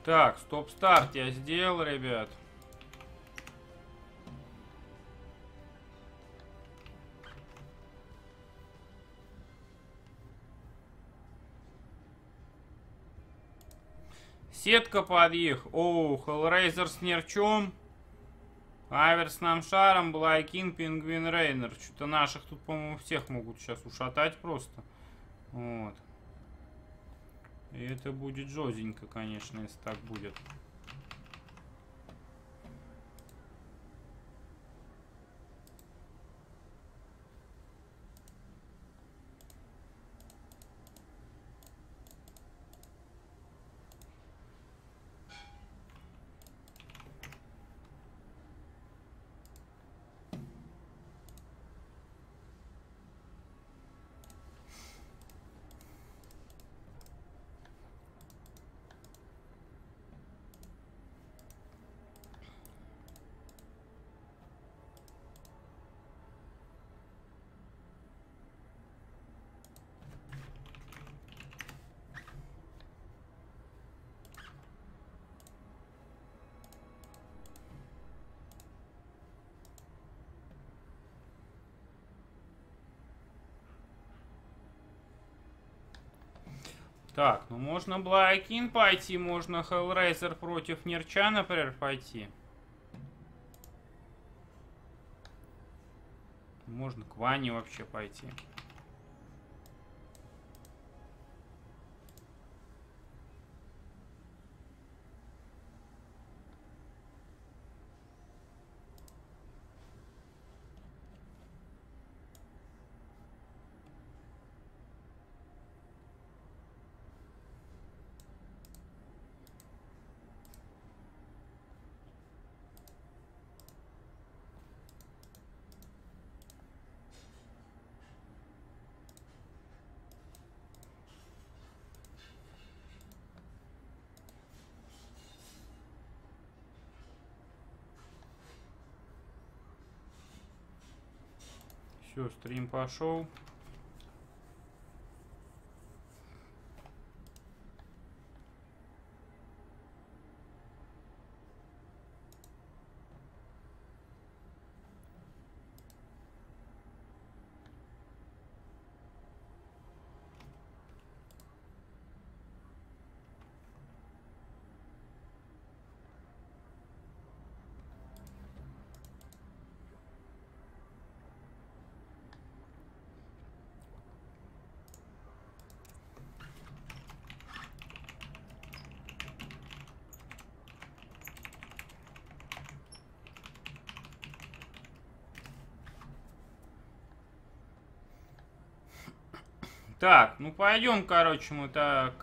Так, стоп-старт я сделал, ребят. Сетка подъехал. Оу, Hellraiser с Нерчом. Аверс нам шаром, Блайкин, Пингвин, Рейнер. Что-то наших тут, по-моему, всех могут сейчас ушатать просто. Вот. И это будет жестенько, конечно, если так будет. Так, ну можно Блайкин пойти, можно Hellraiser против Нерча, например, пойти. Можно к Ване вообще пойти. Все, стрим пошел. Так, ну пойдем, короче, мы так...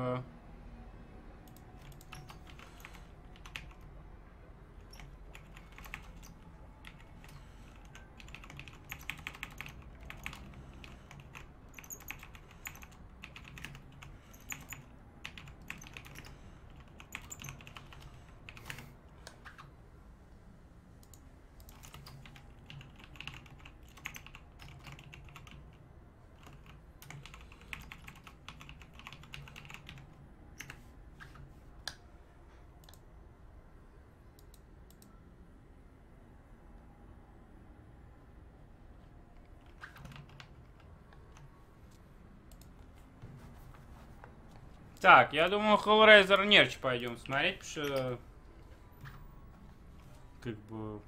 Так, я думаю, Hellraiser Нерч пойдем смотреть, потому что... Как бы...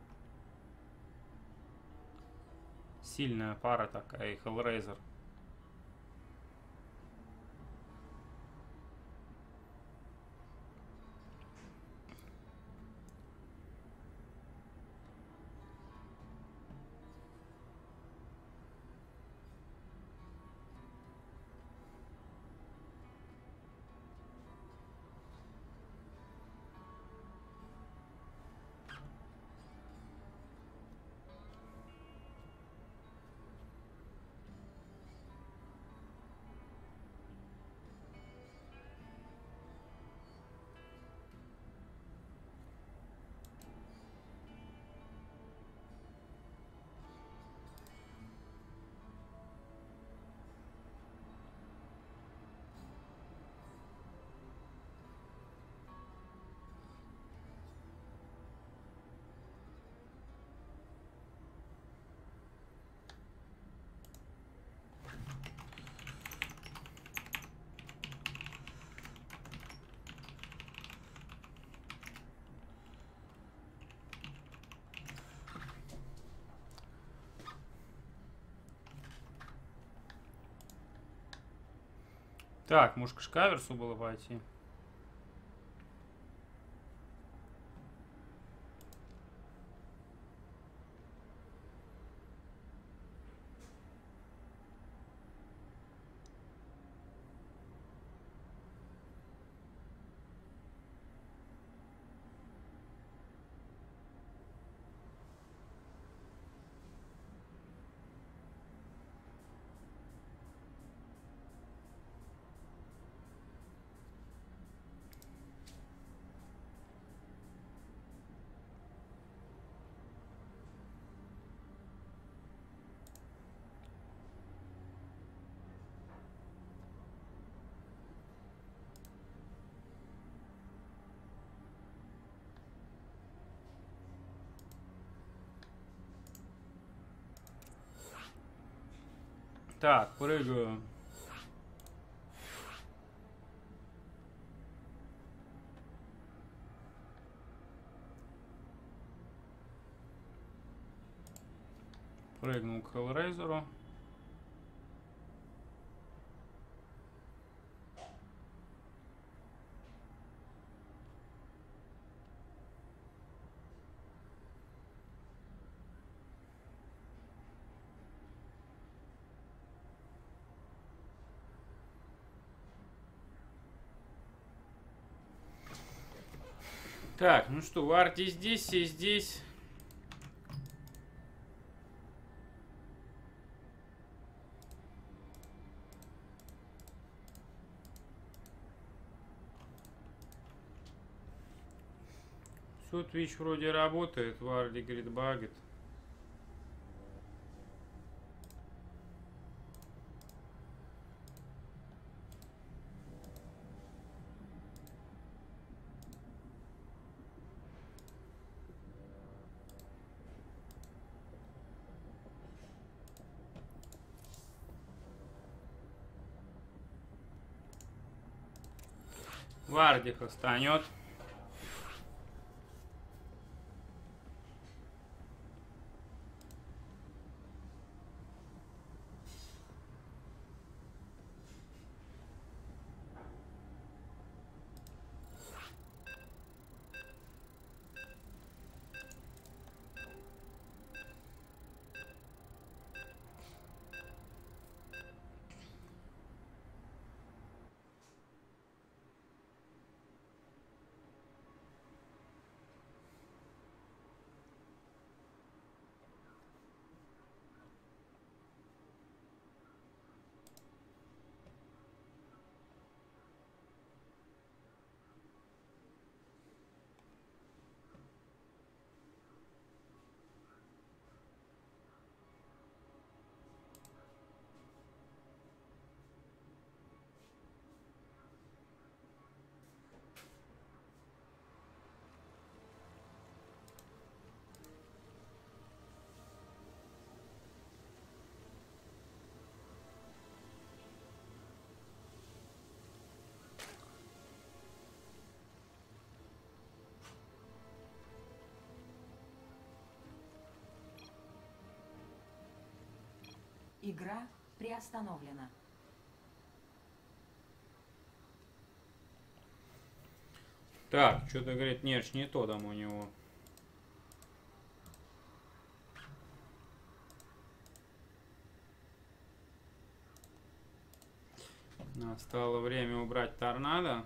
Сильная пара такая, и Hellraiser. Так, может, к Шкаверсу было пойти? Так, прыгаю. Прыгнул к Хеллрейзеру. Так, ну что, Варди здесь, и здесь. Все, Twitch вроде работает. Варди говорит, багет. Вардих встанет. Игра приостановлена. Так, что-то, говорит, нерч не то там у него. Настало время убрать торнадо.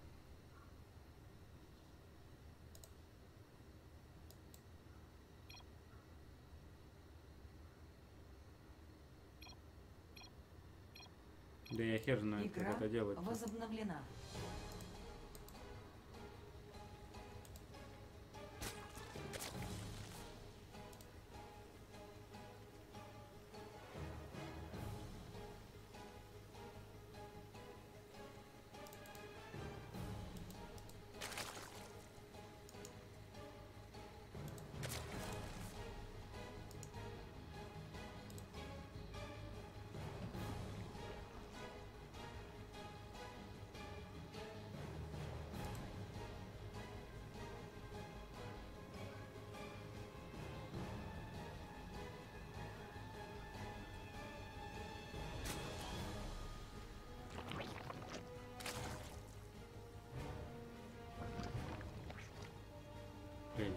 Да я хер знает, Игра как это делать. возобновлена.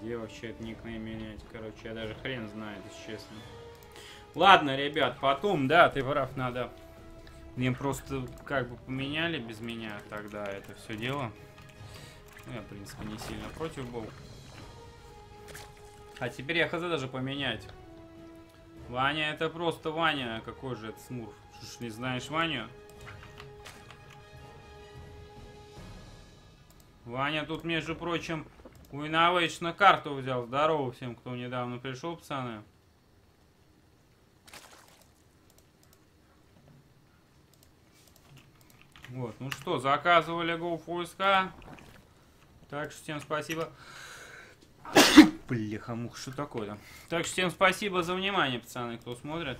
Где вообще этот никнейм менять? Короче, я даже хрен знает, если честно. Ладно, ребят, потом, да, ты прав, надо. Мне просто как бы поменяли без меня тогда это все дело. Ну, я, в принципе, не сильно против был. А теперь я хз даже поменять. Ваня, это просто Ваня. Какой же это смурф? Что ж, не знаешь Ваню? Ваня тут, между прочим, у Innovation карту взял. Здорово всем, кто недавно пришел, пацаны. Вот, ну что, заказывали GoFuSK. Так что всем спасибо. Бляха-мух, что такое-то? Так что всем спасибо за внимание, пацаны, кто смотрит.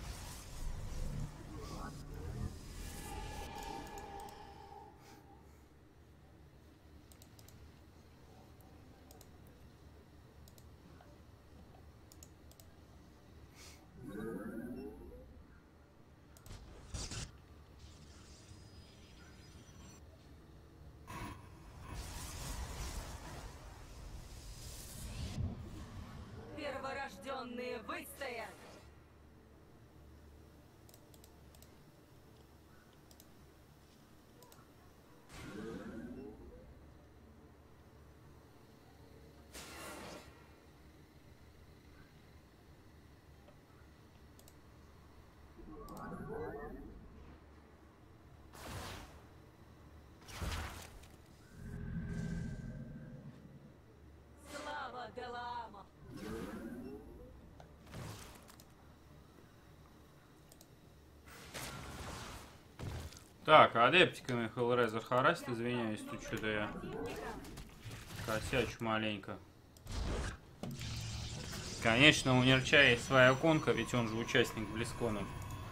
Перворожденные выстоят! Слава Делаама! Так, адептиками Hellraiser харасит, извиняюсь, тут что-то я косячу маленько. Конечно, у Нерча есть своя иконка, ведь он же участник Близкона.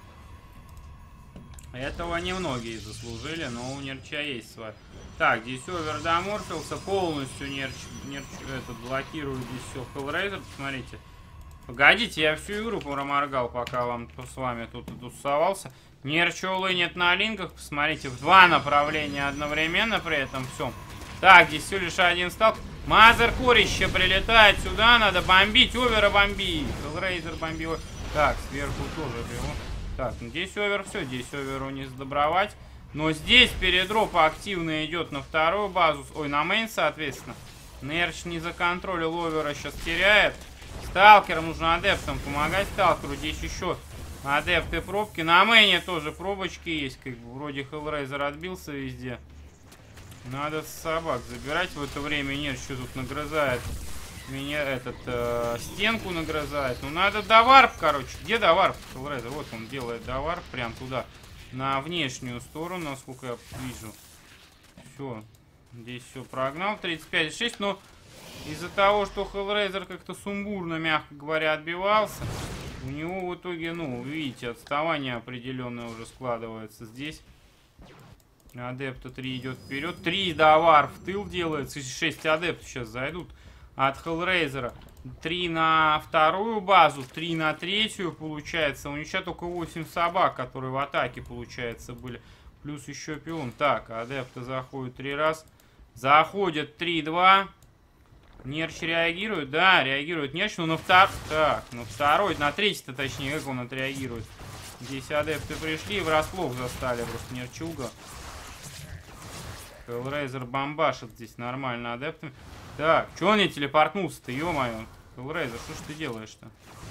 Этого немногие заслужили, но у Нерча есть своя. Так, здесь овер доморфился, полностью Нерч этот блокирует здесь все Hellraiser, посмотрите. Погодите, я всю игру проморгал, пока вам с вами тут тусовался. Нерчулы нет на линках, посмотрите, в два направления одновременно при этом все. Так, здесь все лишь один стал. Мазер Корище прилетает сюда, надо бомбить, овера бомби. Hellraiser бомби. Так, сверху тоже его. Так, ну здесь овер, все, здесь оверу не сдобровать. Но здесь передроп активно идет на вторую базу, ой, на мейн, соответственно. Нерч не законтролил, овера сейчас теряет. Сталкерам нужно адептам помогать сталкеру. Здесь еще адепты пробки. На мейне тоже пробочки есть. Как бы вроде Hellraiser отбился везде. Надо собак забирать. В это время нет, что тут нагрызает. Меня стенку нагрызает. Ну надо доварп, короче. Где доварп? Hellraiser. Вот он делает доварп. Прям туда. На внешнюю сторону, насколько я вижу. Все. Здесь все прогнал. 35,6. Но из-за того, что Hellraiser как-то сумбурно, мягко говоря, отбивался, у него в итоге, ну, видите, отставание определенное уже складывается здесь. Адепта 3 идет вперед. 3 довар в тыл делается. 6 адептов сейчас зайдут от Hellraiser. 3 на вторую базу, 3 на третью, получается. У него сейчас только 8 собак, которые в атаке, получается, были. Плюс еще пион. Так, адепты заходят 3 раз. Заходят 3-2. Нерч реагирует? Да, реагирует Нерч, но на второй... Так, на второй, на третий-то точнее, как он отреагирует. Здесь адепты пришли и врасплох застали просто Нерчуга. Hellraiser бомбашит здесь нормально адептами. Так, чё он не телепортнулся-то, ё-моё? Hellraiser, что ж ты делаешь-то?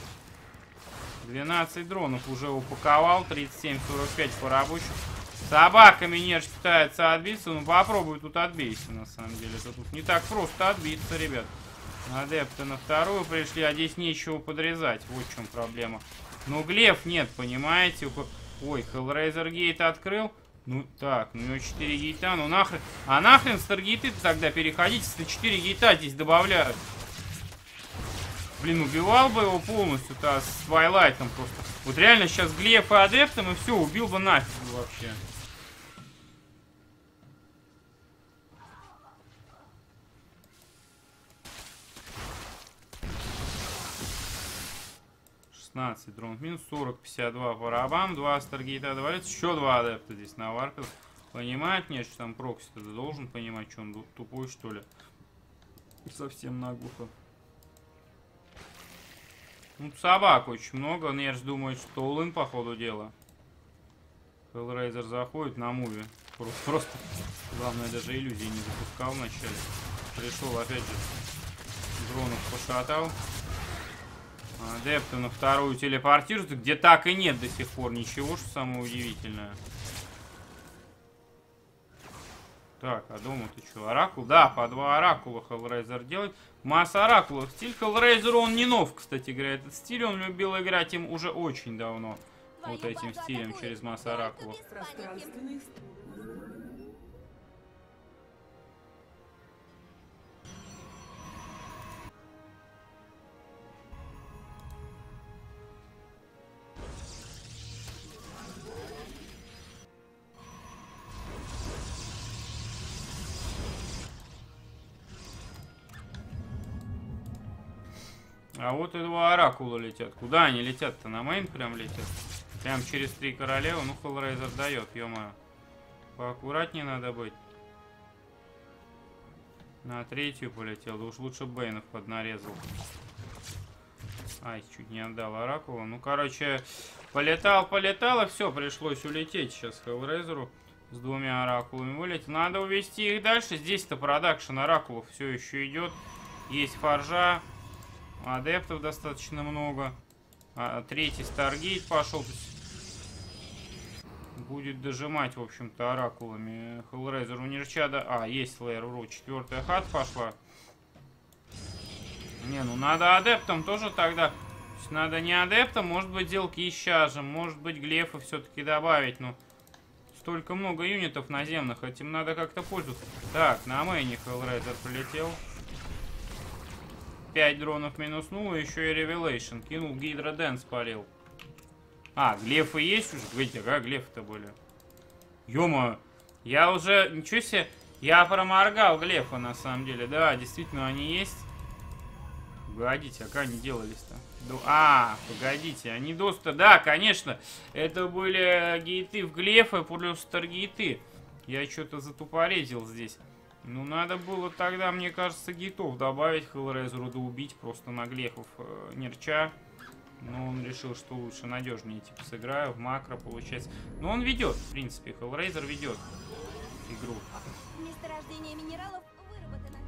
12 дронов уже упаковал, 37-45 по рабочим. Собаками Нерч пытается отбиться, ну попробуй тут отбейся, на самом деле. Это тут не так просто отбиться, ребят. Адепты на вторую пришли, а здесь нечего подрезать, вот в чем проблема. Но глеф нет, понимаете? Ой, Hellraiser гейт открыл. Ну так, у него 4 гейта, ну нахрен. А нахрен старгейты тогда переходить, если 4 гейта здесь добавляют. Блин, убивал бы его полностью-то с Твайлайтом просто. Вот реально сейчас глеф и адептом, и все, убил бы нафиг вообще. Дрон минус 40, 52 по рабам, 2 старгейта довалится, еще 2 адепта здесь на варках. Понимает нет, что там прокси-то должен понимать, что он тупой, что ли. Совсем наглухо. Ну, собак очень много. Нерч думает, что all-in по ходу дела. Hellraiser заходит на муве. Просто, главное, даже иллюзии не запускал вначале. Пришел, опять же, дронов пошатал. Адепты на вторую телепортируются, где так и нет до сих пор ничего, что самое удивительное. Так, а дома-то что, оракул? Да, по 2 оракула Hellraiser делает. Масса оракулов. Стиль Hellraiser, он не нов, кстати говоря. Этот стиль, он любил играть им уже очень давно. Вот этим стилем через массу оракулов. Пространственный стул. А вот и 2 оракула летят. Куда они летят-то? На мейн прям летят? Прям через 3 королевы? Ну, Hellraiser дает, ё-моё. Поаккуратнее надо быть. На 3-ю полетел. Да уж лучше Бэйнов поднарезал. Ай, чуть не отдал оракула. Ну, короче, полетал, и все, пришлось улететь сейчас Hellraiser'у. С 2 оракулами вылететь. Надо увести их дальше. Здесь-то продакшн оракулов все еще идет. Есть форжа. Адептов достаточно много. 3-й Старгейт пошел. Будет дожимать, в общем-то, оракулами. Hellraiser у Нерча. Есть Slayer Ро. 4-я хат пошла. Не, ну надо адептам тоже тогда. Надо не адептам, может быть, делки исчажем. Может быть, глефы все-таки добавить. Ну, столько много юнитов наземных. Этим надо как-то пользоваться. Так, на мейне Hellraiser прилетел. 5 дронов минуснул, еще и Revelation. Кинул, Гидра Дэн спалил. Глефы есть уже? Видите, как глефы-то были? Ё-моё, я уже... Ничего себе, я проморгал глефы на самом деле. Да, действительно, они есть. Погодите, а как они делались-то? Погодите, они доста... Да, конечно, это были гейты в глефы плюс старгейты. Я что-то затупорезил здесь. Ну, надо было тогда, мне кажется, гейтов добавить Hellraiser'у, да убить просто на глефов Нерча. Но он решил, что лучше надежнее, типа, сыграю в макро, получается. Но он ведет, в принципе, Hellraiser ведет игру. Месторождение минералов выработано.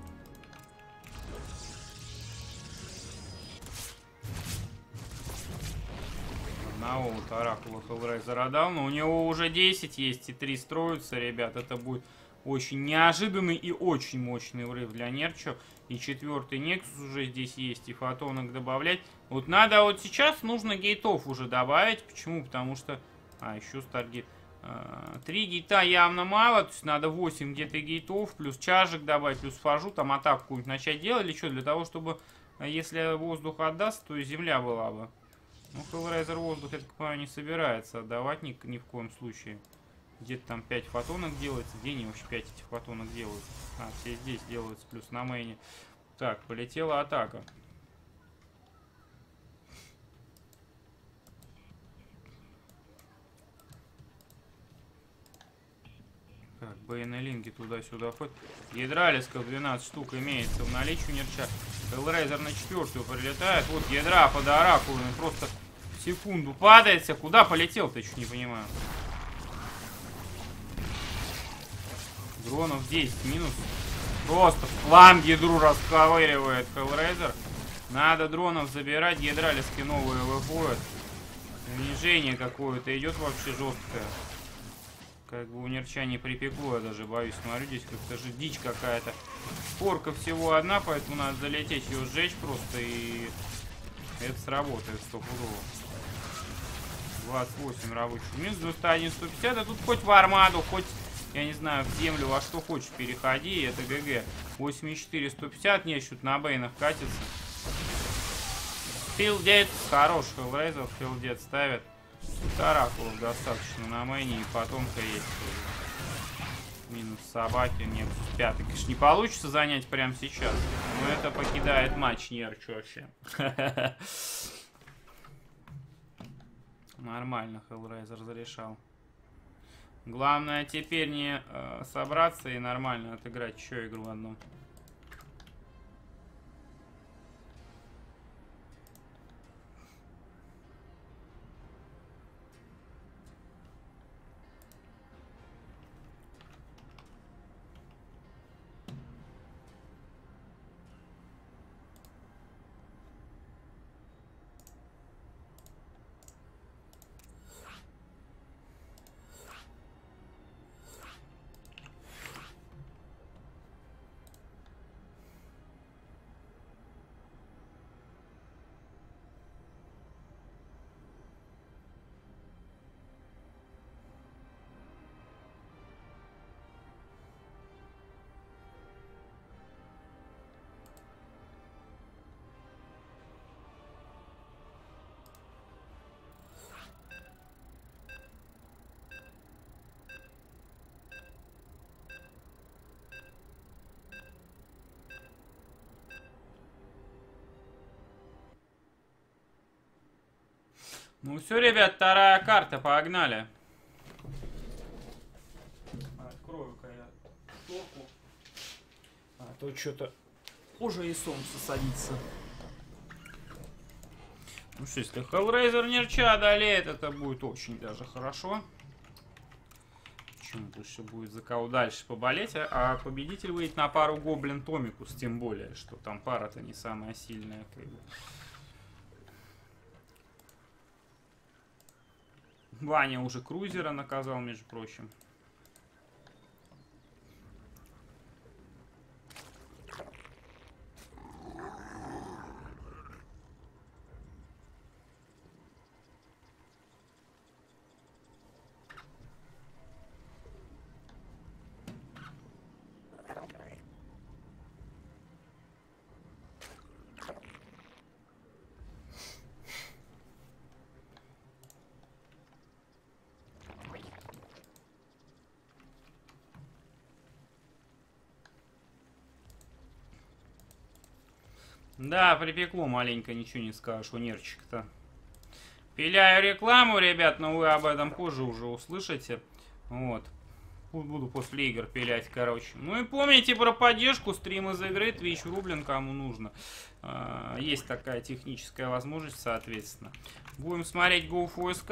Одного вот оракула Hellraiser отдал, но у него уже 10 есть и 3 строятся, ребят. Это будет очень неожиданный и очень мощный врыв для Нерчо. И 4-й Нексус уже здесь есть, и фотонок добавлять. Вот надо вот сейчас, нужно гейтов уже добавить. Почему? Потому что... еще Старгейт. 3 гейта явно мало, то есть надо 8 где-то гейтов, плюс чаржик добавить, плюс фажу, там атаку какую-нибудь начать делать. Или что, для того, чтобы, если воздух отдаст, то и земля была бы. Ну, Hellraiser воздух, я так понимаю, не собирается отдавать ни в коем случае. Где-то там 5 фотонок делается. Где они вообще 5 этих фотонок делают? Все здесь делаются, плюс на мейне. Так, полетела атака. Так, Бейнелинги туда-сюда ходят. Гидралисков 12 штук имеется в наличии у Нерча. Hellraiser на 4-ю прилетает. Вот ядра под оракулами просто в секунду падает. Куда полетел-то, чуть не понимаю. Дронов 10 минус. Просто в план ядру расковыривает Hellraiser. Надо дронов забирать. Гидралиски новые выходят. Унижение какое-то идет вообще жесткое. Как бы у Нерча не припекло, я даже боюсь. Смотрю, здесь как-то же дичь какая-то. Порка всего одна, поэтому надо залететь, ее сжечь просто, и это сработает стопудово. 28 рабочих. Минус 91, 150, а тут хоть в армаду, хоть, я не знаю, в землю, во что хочешь переходи, это ГГ. 84, 150, не что-то на бейнах катится. Филдед, хороший Hellraiser, Филдед ставит. Тут оракулов достаточно на мейне, и потомка есть. Минус собаки, нет, 5. Конечно, не получится занять прямо сейчас, но это покидает матч Нерчу вообще. Нормально Hellraiser зарешал. Главное теперь не собраться и нормально отыграть еще игру одну. Ну все, ребят, вторая карта, погнали. Открою-ка я шторку. А то что-то уже и солнце садится. Ну что, если Hellraiser Нерча одолеет, это будет очень даже хорошо. Почему-то еще будет за кого дальше поболеть. А победитель выйдет на пару Гоблин Томикус, тем более, что там пара-то не самая сильная. Как бы. Ваня уже крузера наказал, между прочим. Да, припекло маленько, ничего не скажешь, у Нерчика-то. Пиляю рекламу, ребят, но вы об этом позже уже услышите. Вот. Буду после игр пилять, короче. Ну и помните про поддержку, стримы из игры, Twitch рублен, кому нужно. Есть такая техническая возможность, соответственно. Будем смотреть GoFuSK,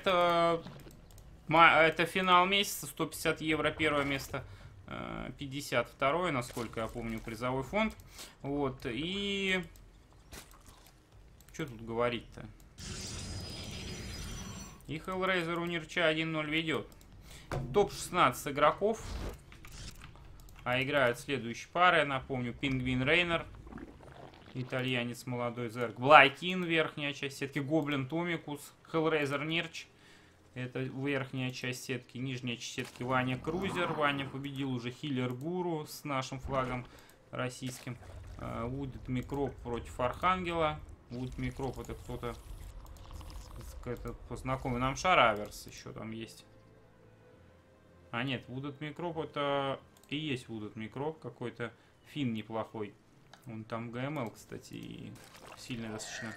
это финал месяца, 150 евро первое место. 52-й, насколько я помню, призовой фонд. Вот, и... Что тут говорить-то? И Hellraiser у Нерча 1-0 ведет. Топ-16 игроков. А играют следующие пары, я напомню. Пингвин Рейнер. Итальянец молодой Зерк. Блайкин, верхняя часть сетки. Гоблин Томикус. Hellraiser Нерч. Это верхняя часть сетки, нижняя часть сетки Ваня Крузер. Ваня победил уже Хиллер Гуру с нашим флагом российским. Вудит Микроп против Архангела. Вудит Микроп это кто-то знакомый нам Шараверс еще там есть. А нет, Вудит Микроп это и есть Вудит Микроп, какой-то фин неплохой. Он там ГМЛ, кстати, и сильно достаточно.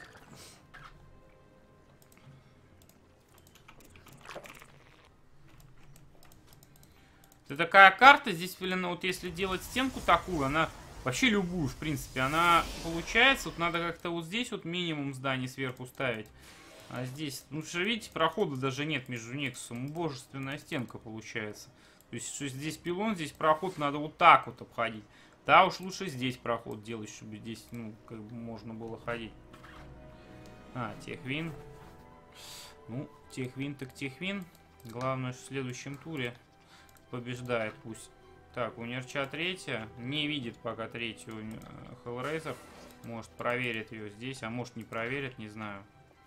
Это такая карта, здесь, блин, вот если делать стенку такую, она вообще любую, в принципе, она получается, вот надо как-то вот здесь вот минимум зданий сверху ставить. А здесь, ну что, видите, прохода даже нет между Нексусом, убожественная стенка получается. То есть, что здесь пилон, здесь проход надо вот так вот обходить. Да уж лучше здесь проход делать, чтобы здесь, ну, как бы можно было ходить. А, Техвин. Ну, Техвин так Техвин. Главное, что в следующем туре побеждает пусть. Так, у Нерча третья. Не видит пока третью Hellraiser. Может проверит ее здесь, а может не проверит, не знаю.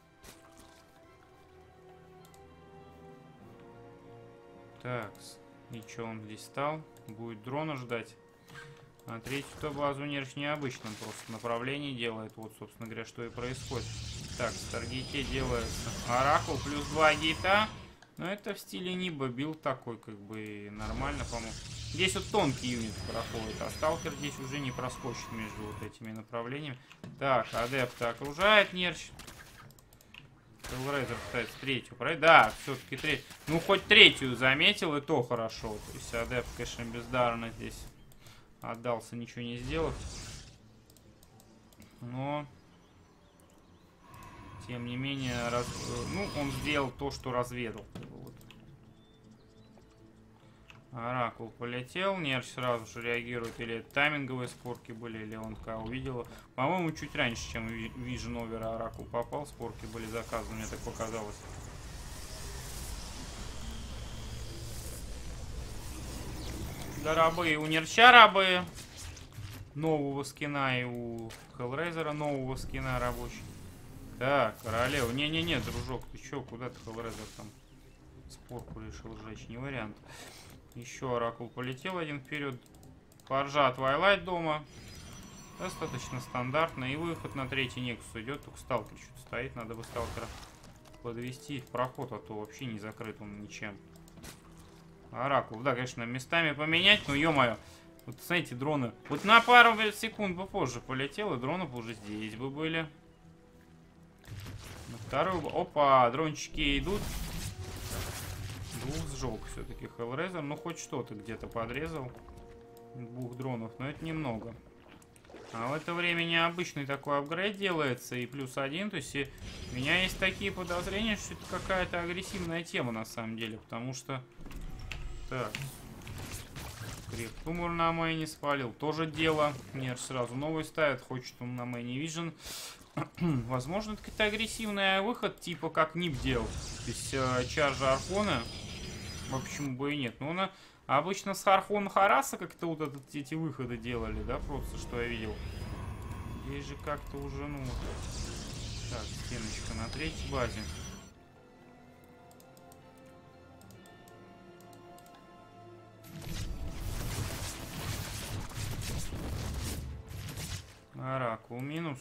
Так, и что он здесь стал? Будет дрона ждать. А третью-то базу Нерч необычным просто направлении делает. Вот, собственно говоря, что и происходит. Так, в Старгейте делается Оракул плюс 2 гейта. Но это в стиле Ниба билд такой, как бы нормально, по-моему. Здесь вот тонкий юнит проходит, а сталкер здесь уже не проскочит между вот этими направлениями. Так, адепта окружает Нерч. Hellraiser пытается третью пройти. Да, все-таки третью. Ну, хоть третью заметил, и то хорошо. То есть адепт, конечно, бездарно здесь отдался, ничего не сделав. Но... Тем не менее, ну, он сделал то, что разведал. Вот. Оракул полетел, Нерч сразу же реагирует. Или это тайминговые спорки были, или он кого увидел. По-моему, чуть раньше, чем Vision Over Оракул попал. Спорки были заказаны, мне так показалось. Да, рабы. У Нерча рабы нового скина, и у Hellraiser нового скина рабочий. Так, королева. Не-не-не, дружок, ты чё, куда ты Hellraiser там спорку решил сжечь? Не вариант. Еще Оракул полетел один вперед. Поржа Твайлайт дома. Достаточно стандартно. И выход на третий Нексус идет. Только сталкер что-то стоит. Надо бы сталкера подвести в проход, а то вообще не закрыт он ничем. Оракул, да, конечно, местами поменять, но ё-моё. Вот, знаете, дроны. Вот на пару секунд бы позже полетел, и дронов уже здесь бы были. Второй... Опа, дрончики идут. Двух сжег все-таки Hellraiser. Ну, хоть что-то где-то подрезал. Двух дронов, но это немного. А в это время необычный такой апгрейд делается. И +1. То есть у меня есть такие подозрения, что это какая-то агрессивная тема на самом деле. Потому что... Так. Тумор на мейне спалил. Тоже дело. Мне сразу новый ставит. Хочет он на мейне Vision. Возможно, это какой-то агрессивный выход, типа как Нип делал. То есть чаржа Архона. Почему бы и нет. Но он обычно с Архон Хараса как-то вот эти выходы делали, да, просто что я видел. Здесь же как-то уже, ну... Так, стеночка на третьей базе. Оракул минус.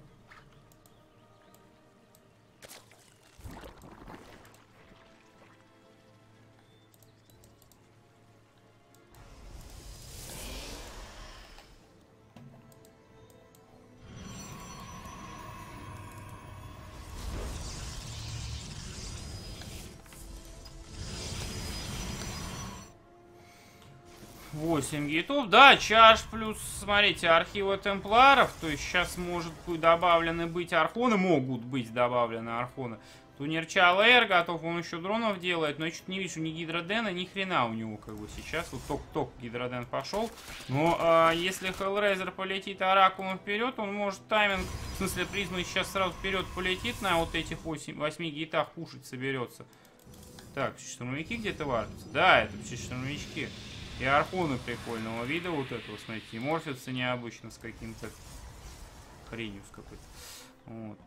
Восемь гейтов, да, чаш плюс, смотрите, архивы темпларов, то есть сейчас может быть добавлены быть архоны, могут быть добавлены архоны. Тунерча Лэр готов, он еще дронов делает, но я что-то не вижу ни Гидродена, ни хрена у него как бы сейчас. Вот только Гидроден пошел. Но если Hellraiser полетит Оракулом вперед, он может тайминг, в смысле призму сейчас сразу вперед полетит на вот этих 8 гейтах, пушить соберется. Так, штурмовики где-то варятся? Да, это все штурмовички. И архоны прикольного вида вот этого, смотрите, морфятся необычно с каким-то хренью с какой-то. Вот.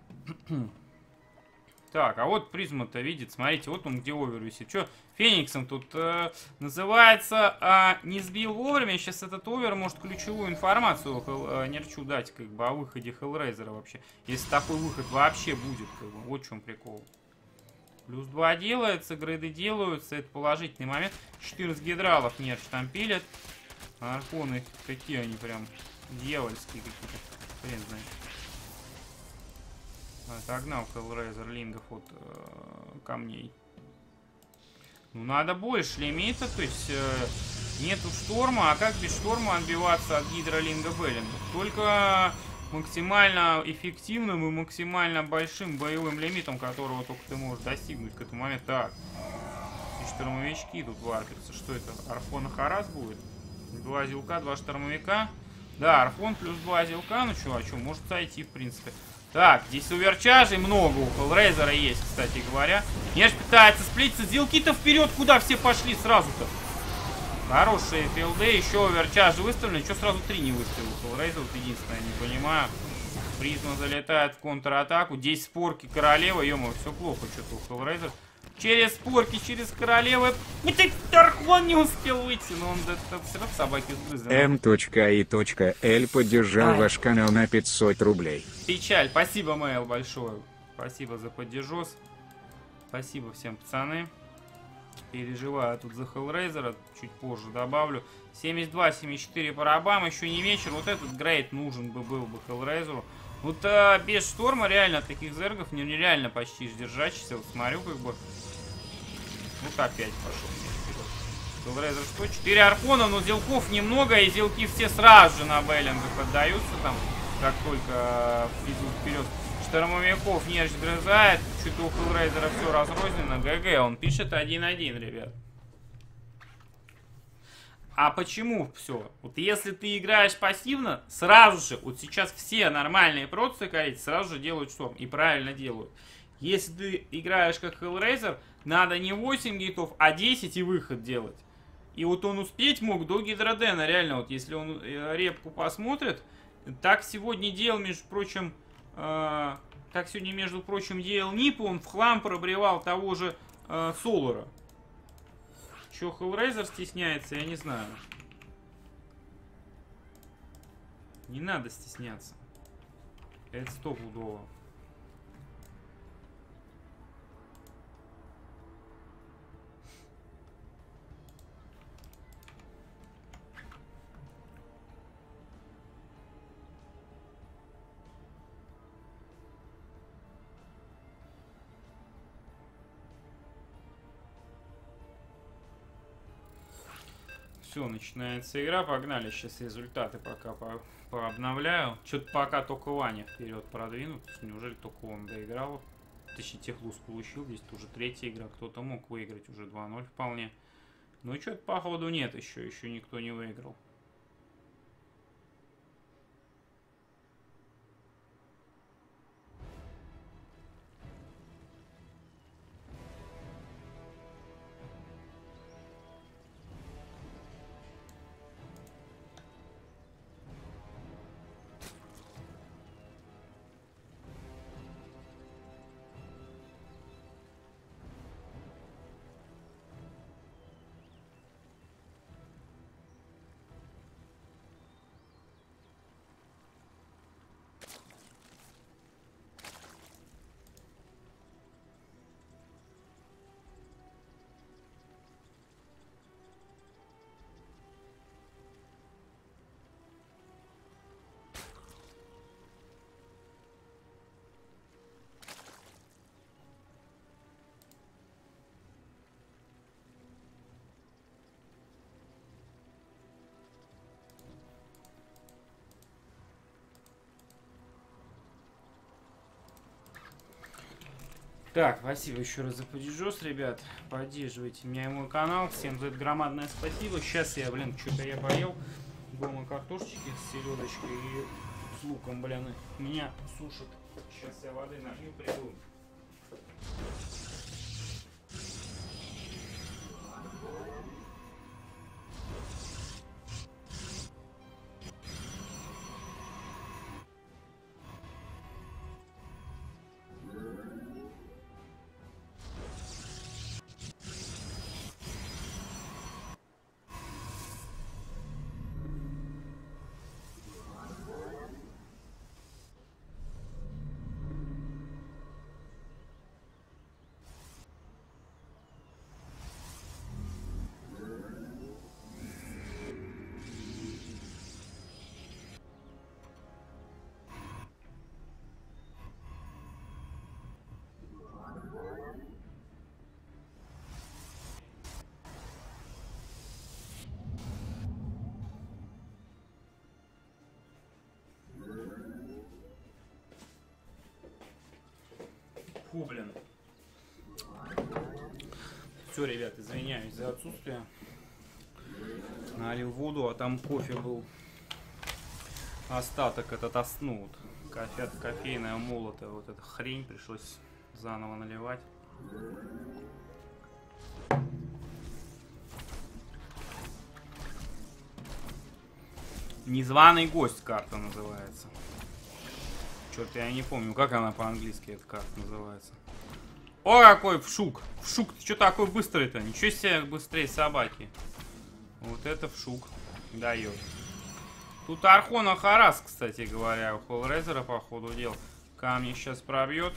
Так, а вот призма-то видит, смотрите, вот он где овер висит. Что, Фениксом тут называется, не сбил вовремя, сейчас этот овер может ключевую информацию Нерчу дать, как бы, о выходе Hellraiser вообще. Если такой выход вообще будет, как бы, вот в чем прикол. +2 делается, грейды делаются, это положительный момент. 14 гидралов Нерч там пилят. Архоны, какие они прям дьявольские какие-то, хрен знает. Отогнал Hellraiser лингов от камней. Ну, надо больше лимита, то есть нету шторма, а как без шторма отбиваться от гидролинга Беллинга? Только максимально эффективным и максимально большим боевым лимитом, которого только ты можешь достигнуть к этому моменту. Так, и штурмовички тут варпятся. Что это? Архон Харас будет? 2 зилка, 2 штурмовика. Да, Архон плюс 2 зилка. Ну что, а что, может сойти, в принципе. Так, здесь оверчажей много у Hellraiser есть, кстати говоря. Нерч пытается сплититься. Зилки-то вперед, куда все пошли сразу-то? Хорошие филды, еще оверчажи выставлены. Что сразу 3 не выставил Hellraiser? Вот единственное, не понимаю. Призма залетает в контратаку. 10 спорки королева. Ё-моё, все плохо что-то у Hellraiser. Через спорки, через королевы. Архон не успел выйти, но он все равно собаки сгрызли. M.I.L поддержал ваш канал на 500 рублей. Печаль. Спасибо, Мэйл, большое. Спасибо за поддержос. Спасибо всем, пацаны. Переживаю тут за Hellraiser, чуть позже добавлю. 72-74 по рабам, еще не вечер. Вот этот грейд нужен был бы Hellraiser. Вот без шторма реально таких зергов нереально почти держать. Сейчас вот смотрю, как бы. Вот опять пошел. Hellraiser что? 4 архона, но зелков немного, и зелки все сразу же на Беллинга поддаются там, как только идут вперед. Штормовиков Нерч грызает, что-то у Hellraiser все разрознено. ГГ, он пишет 1-1, ребят. А почему все? Вот если ты играешь пассивно, сразу же, вот сейчас все нормальные процы, короче, сразу же делают шторм. И правильно делают. Если ты играешь как Hellraiser, надо не 8 гейтов, а 10 и выход делать. И вот он успеть мог до Гидродена, реально, вот если он репку посмотрит. Так сегодня делал, между прочим, делал Нип, он в хлам пробревал того же Солара. Че, Hellraiser стесняется, я не знаю. Не надо стесняться. Это стопудово. Все, начинается игра. Погнали. Сейчас результаты пока пообновляю. Что-то пока только Ваня вперед продвинут. Неужели только он доиграл? Точнее, техлуз получил. Здесь уже третья игра. Кто-то мог выиграть уже 2-0 вполне. Но что-то походу нет еще. Еще никто не выиграл. Так, спасибо еще раз за поддержос, ребят. Поддерживайте меня и мой канал. Всем за это громадное спасибо. Сейчас я, блин, что-то я поел. Дома картошечки с селедочкой и с луком, блин, меня сушат. Сейчас я воды налью, приду. Фу, блин. Все, ребят, извиняюсь за отсутствие. Налил воду, а там кофе был. Остаток этот оснут. Кофейная молотая. Вот эта хрень пришлось заново наливать. Незваный гость карта называется. Что-то я не помню, как она по-английски эта карта называется. О, какой вшук! Вшук, ты что такой быстрый-то? Ничего себе быстрее собаки. Вот это вшук дает. Тут Архона Харас, кстати говоря, у Hellraiser по ходу дел. Камни сейчас пробьет.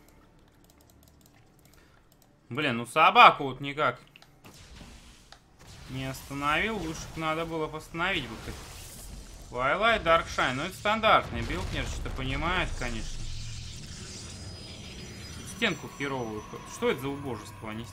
Блин, ну собаку вот никак не остановил. Лучше надо было постановить бы. Twilight Darkshine. Ну это стандартный билд, что-то понимает, конечно. Стенку херовую. Что это за убожество? Они...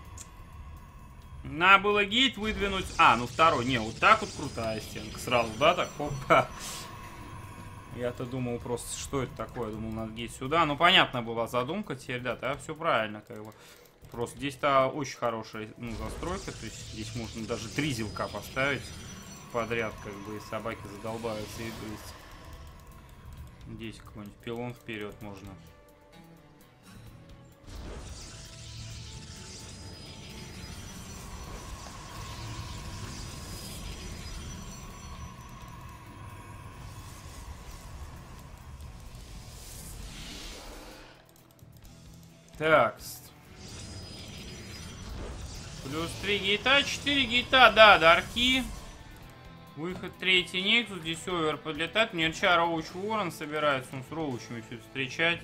Надо было гейт выдвинуть. А, ну второй. Не, вот так вот крутая стенка. Сразу, да, так, опа. Я-то думал просто, что это такое. Думал, надо гейт сюда. Ну, понятно была задумка теперь, да, да, все правильно, как бы. Просто здесь-то очень хорошая, ну, застройка. То есть здесь можно даже 3 зилка поставить подряд, как бы, и собаки задолбаются и грызть. Здесь какой-нибудь пилон вперед можно. Так. Плюс 3 гейта, 4 гейта, да, дарки. Выход 3-й Нексус, здесь овер подлетает. Нерча Роуч Ворон собирается, он с Роучами все встречать.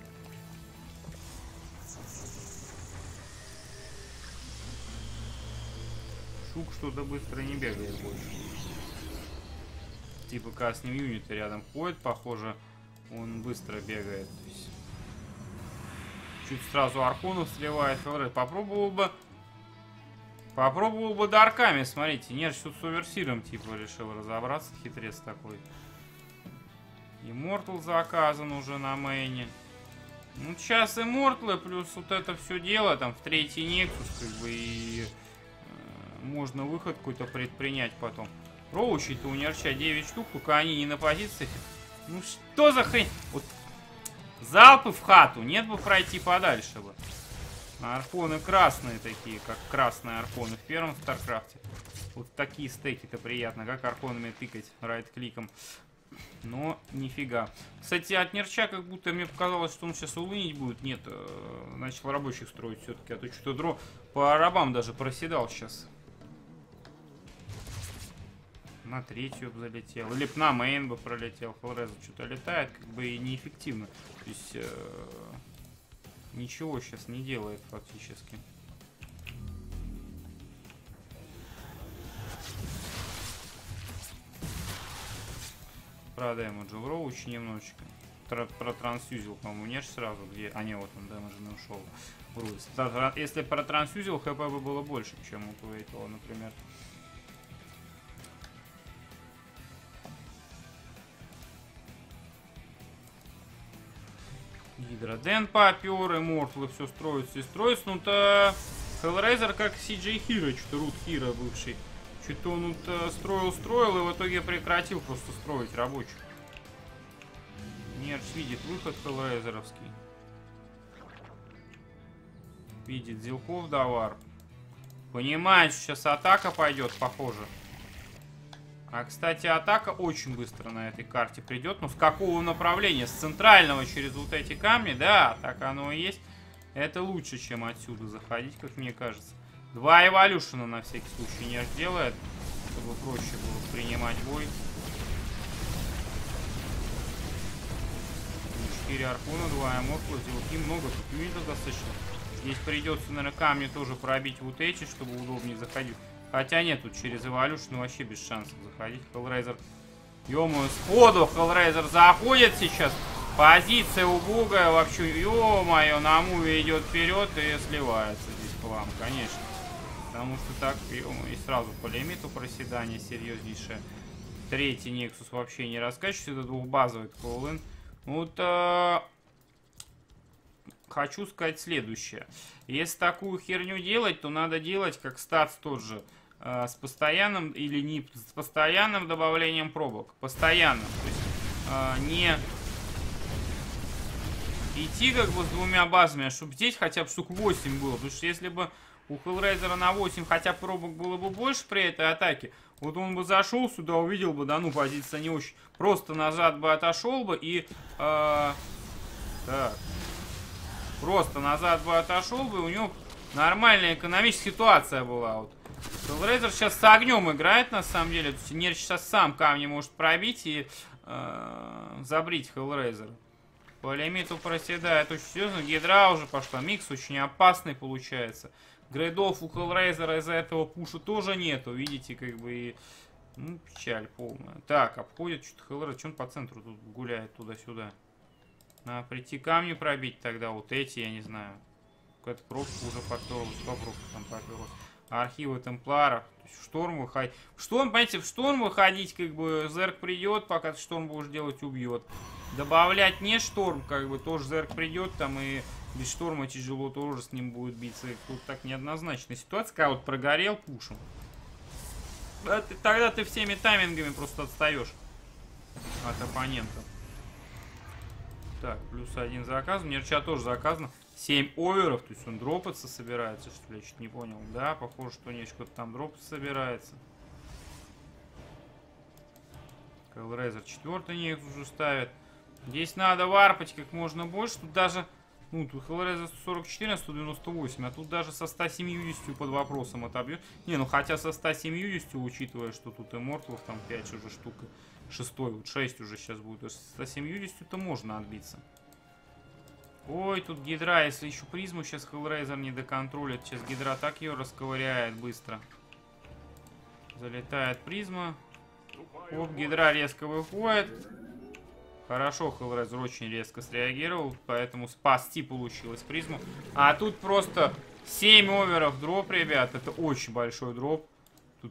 Шук что-то быстро не бегает больше. Типа, когда с ним юниты рядом ходят, похоже, он быстро бегает. То есть... Чуть сразу Архонов сливает. Попробовал бы Попробовал бы дарками, смотрите. Нерч тут с оверсиром типа решил разобраться. Хитрец такой. Immortal заказан уже на мейне. Ну, сейчас Immortal плюс вот это все дело, там, в третий Nexus, как бы, и можно выход какой-то предпринять потом. Роучи-то у Нерча 9 штук, только они не на позициях. Ну, что за хрень? Вот, залпы в хату, нет бы пройти подальше бы. Арпоны красные такие, как красные арпоны в первом Старкрафте. Вот такие стеки-то приятно, как арпонами тыкать райт-кликом. Но нифига. Кстати, от Нерча как будто мне показалось, что он сейчас улынить будет. Нет, начал рабочих строить все-таки. А то что-то дро по рабам даже проседал сейчас. На третью бы залетел. Или б на мейн бы пролетел. Хеллрейзер что-то летает, как бы и неэффективно. То есть ничего сейчас не делает фактически. Правда, ему Джил Роуч немножечко. Протрансюзил, по-моему, Нерч сразу, где... А, не, вот он дэмэджный ушел. Если протрансюзил, хп бы было больше, чем у Квейтова, например. Гидроден попер, Immortal все строится и строится. Ну-то Hellraiser как CJ Hero, что-то Root Hero бывший. Что-то он тут строил, и в итоге прекратил просто строить рабочих. Нерч видит выход Hellraiser'овский. Видит Зилков Давар. Понимает, что сейчас атака пойдет, похоже. А, кстати, атака очень быстро на этой карте придет. Но с какого направления? С центрального через вот эти камни? Да, так оно и есть. Это лучше, чем отсюда заходить, как мне кажется. 2 эволюшена на всякий случай Нерч делает, чтобы проще было принимать бой. 4 арпона, 2 эмоткла, зелки, много тут юнитов достаточно. Здесь придется, наверное, камни тоже пробить вот эти, чтобы удобнее заходить. Хотя нет, тут через эволюшн вообще без шансов заходить. Hellraiser, ё-моё, сходу Hellraiser заходит сейчас. Позиция убогая вообще, ё-моё, на муве идет вперед и сливается здесь план, конечно. Потому что так, и сразу по лимиту проседание серьезнейшее. Третий Nexus вообще не раскачивается, это двухбазовый колл-ин. Вот хочу сказать следующее. Если такую херню делать, то надо делать как статс тот же. С постоянным или не с постоянным добавлением пробок. Постоянным. То есть не идти как бы с 2 базами, а чтобы здесь хотя бы штук 8 было. Потому что если бы у Hellraiser на 8 хотя бы пробок было бы больше при этой атаке, вот он бы зашел сюда, увидел бы, да ну позиция не очень. Просто назад бы отошел бы и... так. Просто назад бы отошел бы, у него нормальная экономическая ситуация была. Вот. Hellraiser сейчас с огнем играет, на самом деле. То есть Нерч сейчас сам камни может пробить и забрить Hellraiser. По лимиту проседает очень серьезно. Гидра уже пошла. Микс очень опасный получается. Грейдов у Hellraiser из-за этого пуша тоже нету. Видите, как бы и... Ну, печаль полная. Так, обходит что-то Hellraiser. Что он по центру тут гуляет туда-сюда? Надо прийти камни пробить тогда. Вот эти, я не знаю. Какая-то пробка уже поперлась. Сколько пробка там поперлась? Архивы Темплара. Шторм выходить. Шторм, понимаете, в шторм выходить, как бы, Зерк придет, пока ты шторм будешь делать, убьет. Добавлять не шторм, как бы, тоже Зерк придет, там, и без шторма тяжело тоже с ним будет биться. И тут так неоднозначная ситуация, когда вот прогорел пушем. Тогда ты всеми таймингами просто отстаешь от оппонента. Так, плюс 1 заказ. У Нерча тоже заказано. 7 оверов, то есть он дропаться собирается, что ли? Я чуть не понял. Да, похоже, что Нерч кто-то там дропаться собирается. Hellraiser 4 Nexus уже ставит. Здесь надо варпать как можно больше. Тут даже... Ну, тут Hellraiser 144 на 198, а тут даже со 170 под вопросом отобьет. Не, ну хотя со 170, учитывая, что тут Immortal там 5 уже штук. 6, вот 6 уже сейчас будет. Со 170-то можно отбиться. Ой, тут Гидра, если еще призму сейчас Hellraiser не доконтролит. Сейчас Гидра так ее расковыряет быстро. Залетает призма. Оп, Гидра резко выходит. Хорошо, Hellraiser очень резко среагировал, поэтому спасти получилось призму. А тут просто 7 оверов дроп, ребят. Это очень большой дроп. Тут...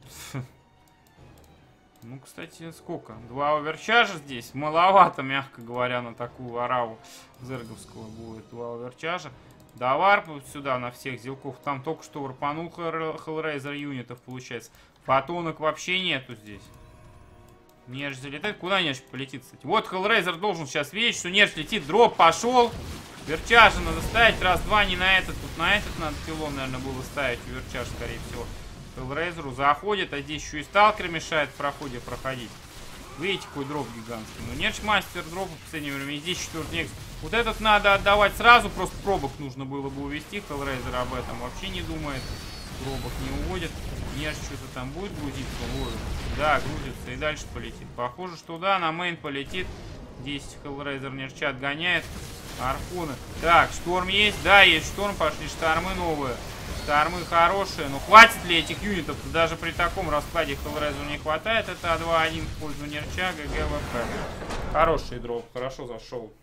Ну, кстати, сколько? 2 оверчажа здесь. Маловато, мягко говоря, на такую ораву зерговского будет. 2 оверчажа. Давар сюда на всех зелков. Там только что варпанул Hellraiser юнитов, получается. Фотонок вообще нету здесь. Нерж залетает. Куда Нерж полетит, кстати? Вот Hellraiser должен сейчас видеть, что Нерж летит. Дроп пошел. Верчажа надо ставить. Раз-два, не на этот. Тут на этот надо пилон, наверное, было ставить. У Верчажа, скорее всего. Hellraiser заходит, а здесь еще и сталкер мешает в проходе проходить. Видите, какой дроп гигантский. Ну, Нерч мастер дропа в последнее время. И здесь 4-й некс. Вот этот надо отдавать сразу. Просто пробок нужно было бы увести. Hellraiser об этом вообще не думает. Пробок не уводит. Нерч что-то там будет грузиться. Ой, да, грузится и дальше полетит. Похоже, что да, на мейн полетит. 10 Hellraiser Нерча отгоняет. Архуны. Так, шторм есть? Да, есть шторм. Пошли штормы новые. Штормы хорошие. Но хватит ли этих юнитов? Даже при таком раскладе Hellraiser не хватает. Это 2-1 в пользу Нерча. ГГВП. Хороший дроп. Хорошо зашел.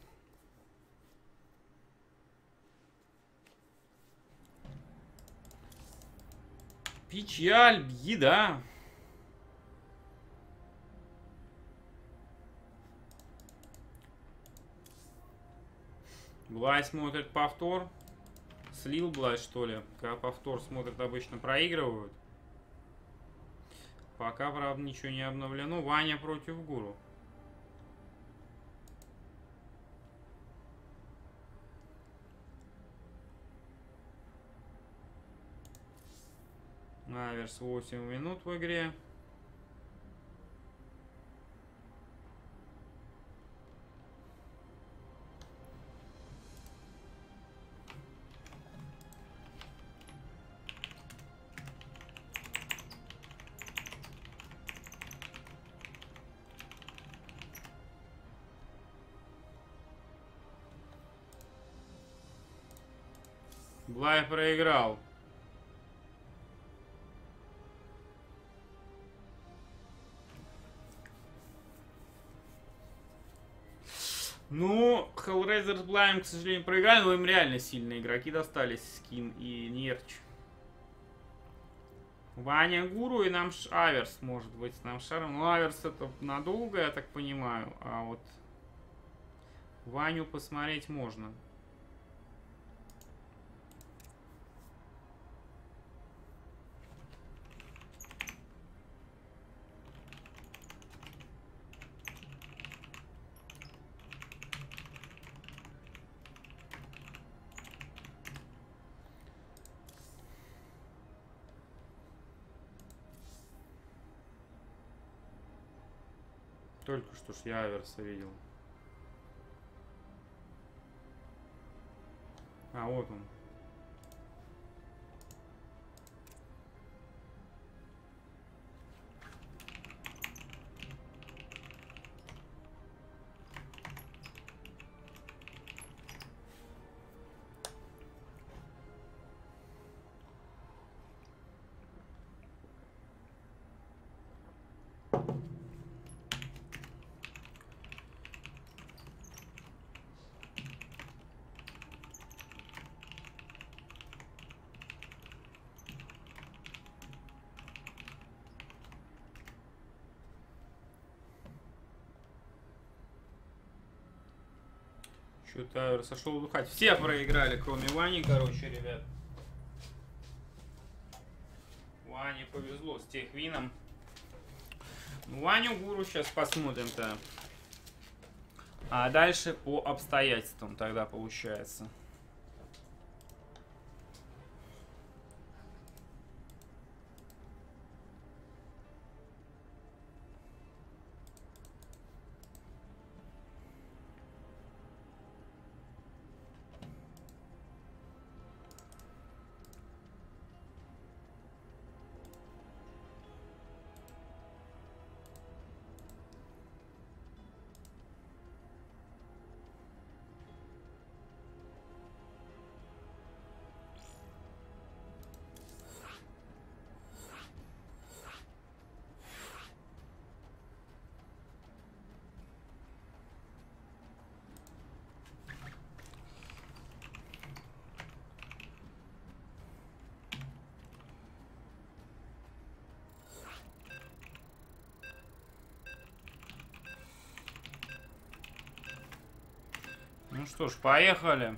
Печаль, еда. Блай смотрит повтор. Слил Блай, что ли? Когда повтор смотрят, обычно проигрывают. Пока, правда, ничего не обновлено. Ваня против Гуру. Аверс 8 минут в игре. Блай проиграл. Ну, Hellraiser с Блаем, к сожалению, проиграли, но им реально сильные игроки достались, Скин и Нерч. Ваня Гуру и нам Аверс, может быть, с нам Шаром. Ну, Аверс это надолго, я так понимаю, а вот Ваню посмотреть можно. Только что ж я Аверса видел. А, вот он. Что-то сошел удухать. Все проиграли, кроме Вани, короче, ребят. Ване повезло с техвином. Ваню Гуру сейчас посмотрим-то. А дальше по обстоятельствам тогда получается. Ну что ж, поехали.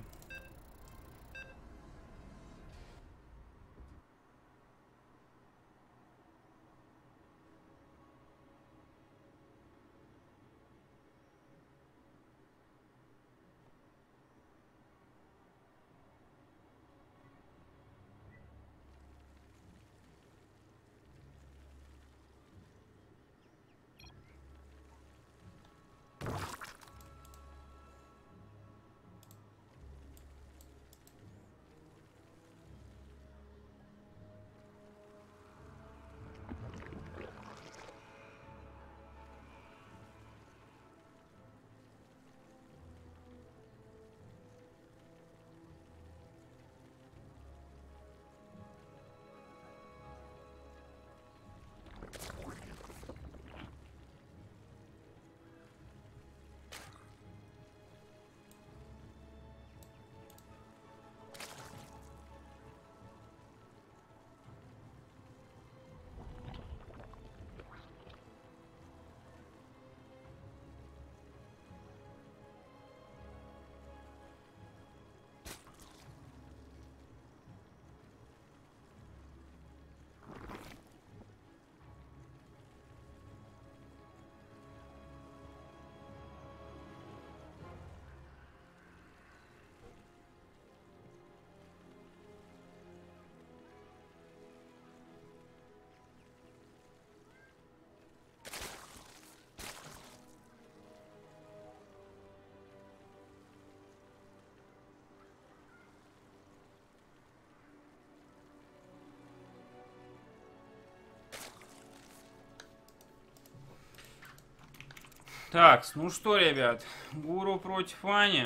Так, ну что, ребят, Гуру против Вани.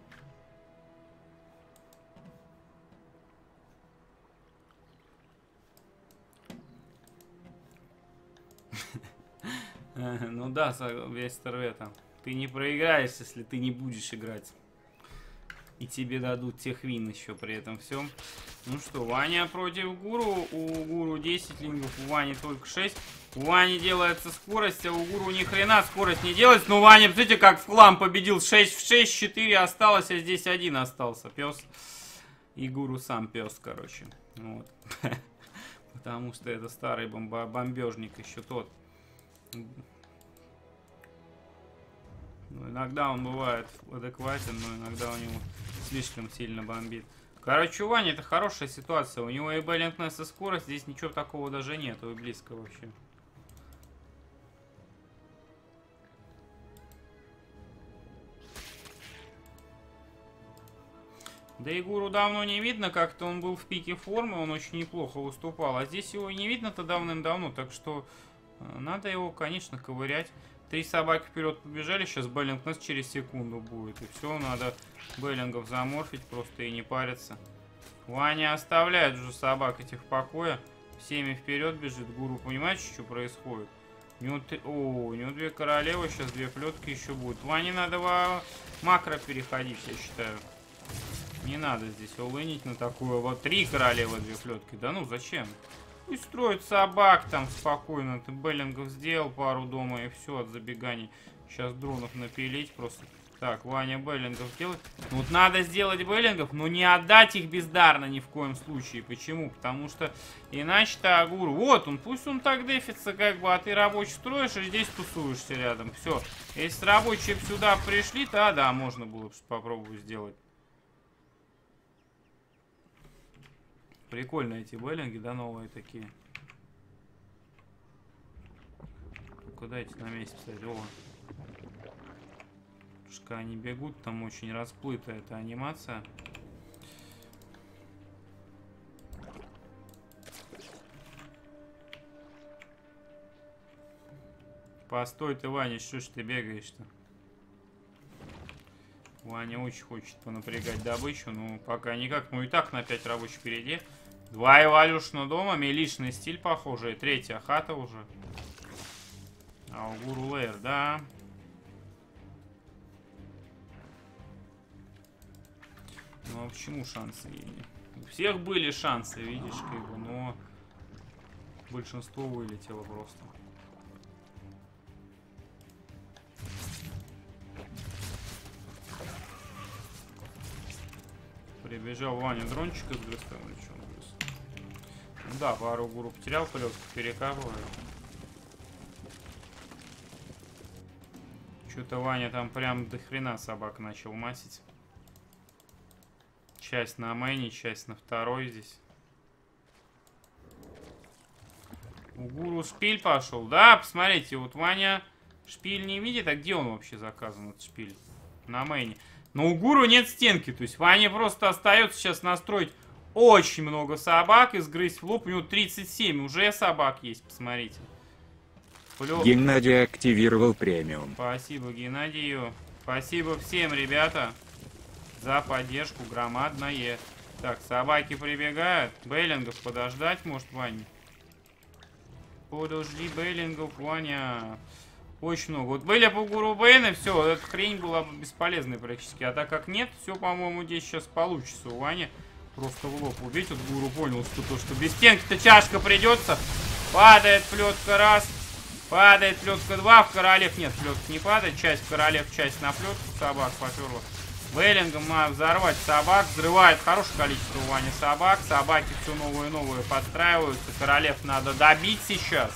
Ну да, Вестер это. Ты не проиграешь, если ты не будешь играть. И тебе дадут техвин еще при этом всем. Ну что, Ваня против Гуру. У Гуру 10 лингов, у Вани только 6. У Вани делается скорость, а у Гуру ни хрена скорость не делается. Но Ваня, смотрите, как в хлам победил. 6 в 6, 4 осталось, а здесь 1 остался. Пес. И Гуру сам пес, короче. Вот. Потому что это старый бомбежник еще тот. Ну, иногда он бывает адекватен, но иногда у него слишком сильно бомбит. Короче, у Вани это хорошая ситуация. У него и Беллингнесс, и скорость. Здесь ничего такого даже нету и близко вообще. Да и Гуру давно не видно, как-то он был в пике формы, он очень неплохо выступал. А здесь его и не видно-то давным-давно, так что надо его, конечно, ковырять. 3 собаки вперед побежали, сейчас Беллингнесс через секунду будет. И все, надо Беллингов заморфить просто и не париться. Ваня оставляет уже собак этих в покое. Всеми вперед бежит. Гуру, понимаете, что происходит? У него, у него 2 королевы, сейчас 2 плетки еще будет. Ване надо в макро переходить, я считаю. Не надо здесь улынить на такую. Вот 3 королевы, 2 плетки. Да ну, зачем? Пусть строит собак там спокойно. Ты Беллингов сделал пару дома и все от забеганий. Сейчас дронов напилить просто. Так, Ваня Беллингов делает. Вот надо сделать Беллингов, но не отдать их бездарно ни в коем случае. Почему? Потому что иначе-то Агур... Вот он, пусть он так дефится как бы, а ты рабочий строишь и здесь тусуешься рядом. Все. Если рабочие бы сюда пришли, то да, можно было бы попробовать сделать. Прикольно эти Беллинги, да, новые такие. Только дайте на месте, кстати. О. Пушка они бегут, там очень расплытая эта анимация. Постой ты, Ваня, что ж ты бегаешь-то? Ваня очень хочет понапрягать добычу, но пока никак. Ну и так на 5 рабочих впереди. 2 эволюшна дома, милишный стиль похожий. 3-я хата уже. А у Гуру Лейер, да. Ну а почему шансы? У всех были шансы, видишь, как бы, но большинство вылетело просто. Прибежал Ваня дрончика сгрыз там или что он грыз? Ну да, пару гуру потерял, полет перекапываю. Что-то Ваня там прям до хрена собак начал масить. Часть на мэне, часть на второй здесь. У гуру шпиль пошел. Да, посмотрите, вот Ваня шпиль не видит. А где он вообще заказан, этот шпиль? На мэне. Но у гуру нет стенки. То есть Ване просто остается сейчас настроить очень много собак и сгрызть в лоб. У него 37 уже собак есть, посмотрите. Геннадий активировал премиум. Спасибо Геннадию. Спасибо всем, ребята, за поддержку громадное. Так, собаки прибегают. Бейлингов подождать, может, Ваня? Подожди, Бейлингов, Ваня. Очень много. Вот были бы гуру Бейна, все, эта хрень была бы бесполезной практически. А так как нет, все, по-моему, здесь сейчас получится у Вани. Просто в лоб убить. Вот гуру понял, что без стенки-то чашка придется. Падает плетка раз. Падает плетка 2, в королев нет, плетка не падает, часть королев, часть на плетку, собак поперла. Бейлингом надо взорвать собак, взрывает хорошее количество у Вани собак, собаки все новые и новые подстраиваются, королев надо добить сейчас.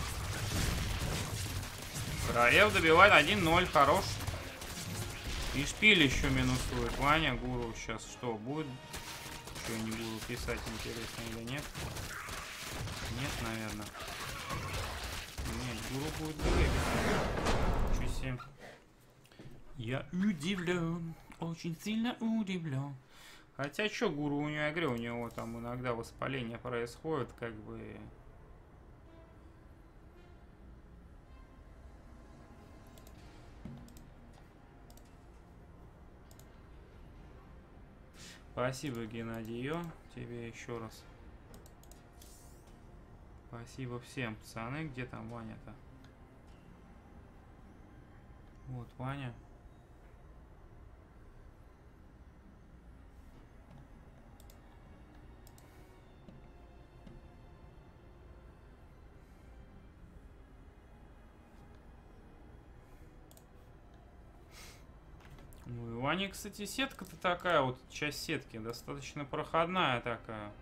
Королев добивает 1-0, хорош. И шпиль еще минусует, Ваня, гуру сейчас что, будет? Что, не буду писать, интересно или нет? Нет, наверное. Нет, гуру будет бегать. Чуть себе. Я удивлен, очень сильно удивлен. Хотя, что гуру у него, я говорю, у него там иногда воспаление происходит, как бы... Спасибо, Геннадий, тебе еще раз. Спасибо всем, пацаны. Где там Ваня-то? Вот Ваня. Ну, у Вани, кстати, сетка-то такая, вот часть сетки, достаточно проходная такая.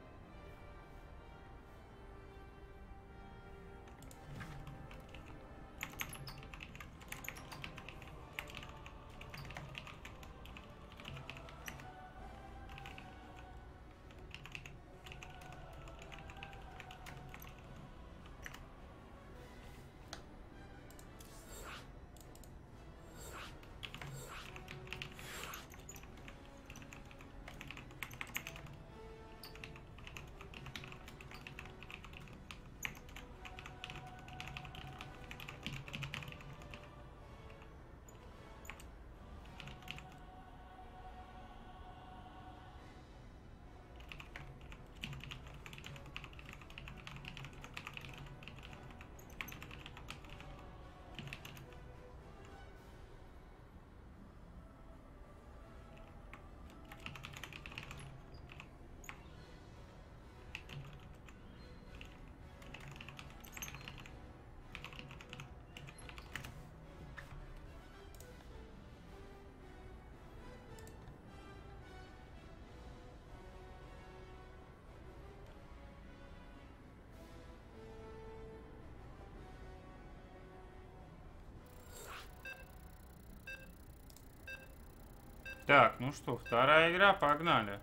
Так, ну что, вторая игра, погнали.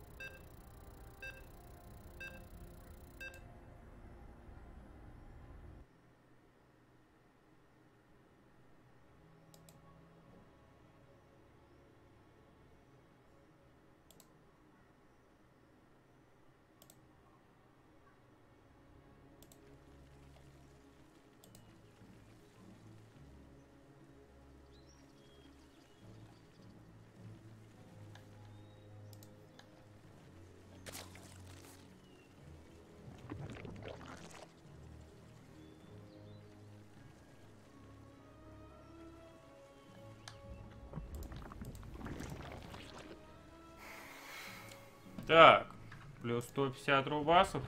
Так, плюс 150 рубасов.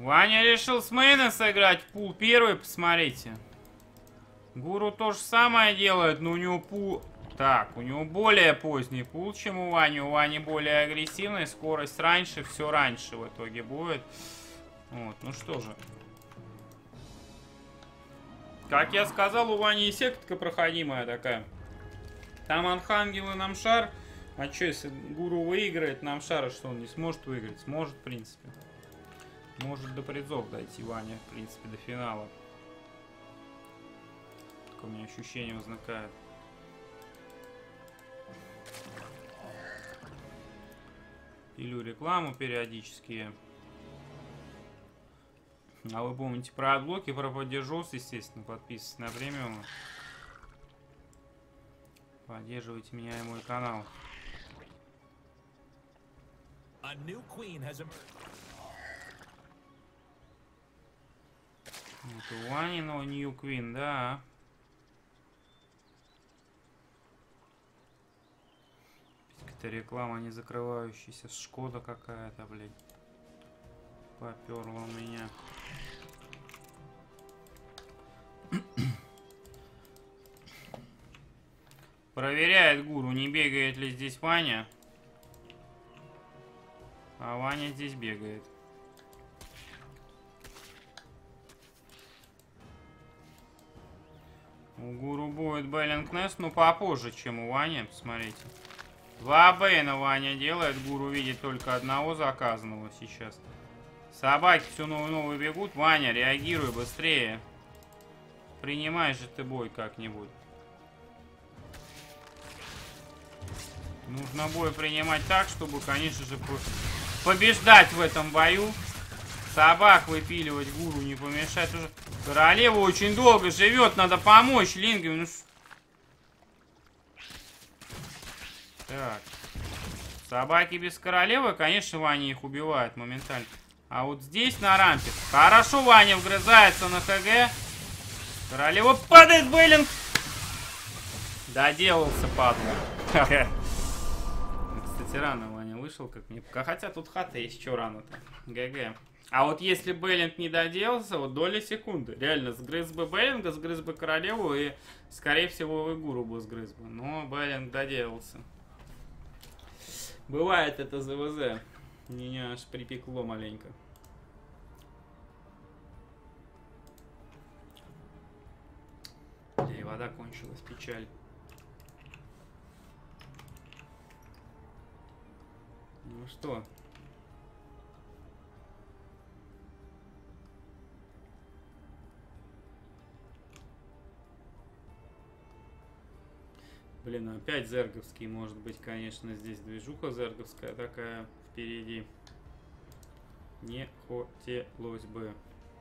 Ваня решил с мейна сыграть пул первый, посмотрите. Гуру то же самое делает, но у него пул... Так, у него более поздний пул, чем у Вани. У Вани более агрессивный, скорость раньше, все раньше в итоге будет. Вот, ну что же. Как я сказал, у Вани и сектка проходимая такая. Там Архангел и Намшар. А что, если Гуру выиграет Намшара, что он не сможет выиграть? Сможет, в принципе. Может до призов дойти Ваня, в принципе, до финала. Такое у меня ощущение возникает. Пилю рекламу периодически. А вы помните про отблоки, про поддержос, естественно, подписывайтесь на премиум. Поддерживайте меня и мой канал. Это у Вани, но New Queen, да. Это реклама не закрывающаяся. Шкода какая-то, блядь. Поперла у меня. Проверяет Гуру, не бегает ли здесь Ваня. А Ваня здесь бегает. У Гуру будет Бейлинг Нест, но попозже, чем у Вани. Посмотрите. 2 Бейна Ваня делает. Гуру видит только одного заказанного сейчас. Собаки все новые бегут. Ваня, реагируй быстрее. Принимай же ты бой как-нибудь. Нужно бой принимать так, чтобы, конечно же, побеждать в этом бою. Собак выпиливать Гуру не помешает. Уже королева очень долго живет, надо помочь Лингам. Ну, так. Собаки без королевы, конечно, Ваня их убивает моментально. А вот здесь на рампе. Хорошо Ваня вгрызается на ХГ. Королева падает, Бейлинг. Доделался, падла. Кстати, рано Ваня вышел, как мне пока. Хотя тут хата есть, что рано-то. ГГ. А вот если Бейлинг не доделался, вот доля секунды. Реально, сгрыз бы Бейлинга, сгрыз бы королеву и, скорее всего, и Гуру бы сгрыз бы. Но Бейлинг доделался. Бывает это ЗВЗ. Меня аж припекло маленько. И вода кончилась, печаль. Ну что? Блин, опять зерговский может быть, конечно, здесь движуха зерговская такая впереди. Не хотелось бы.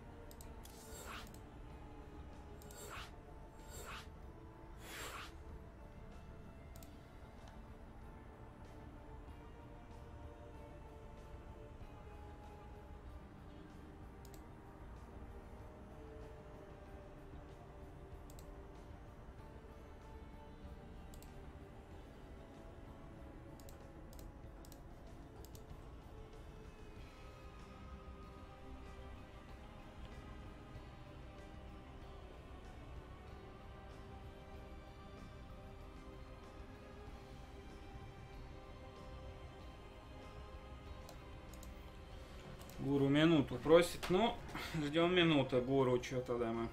Гуру минуту просит, ну, ждем минуту, Гуру, что тогда мы.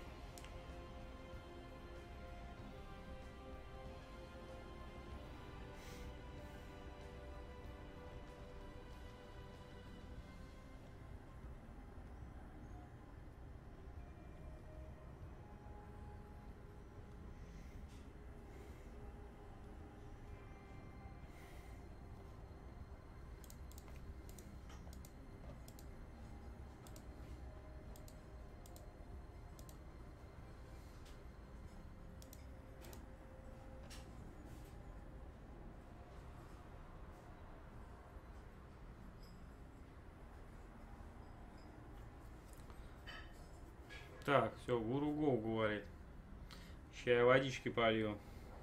Так, все, Гуру Гоу говорит. Сейчас я водички полью.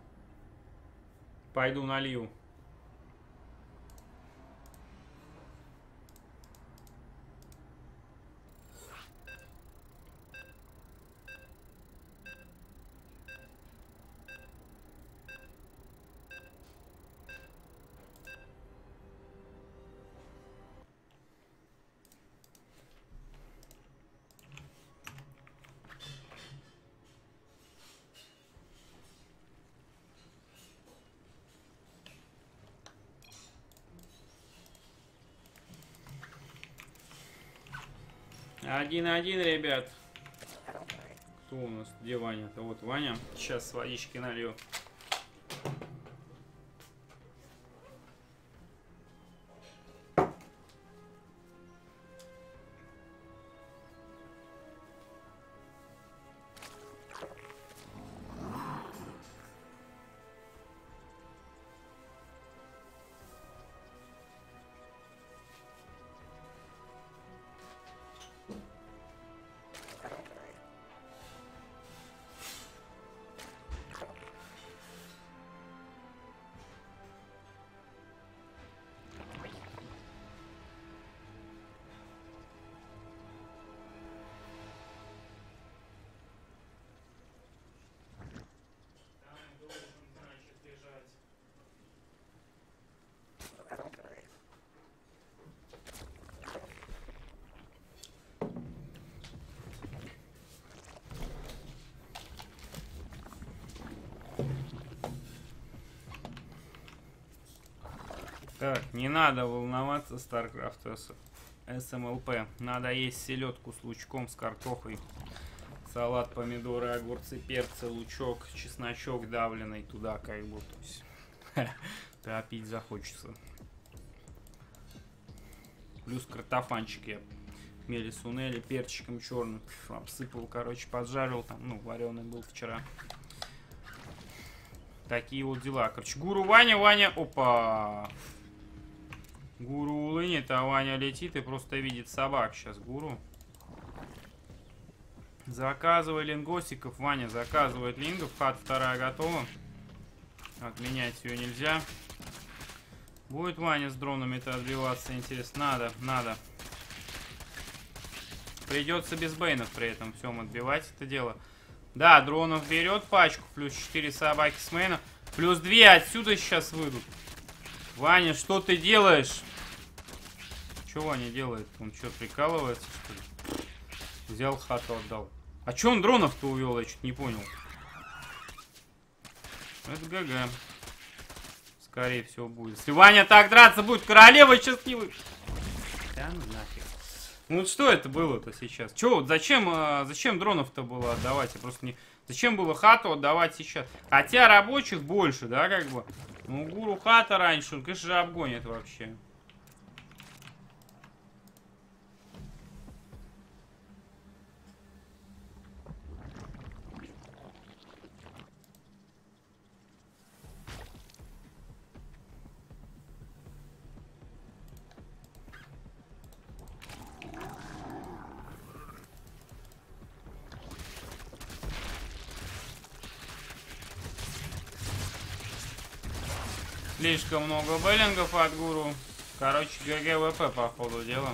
Пойду налью. 1-1, ребят. Кто у нас? Где Ваня-то? Вот Ваня. Сейчас водички налью. Так, не надо волноваться, StarCraft SMLP. Надо есть селедку с лучком, с картохой. Салат, помидоры, огурцы, перцы, лучок, чесночок давленный туда, как бы. То есть, да, пить захочется. Плюс картофанчик я мели сунели перчиком черным обсыпал, короче, поджарил там, ну, вареный был вчера. Такие вот дела. Короче, гуру Ваня, опа! Гуру улынет, а Ваня летит и просто видит собак сейчас, гуру. Заказывай лингосиков, Ваня заказывает лингов. Хат вторая готова. Отменять ее нельзя. Будет Ваня с дронами-то отбиваться, интересно? Надо. Придется без бейнов при этом всем отбивать это дело. Да, дронов берет пачку, плюс 4 собаки с мейна. Плюс 2 отсюда сейчас выйдут. Ваня, что ты делаешь? Что Ваня делает? Он что, прикалывается, что ли? Взял хату, отдал. А че он дронов-то увел? Я что-то не понял. Это ГГ. Скорее всего будет. Если Ваня так драться будет, королева сейчас не вы... Да ну нафиг. Ну вот что это было-то сейчас? Че, вот зачем дронов-то было отдавать? Я просто не... Зачем было хату отдавать сейчас? Хотя рабочих больше, да, как бы. Ну, гуру хата раньше, он, конечно же, обгонит вообще. Слишком много беллингов от гуру. Короче, ГГВП по ходу дела.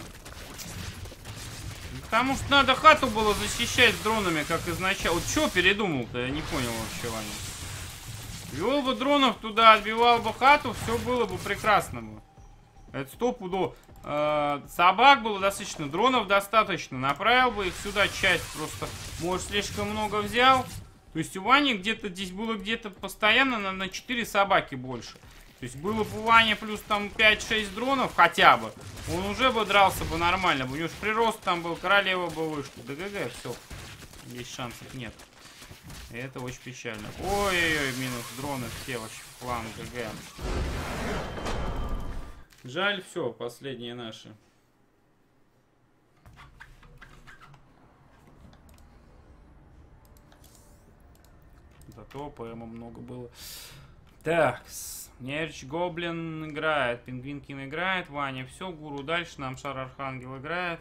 Потому что надо хату было защищать с дронами, как изначально. Вот что передумал-то, я не понял вообще, Ваня. Вел бы дронов туда, отбивал бы хату, все было бы прекрасно бы. Это стопудово. Собак было достаточно, дронов достаточно. Направил бы их сюда часть, просто, может, слишком много взял. То есть у Вани где-то здесь было где-то постоянно на 4 собаки больше. То есть было бы у Вани плюс там 5-6 дронов хотя бы. Он уже бы дрался бы нормально. У него же прирост там был, королева бы вышла. Да ГГ, все. Здесь шансов нет. И это очень печально. Ой-ой-ой, минус дроны все вообще в план ГГ. Жаль, все, последние наши. Зато ПМа много было. Так, Нерч Гоблин играет, Пингвинкин играет, Ваня все, гуру дальше, нам Шар Архангел играет.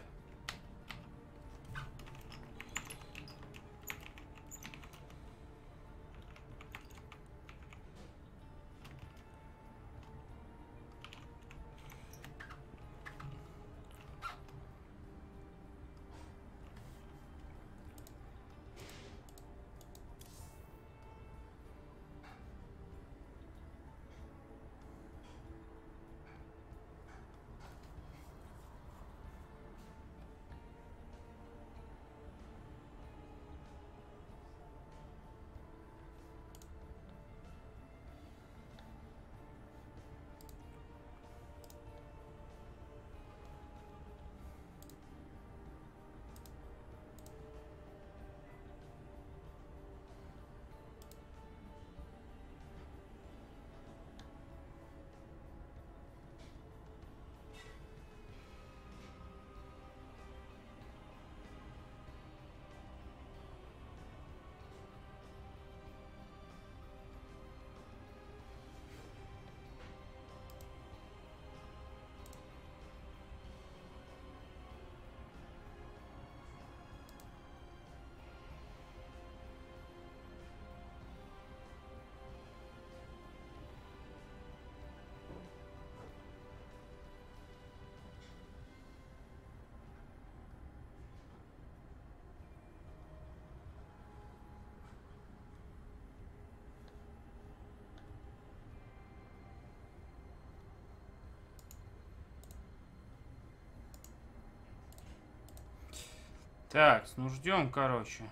Так, ну ждем, короче.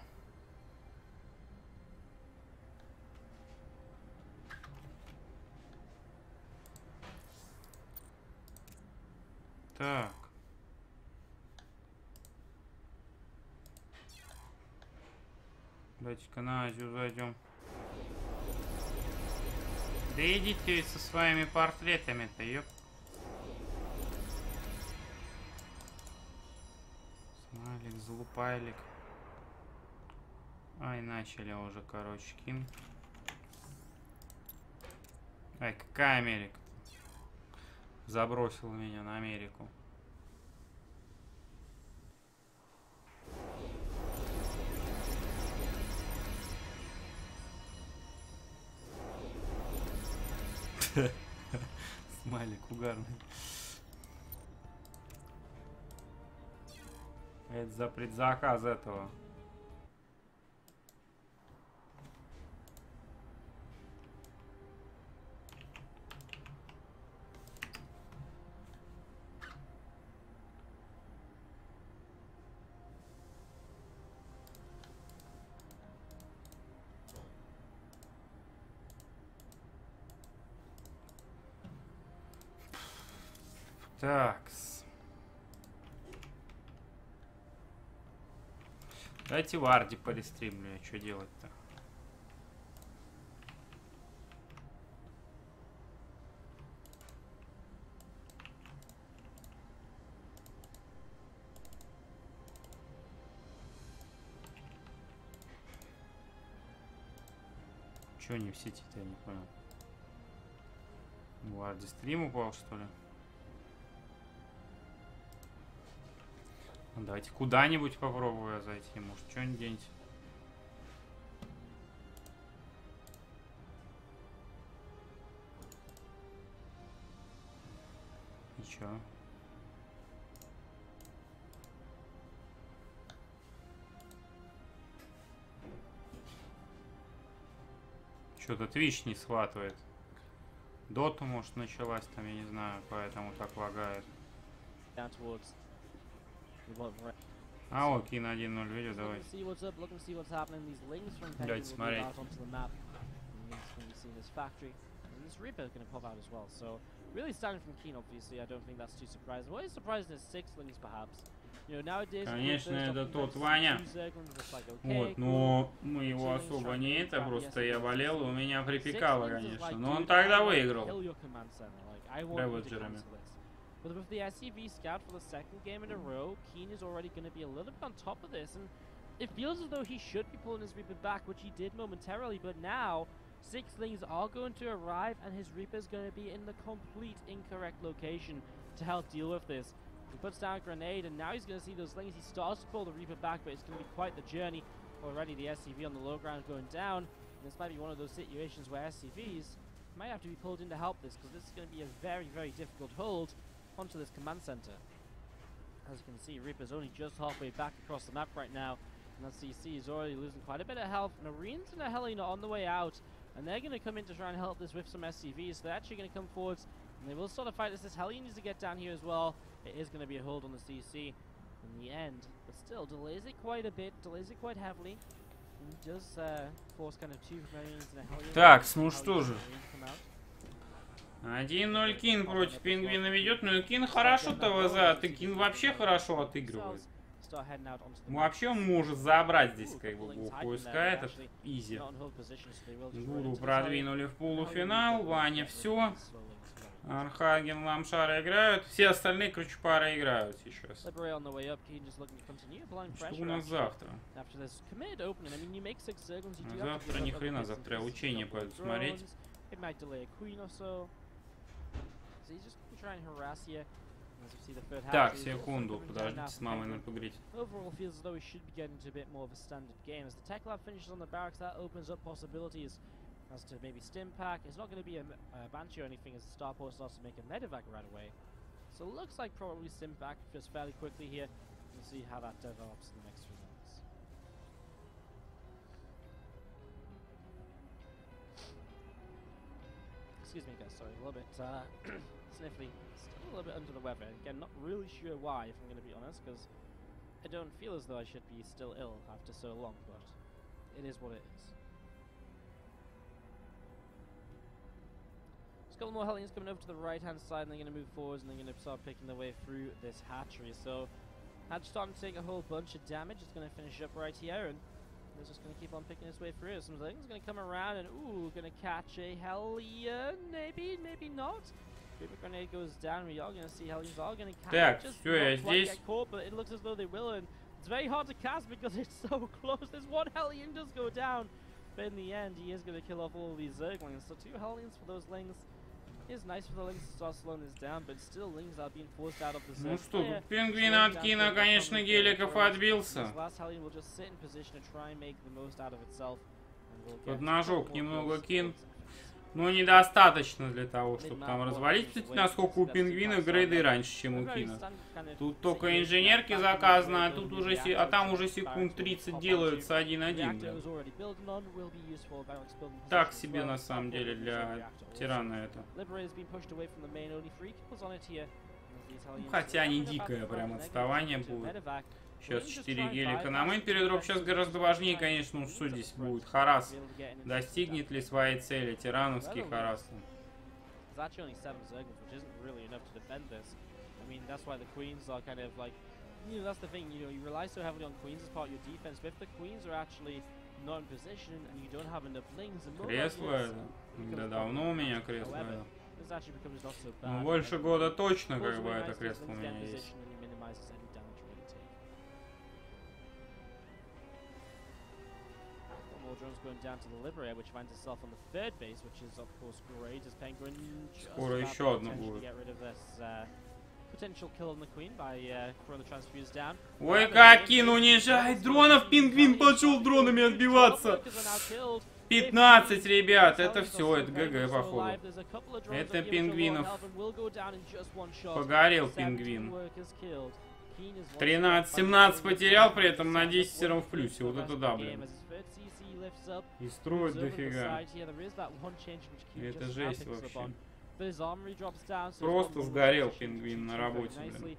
Так. Давайте-ка на Азию зайдем. Да идите ведь со своими портретами-то, ёп. Смайлик, залупайлик. Ай, начали уже, короче, кин. Ай, какая Америка? Забросила меня на Америку. Смайлик угарный. Это за предзаказ этого. Такс. Давайте Варди порестримлю. Что делать-то? Чё не в сети-то, я не понял. Варди стрим упал, что ли? Давайте куда-нибудь попробую зайти. Может, что-нибудь. И чё? Что-то Twitch не схватывает. Доту, может, началась там, я не знаю, поэтому так лагает. А, окей, на 1-0 видео, давай. Давайте смотреть. Really standing from Keen, obviously, I don't think that's too surprising. What is surprising is sixlings, perhaps. You know, nowadays, конечно, это тот Ваня. Вот, но мы его особо не это, просто я болел, и у меня припекало, конечно. Но он тогда выиграл. Реводжерами. But with the SCV scout for the second game in a row, Keen is already going to be a little bit on top of this, and it feels as though he should be pulling his Reaper back, which he did momentarily, but now sixlings are going to arrive, and his Reaper is going to be in the complete incorrect location to help deal with this. He puts down a grenade, and now he's going to see those slings. He starts to pull the Reaper back, but it's going to be quite the journey. Already the SCV on the low ground going down, and this might be one of those situations where SCVs might have to be pulled in to help this, because this is going to be a very, very difficult hold onto this command center. As you can see, Reaper's only just halfway back across the map right now, and CC is already losing quite a bit of health. Marines and a Helena on the way out, and they're going to come in to try and help this with some SCVs. So they're actually going to come forwards, and they will sort of fight this. Helena needs to get down here as well. It is going to be a hold on the CC in the end, but still delays it quite a bit, delays it quite heavily, and does force kind of two Marines and a Helena. Так, ну что же. 1-0 Кин против Пингвина ведет, но Кин хорошо-то Кин вообще хорошо отыгрывает. Вообще он может забрать здесь как бы УСК, это изи. Гуру продвинули в полуфинал, Ваня все. Архаген, Ламшара играют, все остальные, короче, пары играют сейчас. Что у нас завтра? Завтра ни хрена, завтра учение пойду смотреть. Так, секунду, подождите, с мамой надо поговорить. Overall feels as though we should be getting to a bit more of a standard game. As the Tech Lab finishes on the barracks, that opens up possibilities as to maybe Stimpak. It's not going to be a Banshee or anything as the Starport starts to make a Medivac right away. So it looks like probably Stimpak just fairly quickly here. We'll see how that develops in the next few months. Excuse me guys, sorry, a little bit sniffly. Still a little bit under the weather. Again, not really sure why, if I'm going to be honest, because I don't feel as though I should be still ill after so long, but it is what it is. There's a couple more Hellions coming over to the right-hand side, and they're going to move forwards, and they're going to start picking their way through this hatchery. So, Hatch starting to take a whole bunch of damage. It's going to finish up right here, and it's just going to keep on picking its way through. Something's going to come around, and ooh, going to catch a Hellion. Maybe, maybe not. Creeper Grenade goes down. We are going to see Hellions are going to catch. Так, Just всё, я not quite здесь. get caught, but it looks as though they will, and it's very hard to cast because it's so close. There's one Hellion does go down, but in the end, he is going to kill off all of these Zerglings. So 2 Hellions for those Lings. It is nice for the Lings to start slowing this down, but still Lings are being forced out of the Ну Zerg что, player. тут пингвин от Кина, конечно, геликов отбился. This last Hellion will just sit in position to try and make the most out of itself. And we'll Тут get ножок more немного kills Кин. towards Но недостаточно для того, чтобы там развалить. Кстати, насколько у пингвина грейды раньше, чем у Кина. Тут только инженерки заказаны, а тут уже а там уже секунд 30 делаются 1-1. Так себе на самом деле для тирана это. Ну, хотя не дикое прям отставание будет. Сейчас 4 гелика на мейн передроп. Сейчас гораздо важнее, конечно, что здесь будет. Харас достигнет ли своей цели? Тирановский Харас. That's the thing, you rely so heavily on queens as part of your defense, but if the queens are actually not in position and you don't have enough lings and Кресло это? Да давно у меня кресло это. this actually becomes not so Ну, bad. больше года точно как бы это кресло у меня есть. More drones going down to the Liberator, which finds itself on the third base, which is of course great as Penguin just Скоро about еще to одно potentially будет. get rid of this potential kill on the Queen by throwing the transfuse down. Ой, как Кин унижает дронов, пингвин пошел дронами отбиваться. 15, ребят, это все, это ГГ походу. Это пингвинов. Погорел пингвин. 13-17 потерял, при этом на 10 все равно в плюсе. Вот это да, блин. И строит дофига. Это жесть вообще. Просто сгорел пингвин на работе, блин.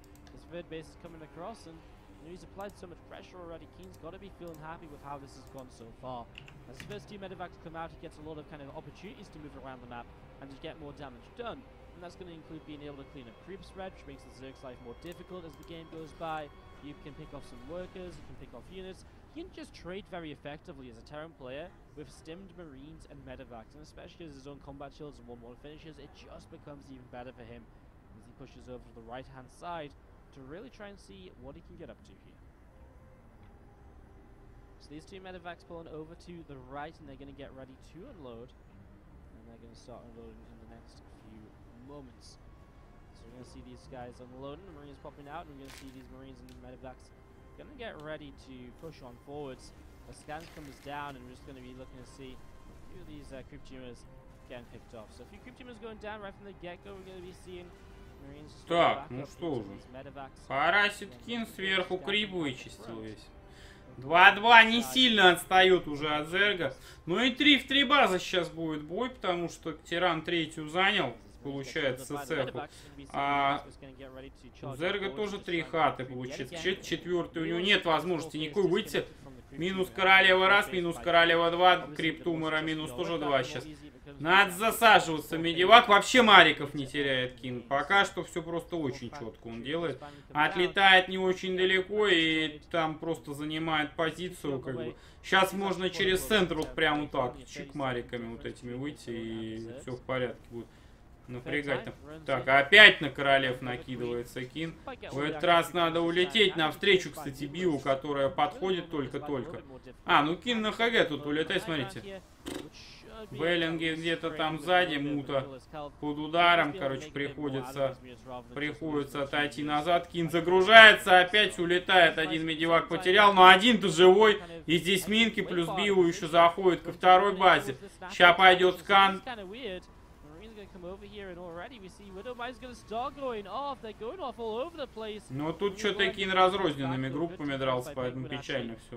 He's applied so much pressure already. Keen's got to be feeling happy with how this has gone so far. As his first 2 medevacs come out, he gets a lot of kind of opportunities to move around the map and to get more damage done. And that's going to include being able to clean up creep spread, which makes the Zerg's life more difficult as the game goes by. You can pick off some workers, you can pick off units. He can just trade very effectively as a Terran player with stimmed Marines and medevacs, and especially as his own combat shields and 1-1 finishes, it just becomes even better for him as he pushes over to the right-hand side to really try and see what he can get up to here. So these 2 medevacs pulling over to the right, and they're going to get ready to unload, and they're going to start unloading in the next few moments. So we're going to see these guys unloading, the Marines popping out, and we're going to see these Marines and the medevacs going to get ready to push on forwards. The scan comes down, and we're just going to be looking to see a few of these creep tumors getting picked off. So a few creep tumors going down right from the get-go. We're going to be seeing Marines. Так, ну что уже. Харасит Кин сверху крип вычистил весь. 2-2 не сильно отстает уже от Зерга. Ну и 3 в 3 базы сейчас будет бой, потому что Тиран 3-ю занял, получается, цеху. А у Зерга тоже 3 хаты получится. 4-й у него нет возможности никакой выйти. Минус королева раз, минус королева 2, криптумора минус тоже 2 сейчас. Надо засаживаться. Медивак вообще мариков не теряет Кин. Пока что все просто очень четко он делает. Отлетает не очень далеко и там просто занимает позицию. Как бы. Сейчас можно через центр вот прямо так, чик мариками вот этими выйти и все в порядке будет. Напрягать. Так, опять на королев накидывается Кин. В этот раз надо улететь навстречу, кстати, Биву, которая подходит только-только. А, ну Кин на ХГ тут улетает, смотрите. Беллинги где-то там сзади, Мута под ударом, короче, приходится отойти назад. Кин загружается, опять улетает, один медивак потерял, но один-то живой. И здесь Минки плюс Биву еще заходит ко второй базе. Сейчас пойдет скан. Но тут что-то Кин разрозненными группами дрался, поэтому печально все.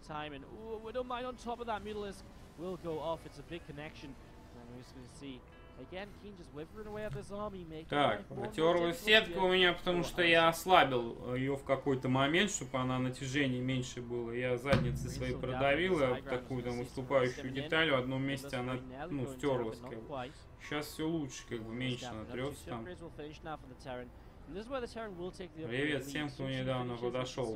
Will go off. It's a big connection. And we're just going to see Again, Keen just withering away at this army, making Так, life more and more протерлась difficult сетка here. у меня, потому что я ослабил ее в какой-то момент, чтобы она натяжение меньше было. Я задницы свои продавил, и такую там выступающую деталь в одном месте она, ну, стерлась, как бы. Сейчас все лучше, как бы меньше натрется там. Привет всем, кто недавно подошел.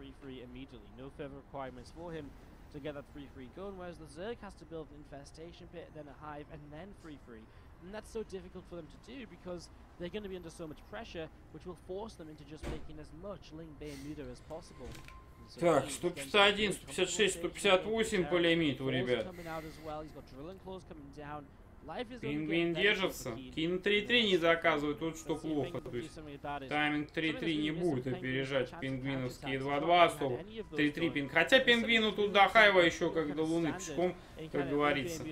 To get that free going, whereas the Zerg has to build an infestation pit, then a hive, and then free. And that's so difficult for them to do because they're going to be under so much pressure, which will force them into just making as much Ling Bane Muda as possible. Так, 151, 156, 158 по лимиту, ребят. Пингвин держится. Кин 3-3 не заказывает, вот что плохо. То есть тайминг 3-3 не будет опережать пингвиновские 2-2 особо. 3-3 пинг. Хотя пингвину тут до хайва еще как до луны пешком, как говорится.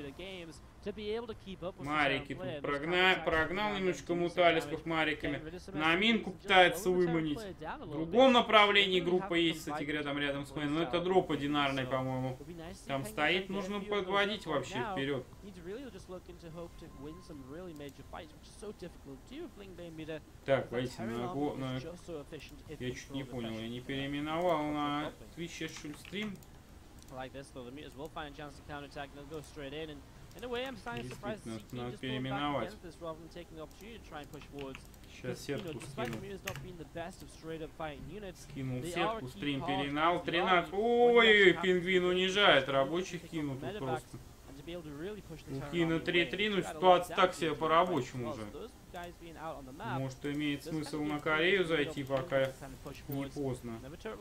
Марики тут прогнал немножко муталисков мариками. На минку пытается выманить. В другом направлении группа есть, кстати говоря, там рядом с мейном. Но это дроп одинарный, по-моему. Там стоит, нужно подводить вообще вперед. Так, пойдите на... Я чуть не понял, я не переименовал на Twitch стрим. Надо переименовать. Сейчас сетку скину. Скинул сетку, стрим перенал. 13. Ой, пингвин унижает. Рабочих кину тут просто. Кину 3-3, ну ситуация так себе по-рабочему уже. Может, имеет смысл на Корею зайти, пока не поздно.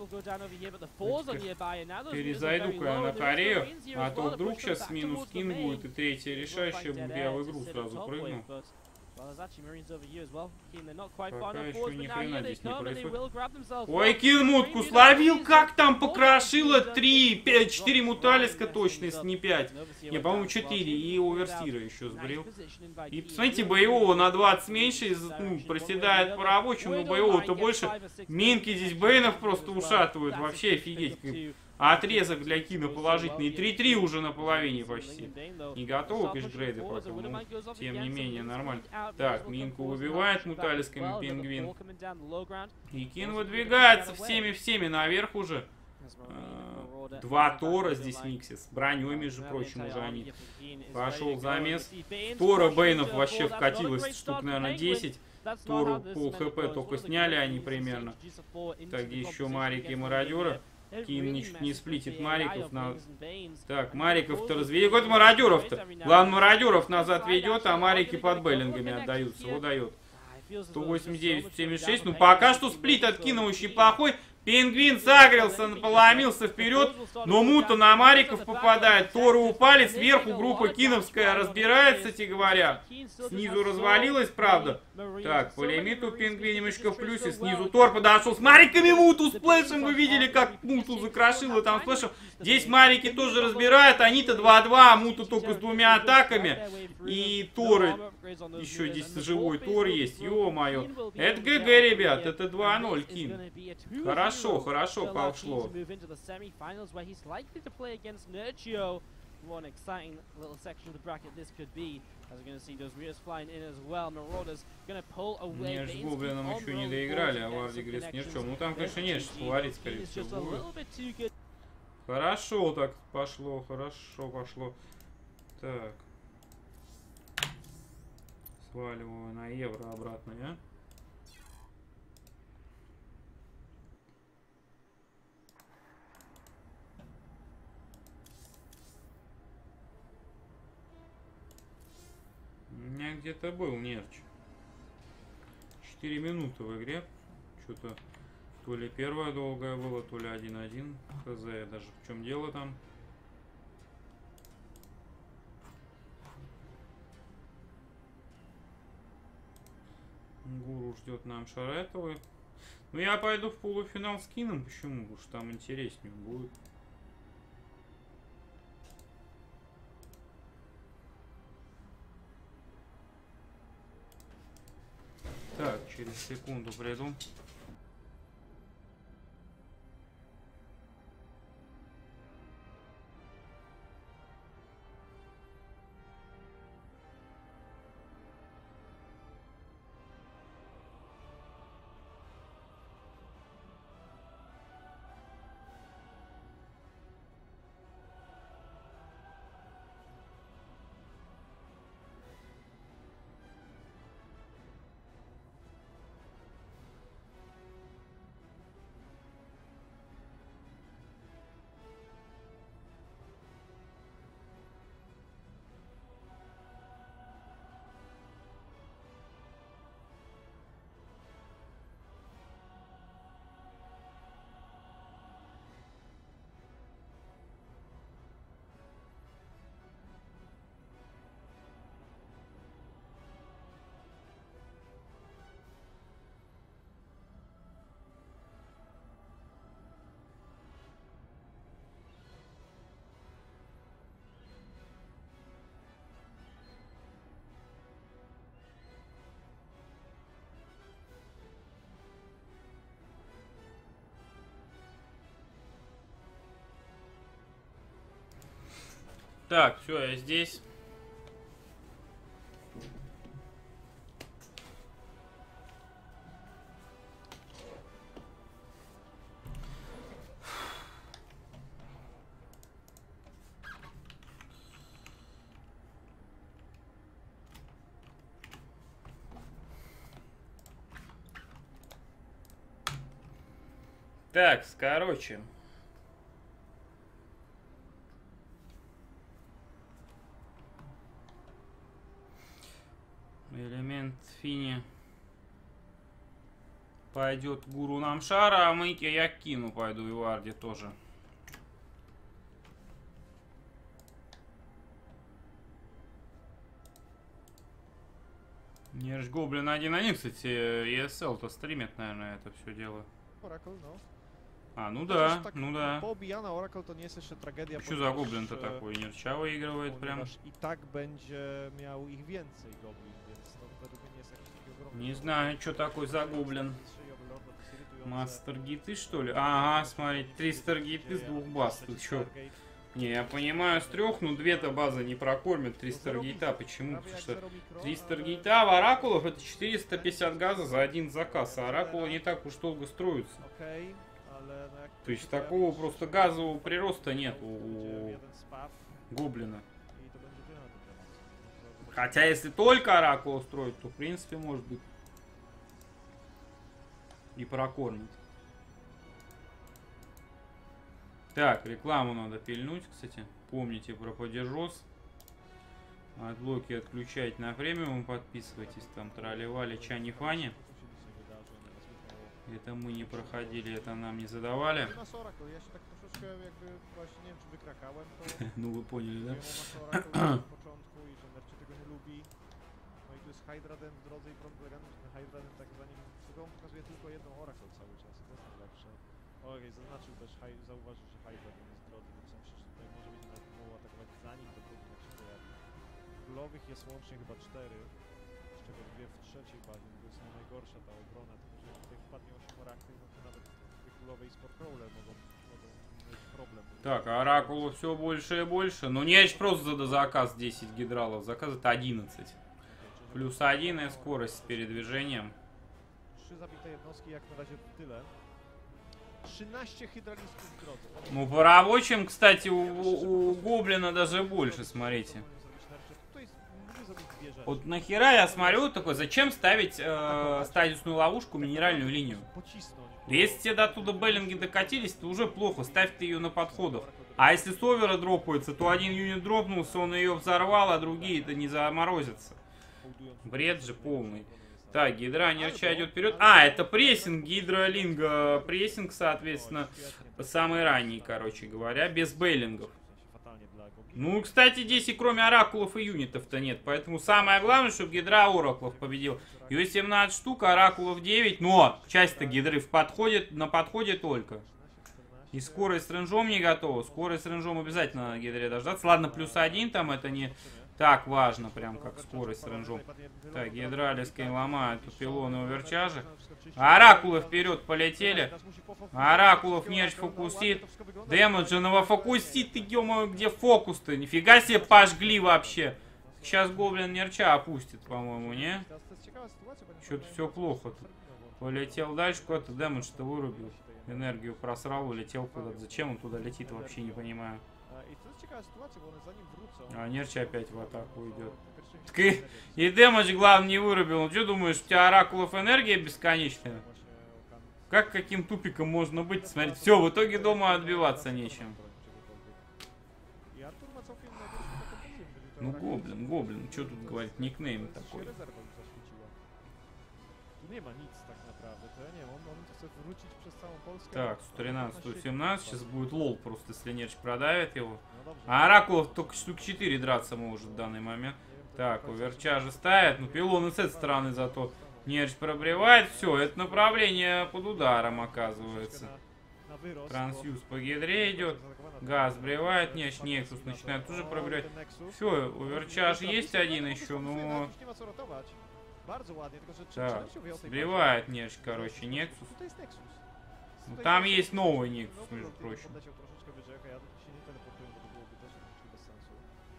Перезайду-ка я на Корею, а то вдруг сейчас минус кин будет, и третья решающая будет, я в игру сразу прыгну. Пока еще ни хрена здесь не происходит. Ой, Кин мутку словил, как там покрошило 4 муталиска точно, если не 5. Не, по-моему 4, и оверстира еще сбрил. И посмотрите, боевого на 20 меньше, ну, проседает по рабочему, но боевого-то больше. Минки здесь бейнов просто ушатывают, вообще офигеть. Отрезок для Кина положительный. 3-3 уже на половине почти. Не готовы кэшгрейды пока, но тем не менее нормально. Так, Минку выбивает муталисками пингвин. И Кин выдвигается всеми наверх уже. 2 Тора здесь миксит. С броней, между прочим, уже они. Пошел замес. Тора бейнов вообще вкатилось штук, наверное, 10. Тору пол хп только сняли они примерно. Так, где еще марики и мародеры. Кин не сплитит мариков на... Так, мариков-то разведет. Вот мародеров-то. Главное, мародеров назад ведет, а марики под бейлингами отдаются. Вот дает. 189, 76. Ну, пока что сплит от Кина очень плохой. Пингвин сагрился, поломился вперед, но мута на мариков попадает. Торы упали, сверху группа киновская разбирается, кстати говоря. Снизу развалилась, правда. Так, по лимиту пингвин немножко в плюсе. Снизу Тор подошел с мариками муту, сплэшем. Вы видели, как муту закрошило там сплэшем. Здесь марики тоже разбирают, они-то 2-2, а муту только с 2 атаками. И Торы, еще здесь живой Тор есть, ё-моё. Это ГГ, ребят, это 2-0 Кин. Хорошо, хорошо пошло. One exciting little section of the bracket this could be, as we're going to see those Mutas flying in as well. Marauders going to pull away. Не, с Гоблином еще не доиграли, а Варди говорит с Нерчом. Ну там, конечно, нет, что творить, скорее всего, будет. Хорошо так пошло, хорошо пошло. Так. Сваливаю на евро обратно, а? У меня где-то был Нерч. 4 минуты в игре. Что-то то ли первая долгая была, то ли 1-1. Хз, даже в чем дело там. Гуру ждет нам Шаретовой. Ну я пойду в полуфинал с Кином. Почему? Потому что там интереснее будет. Так, через секунду приду. Так, все, я здесь. Так, короче. Элемент фини пойдет гуру Намшара, а Мейки я кину, пойду и Варди тоже. Нерж Гоблин 1-1, кстати, ESL-то стримит, наверное, это все дело. Oracle, no. А, ну Chociaż да, tak ну да. Poobijana Oracle to nie jest jeszcze tragedia. Что за гоблин-то такой? Нерча выигрывает прям. Ponieważ i tak będzie miał ich więcej goblin, więc to według mnie nie jest jakiś ogromny. Не знаю, что такой за гоблин. Trzy Overlorda to jest irytujące. Мастер гиты, что ли? Ага, смотри, 300 гиты с 2 баз. Ты чё? Не, я понимаю, с 3, но 2-то база не прокормит 300 гейта. Почему? Потому что 300 гейта в Оракулов это 450 газа за один заказ. А Оракулы не так уж долго строятся. Okej, ale no jak То есть такого просто газового прироста нет у będzie jeden spaw гоблина. i to będzie tyle na ten temat. No, Хотя если только Оракула строить, то в принципе может быть и прокормит. Так, рекламу надо пильнуть, кстати. Помните про поддержос. Отблоки отключать на премиум, подписывайтесь. Там тролливали Чани-Фани. Это мы не проходили, это нам не задавали. Mass Oracle, ja się tak troszeczkę jakby właśnie nie wiem czy wykrakałem, to Ну вы поняли, да? mówiłem o Mass Oracle na początku i że Nercie tego nie lubi. No i tu jest Hydra Den w drodze i problem polega na tym, że ten Hydra Den tak zanim tylko on pokazuje tylko jedną Oracle cały czas i to jest najlepsze. Okej, zaznaczył też, zauważył, że Hydra Den jest w drodze, więc myślę, że tutaj może być nawet mogło atakować zanim to powinno się pojawić. Królowych jest łącznie chyba 4, z czego 2 w trzeciej bazie, to jest najgorsza ta obrona, tylko że jak tutaj wpadnie 8 Oracle, no to nawet dwie królowe i Sportcrawler mogą mieć problem. Так, а Оракула все больше и больше. Но не просто за заказ 10 гидралов. Заказ это 11. Плюс 1 и скорость с передвижением. 3 zabite jednostki, jak na razie tyle. 13 hydralistów w drodze. Ну, по рабочим, кстати, у Гоблина даже больше, смотрите. Tutaj mógłby zrobić dwie rzeczy. Вот нахера я смотрю такой, зачем ставить стадиусную ловушку, минеральную линию? Pocisnąć. Если тебе до туда Беллинги докатились, то уже плохо, ставь ты ее на подходах. А если с овера дропается, то один юнит дропнулся, он ее взорвал, а другие-то не заморозятся. Бред же полный. Так, Гидра Нерча идет вперед. А, это прессинг, Гидра Линга. Прессинг, соответственно, самый ранний, короче говоря, без бейлингов. Ну, кстати, здесь и кроме оракулов и юнитов-то нет. Поэтому самое главное, чтобы Гидра Ораклов победил. Ее 17 штук, оракулов 9. Но часть-то Гидры на подходе только. И скорость с рейнджом не готова. Скорость с рейнджом обязательно на Гидре дождаться. Ладно, плюс 1 там это не так важно, прям как скорость с рейнджом. Так, Гидралиской ломают тут пилоны оверчажи. Оракулы вперед полетели. Оракулов Нерч фокусит. Дэмэджа фокусит, ты ё-моё, где фокус-то? Нифига себе пожгли вообще. Сейчас Гоблин Нерча опустит, по-моему, не? Что-то все плохо тут. Полетел дальше, куда-то дэмэдж-то вырубил. Энергию просрал, улетел куда-то. Зачем он туда летит, вообще не понимаю. А Нерч опять в атаку идет. И дэмэдж, главное, не вырубил. Ну что думаешь, у тебя оракулов энергия бесконечная? Как каким тупиком можно быть? Смотрите, все, в итоге дома отбиваться нечем. Ну, Гоблин, что тут говорить, никнейм такой. Так, 113, 117, сейчас будет лол просто, если Нерч продавит его. А Оракулов только штук 4 драться может в данный момент. Так, оверчажи ставят, ну пилоны с этой стороны зато Нерч пробревает. Все, это направление под ударом оказывается. Трансюз по гидре идет. Газ бревает, Нерч, Нексус начинает тоже пробревать. Все, оверчаж есть один еще, но... Так, сбивает Нерч, короче, Нексус. Ну, там есть новый Нексус, между прочим.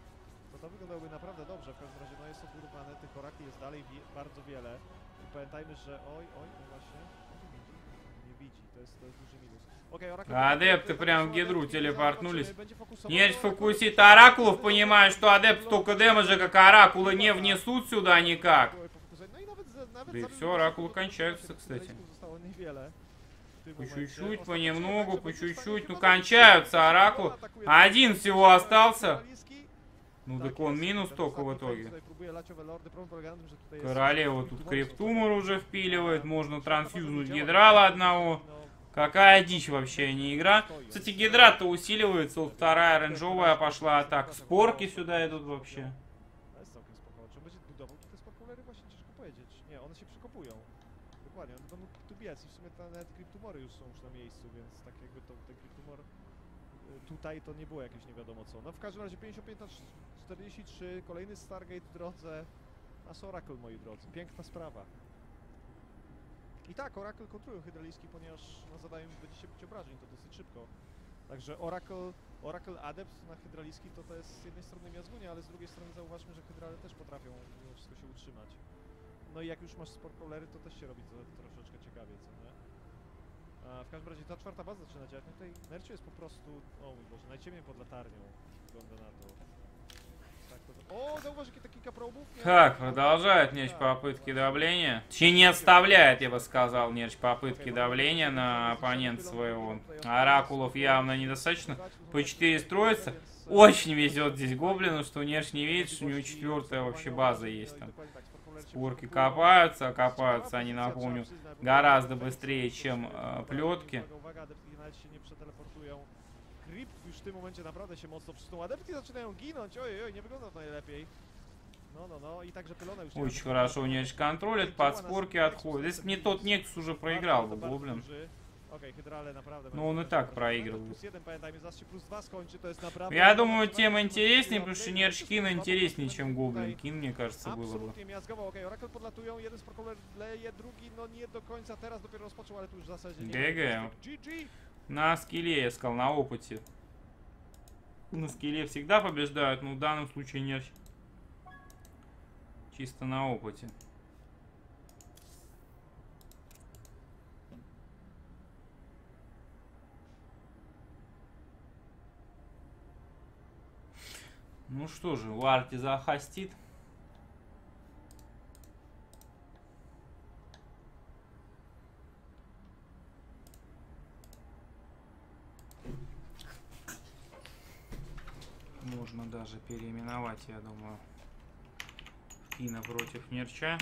wyglądałoby naprawdę dobrze. W każdym razie no jest obudowane, tych orakli jest dalej bardzo wiele. I pamiętajmy, że oj, no właśnie, nie widzi, to jest duży minus. Адепты прям в гидру телепортнулись. Нерч фокусит оракулов, понимая, что адепты столько дэмэджа, как оракулы, не внесут сюда никак. Да и все, оракулы кончаются, кстати. По чуть-чуть, понемногу, по чуть-чуть. Ну, кончаются оракулы. Один всего остался. Ну, так он минус только в итоге. Королева тут криптумор уже впиливает. Можно трансфьюзнуть гидрала одного. Какая дичь вообще, не игра. Кстати, гидра-то усиливается. Вот вторая оранжевая пошла атака. Спорки сюда идут вообще. Dokładnie, one będą tu biec i w sumie te nawet kryptumory już są na miejscu, więc tak jakby to ten kryptumor tutaj to nie było jakieś nie wiadomo co. No w każdym razie 55 na 43, kolejny Stargate w drodze. Nasz Oracle, moi drodzy, piękna sprawa. I tak, Oracle kontrują hydraliski, ponieważ no, zadają 25 obrażeń, to dosyć szybko. Także Oracle Adept na hydraliski to jest z jednej strony miazgunia, ale z drugiej strony zauważmy, że hydrale też potrafią mimo wszystko się utrzymać. No i jak już masz sportcrawlery, to też się robi to troszeczkę ciekawie, co nie? A w każdym razie ta czwarta baza zaczyna działać. No tutaj Nercio jest po prostu, o mój Boże, najciemniej pod latarnią wygląda na to. Tak, о, зauważ, jakie kilka probów. Так, продолжает Нерч попытки давления. Точнее, не оставляет, я бы сказал, Нерч попытки давления на оппонента своего. Оракулов явно недостаточно. По 4 строится. Очень везет здесь гоблину, что Нерч не видит, что у него четвертая вообще база есть там. Спорки копаются, а копаются они, напомню, гораздо быстрее, чем плетки. Crypt już w tym momencie naprawdę się mocno przysunął. Adepty zaczynają ginąć, oj, nie wygląda to najlepiej. No, и также Пелона już... Очень хорошо Нерч контролит, под спорки отходит. Если не тот Нексус уже проиграл бы, гоблин. Но он и так проигрывает. Я думаю, тем интереснее, потому что Нерч Кин интереснее, чем Гоблин. Кин, мне кажется, было бы. ГГ. На скилле, я сказал, на опыте. На скилле всегда побеждают, но в данном случае Нерч чисто на опыте. Ну что же, Варти захастит. Можно даже переименовать, я думаю, Кина против Нерча.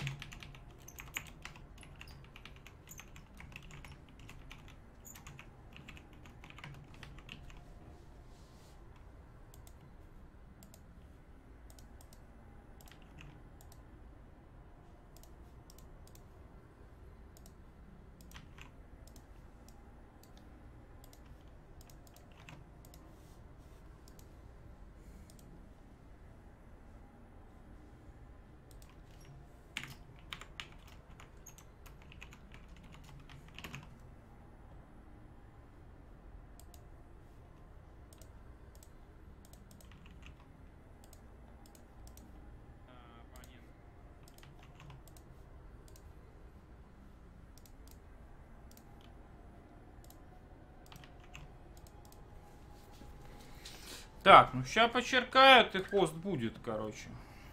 Так, ну сейчас почеркают, и хост будет, короче.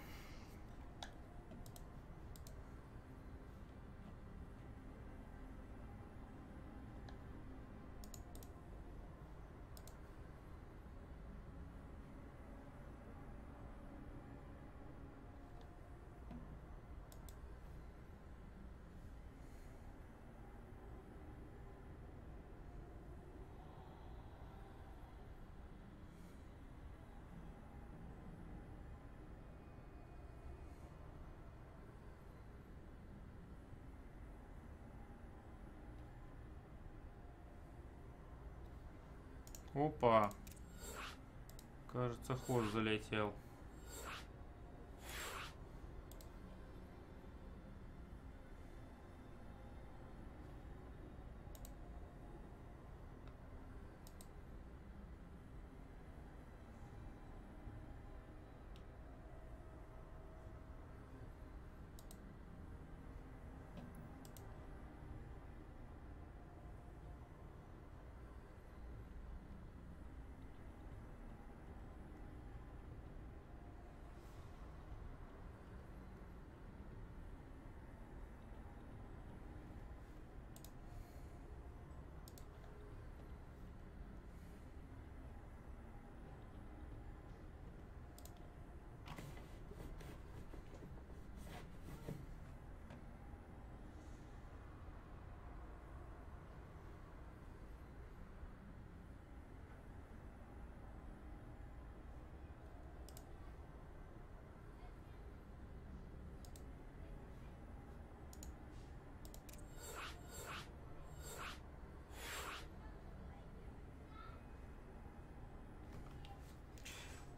Опа. Кажется, хост залетел.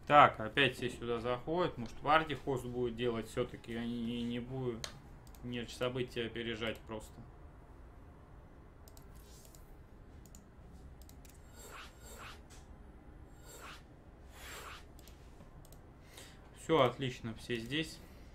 Так, опять все сюда заходят. Может, Варди хост будет делать все-таки, они не будут Нерч события опережать просто. Все, отлично, все здесь.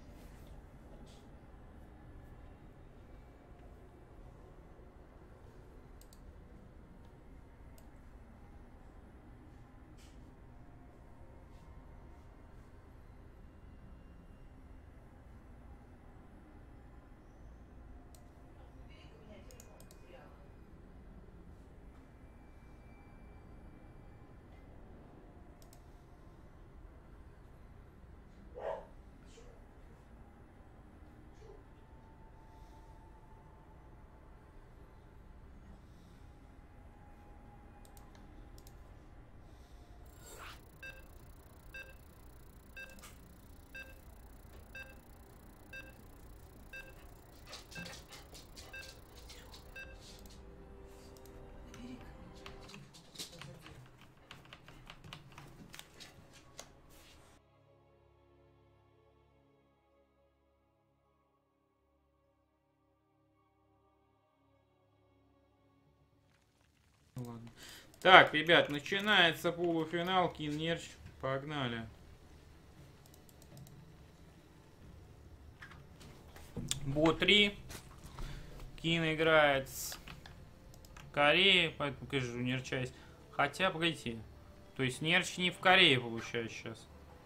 Ладно. Так, ребят, начинается полуфинал. Кин Нерч. Погнали. Бо-3. Кин играет с Кореей, поэтому, конечно, у Нерча есть. Хотя, погодите. То есть Нерч не в Корее получается сейчас.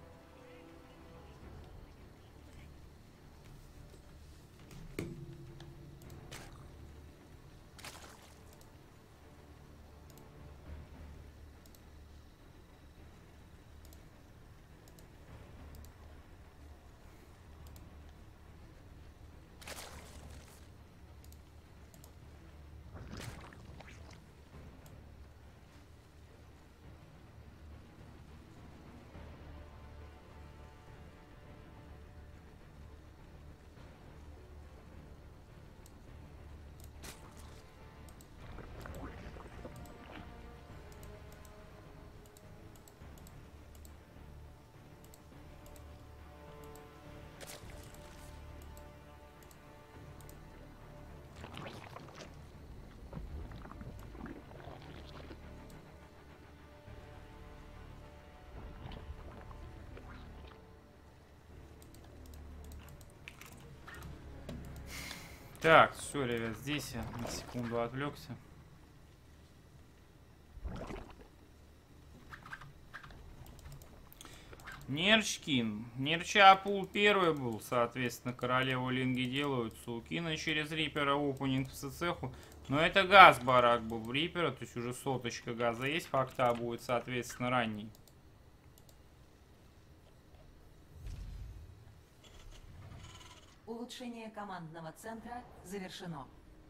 Так, все, ребят, здесь я на секунду отвлекся. Нерчкин. Нерча пул первый был, соответственно, королеву линги делаются. У Кина через Рипера опенинг в цеху. Но это газ барак был в Рипера, то есть уже соточка газа есть. Факта будет, соответственно, ранний. Улучшение командного центра завершено.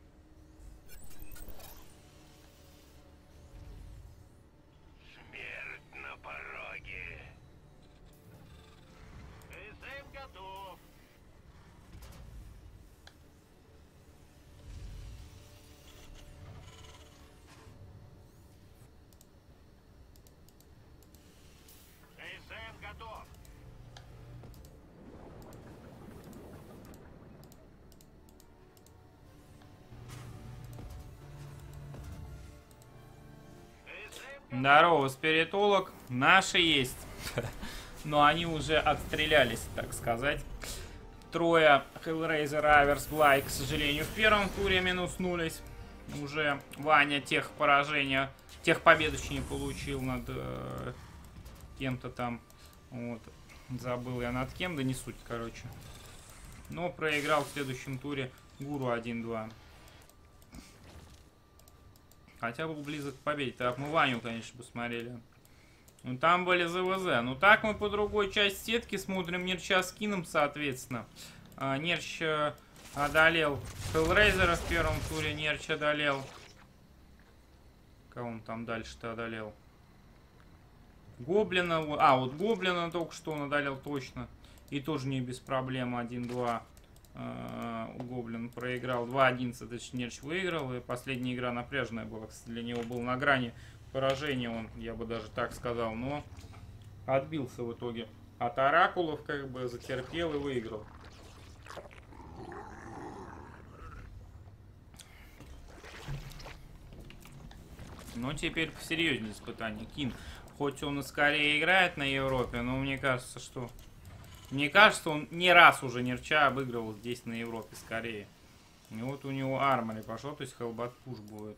Смерть на пороге. СМ готов. СМ готов. Здорово, спиритолог. Наши есть. Но они уже отстрелялись, так сказать. Трое Hellraiser, Аверс, Блай, к сожалению, в первом туре минуснулись. Уже Ваня тех поражения, тех побед еще не получил над кем-то там. Вот. Забыл я над кем, да не суть, короче. Но проиграл в следующем туре Гуру 1-2. Хотя был близок к победе. Так, мы Ваню, конечно, посмотрели. Ну, там были ЗВЗ. Ну, так мы по другой части сетки смотрим. Нерча с Кином, соответственно. Нерч одолел Hellraiser в первом туре. Нерч одолел. Кого он там дальше-то одолел? Гоблина. А, вот Гоблина только что он одолел точно. И тоже не без проблем. 1-2. Гоблин проиграл 2-11, точнее, Нерч выиграл. И последняя игра напряженная была. Кстати, для него был на грани поражения, он, я бы даже так сказал. Но отбился в итоге от оракулов, как бы затерпел и выиграл. Но теперь посерьезнее испытание. Кин, хоть он и скорее играет на Европе, но мне кажется, что... Мне кажется, он не раз уже Нерча обыгрывал здесь на Европе скорее. И вот у него армори пошел, то есть хелбат пуш будет.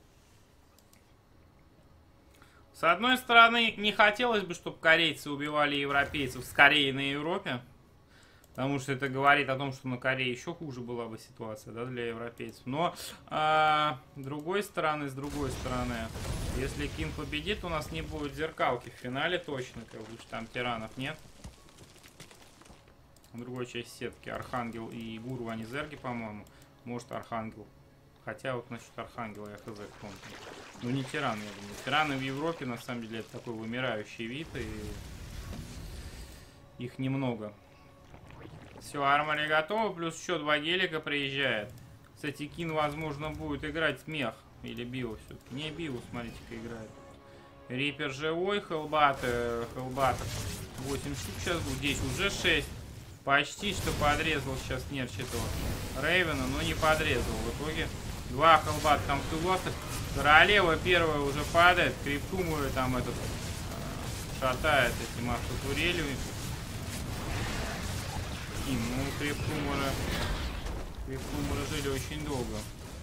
С одной стороны, не хотелось бы, чтобы корейцы убивали европейцев скорее на Европе. Потому что это говорит о том, что на Корее еще хуже была бы ситуация, да, для европейцев. Но с другой стороны, если Кин победит, у нас не будет зеркалки в финале точно, как бы там тиранов нет. Другой часть сетки Архангел и Гуру, они зерги, по-моему. Может, Архангел. Хотя вот насчет Архангела я хз помню. Ну не тиран, я думаю. Тираны в Европе, на самом деле, это такой вымирающий вид, и их немного. Все, армори готово, плюс еще 2 гелика приезжает. Кстати, Кин, возможно, будет играть мех. Или био все-таки. Не био, смотрите-ка, играет. Рипер живой, хелбат 8 штук сейчас будет. Здесь уже 6. Почти что подрезал сейчас Нерч этого Рейвена, но не подрезал. В итоге 2 хелбата там в тугостах. Королева первая уже падает. Криптумуры там этот шатает этим автотурелью. Ну, криптумуры жили очень долго.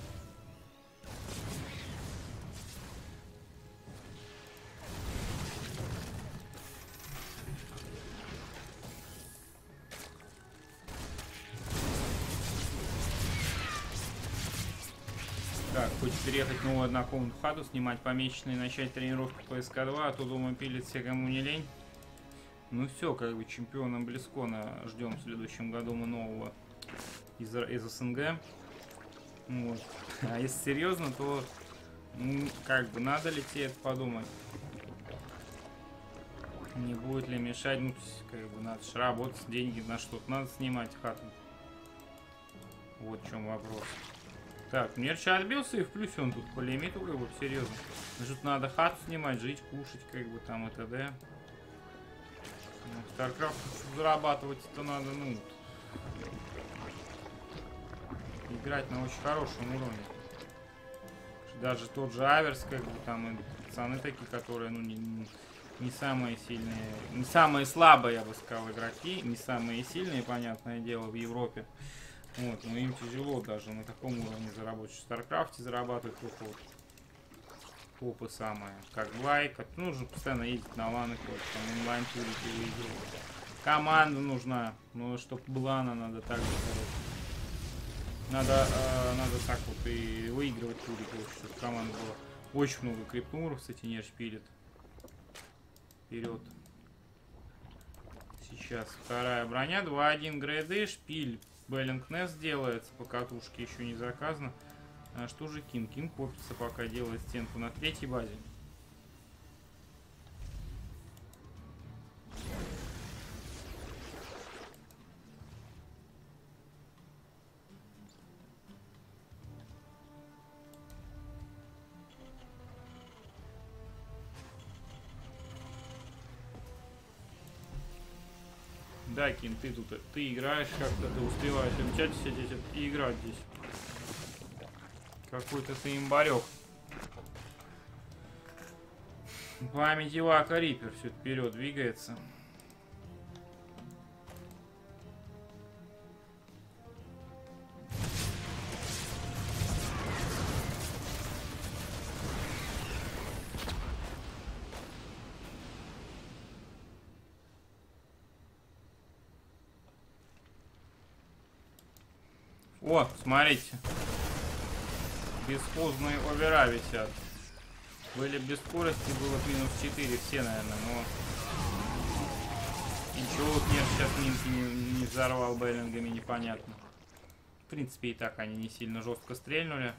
Так, хочет переехать новую однокомнатную хату, снимать помесячные и начать тренировки по СК-2, а то дома пилит все, кому не лень. Ну все, как бы чемпионом Близкона ждем в следующем году мы нового из СНГ. Вот. А если серьезно, то как бы надо ли тебе это подумать? Не будет ли мешать? Ну, как бы надо же работать, деньги на что-то надо снимать хату. Вот в чем вопрос. Так, Нерча отбился и в плюсе он тут по лимиту, как бы серьезно. Тут надо хату снимать, жить, кушать, как бы там и т.д. StarCraft зарабатывать это надо, ну, играть на очень хорошем уровне. Даже тот же Аверс, как бы там и пацаны такие, которые, ну, не самые сильные, не самые слабые, я бы сказал, игроки, не самые сильные, понятное дело, в Европе. Вот, но им тяжело даже на таком уровне заработать. В StarCraft зарабатывать только вот топы самые, как лайк. Нужно постоянно ездить на ланы, там онлайн турить и выигрывать. Команда нужна, ну, чтобы была она, надо так же, надо так вот и выигрывать турить, чтобы команда была. Очень много криптуров, кстати, Нерч пилит. Вперед. Сейчас вторая броня, 2-1 грейды, шпиль. Беллингнес делается, по катушке еще не заказано. А что же Кин? Кин копится, пока делает стенку на 3-й базе. Да, Кин, ты тут, ты играешь как-то, ты успеваешь в чате сидеть и играть здесь. Какой-то ты имбарек. Память Ивака Рипер все вперед двигается. О, смотрите. Бесхозные овера висят. Были без скорости, было минус 4 все, наверное, но... Ничего вот нет, сейчас Минки не взорвал бейлингами, непонятно. В принципе, и так они не сильно жестко стрельнули.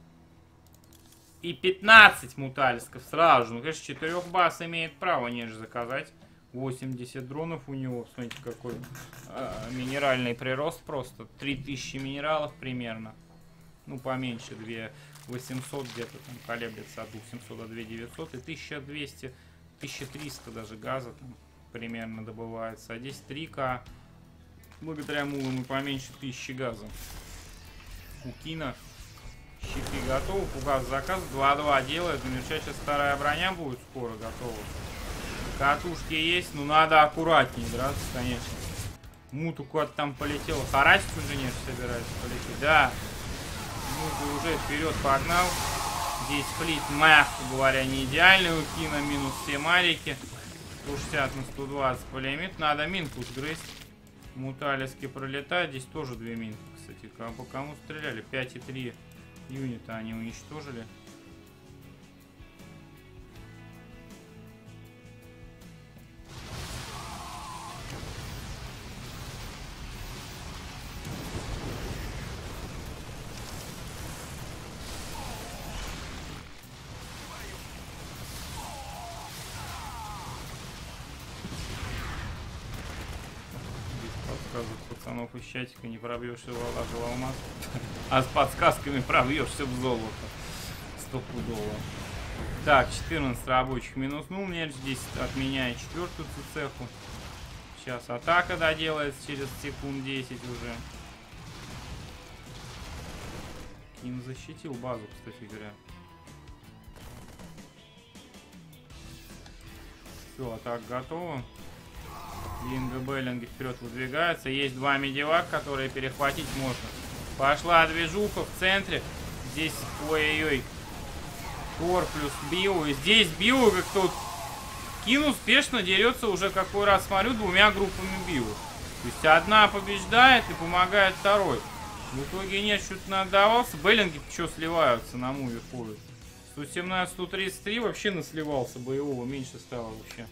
И 15 муталисков сразу же. Ну, конечно, 4 бас имеет право неж заказать. 80 дронов у него. Смотрите, какой минеральный прирост просто. 3000 минералов примерно. Ну, поменьше, 2800 где-то там колеблется от 2700 до 2900. И 1200, 1300 даже газа там. примерно добывается. А здесь 3К. Благодаря мулам и поменьше 1000 газа. У Кина щиты готовы. Пугас заказ 2-2 делает. У Мерча сейчас вторая броня будет скоро готова. Катушки есть, но надо аккуратнее драться, конечно. Муту куда-то там полетел. Харасить уже нет, собирается полететь. Да. Муту уже вперед погнал. Здесь флит, мягко говоря, не идеальный. У Кина минус все марики. 160 на 120 пулемет. Надо минку сгрызть. Муталиски пролетают. Здесь тоже 2 минки, кстати. По кому стреляли? 5,3 юнита они уничтожили. Пацанов из чатика не пробьешься в Аллаже в алмаз, а с подсказками пробьешься в золото. Стопудово. Так, 14 рабочих минуснул. Нерч здесь отменяет 4-ю цеху. Сейчас атака доделается через секунд 10 уже. Кин защитил базу, кстати говоря. Все, атака готова. Линга Беллинги вперед выдвигается. Есть 2 медивак, которые перехватить можно. Пошла движуха в центре. Здесь, ой-ой-ой, Тор плюс Био. И здесь Био как тут Кин успешно дерется уже какой раз смотрю 2 группами Био. То есть одна побеждает и помогает второй. В итоге нет, что-то надавался. Беллинги что сливаются на муве ходят. 117, 133 вообще насливался. Боевого меньше стало вообще.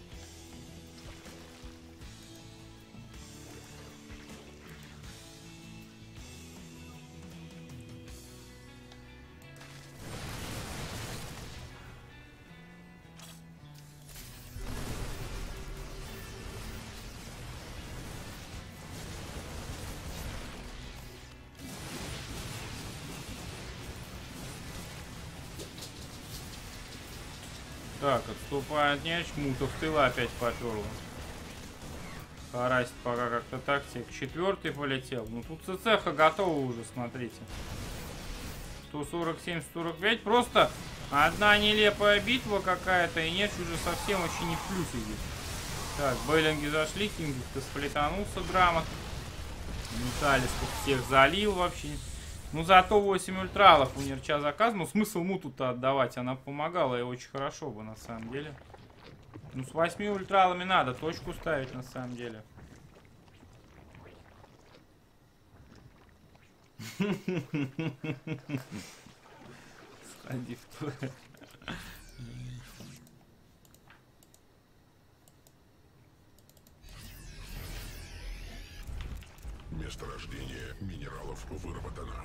Так, отступает Нерч, Мута в тыла опять поперла. Харасит пока как-то тактик. 4-й полетел. Ну тут ЦЦХа готова уже, смотрите. 147-145. Просто одна нелепая битва какая-то, и Нерч уже совсем вообще не в плюсе здесь. Так, Беллинги зашли, Кинг-то сплетанулся грамотно. Муталис тут всех залил вообще. Ну, зато 8 ультралов у Нерча заказ. Ну, смысл Муту-то отдавать. Она помогала и очень хорошо бы, на самом деле. Ну, с 8 ультралами надо точку ставить, на самом деле. Сходи в туалет. Месторождение минералов выработано.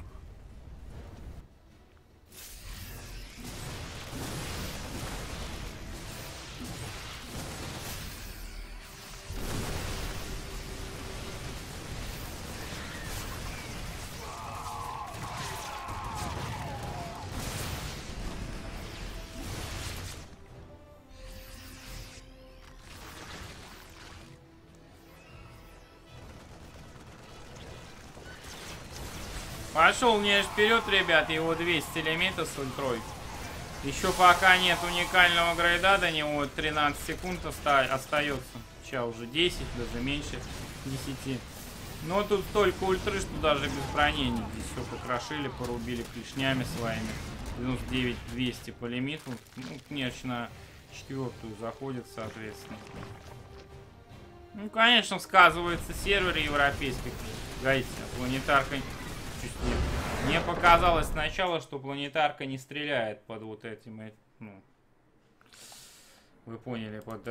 Пошел Нерч вперед, ребят, его 200 лимита с ультрой. Еще пока нет уникального грейда, до него 13 секунд остается. Сейчас уже 10, даже меньше 10. Но тут столько ультры, что даже без брони здесь все покрошили, порубили клешнями своими. 99 200 по лимиту. Ну, Нерч на 4-ю заходит, соответственно. Ну, конечно, сказывается сервер европейский. Гайте, планетарка... Мне показалось сначала, что планетарка не стреляет под вот этим, ну, вы поняли, под,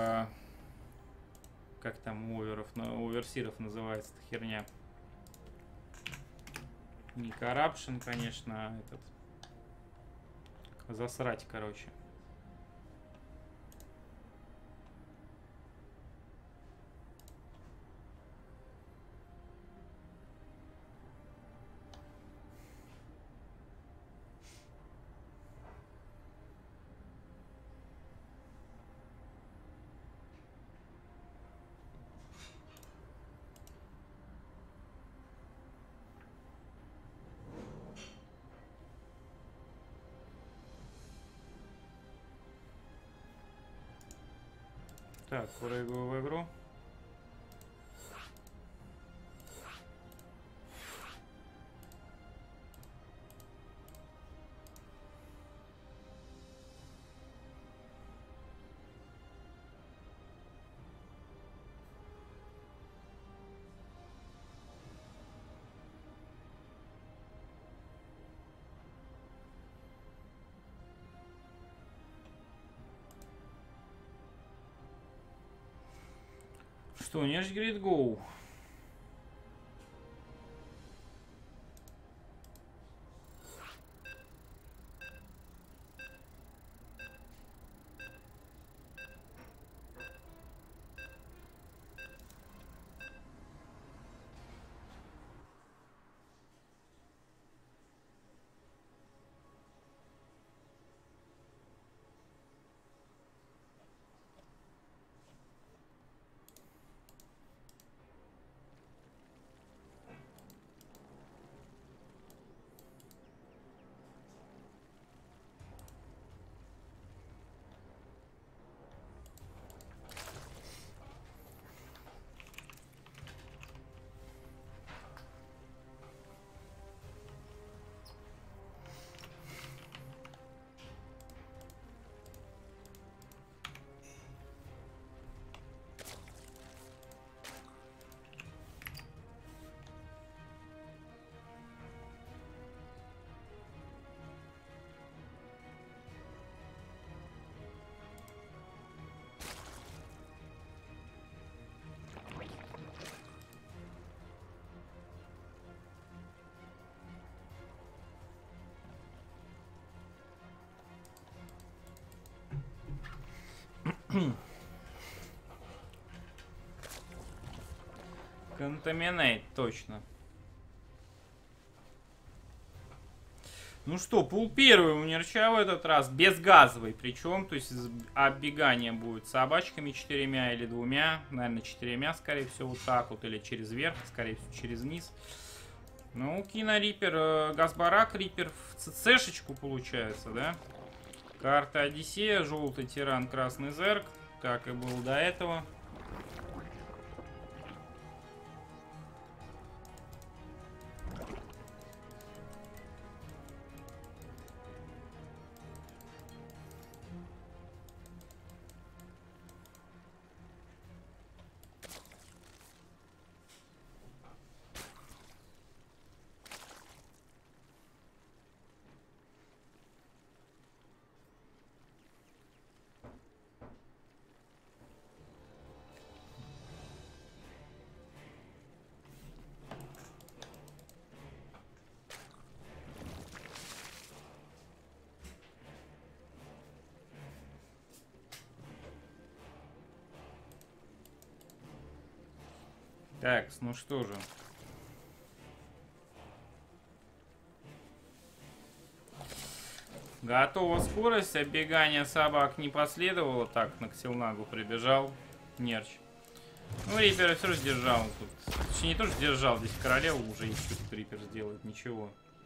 как там у оверсиров называется эта херня. Не Corruption, конечно, а этот, засрать, короче. Так, прыгаю в игру. Что, не ж говорит гоу? Contaminate, точно. Ну что, пул первый у Нерча в этот раз, безгазовый причем, то есть оббегание будет собачками 4 или 2, наверное 4, скорее всего, вот так вот, или через верх, скорее всего, через низ. Ну, Кино Риппер, Газбарак Риппер в ЦЦшечку получается, да? Карта Одиссея, желтый тиран, красный зерк, как и был до этого. Так, ну что же. Готова скорость, оббегание собак не последовало. Так, на Ксилнагу прибежал Нерч. Ну, Риппера все же сдержал тут. Точнее, не тоже сдержал, здесь королеву уже есть, что тут Риппер сделает, ничего.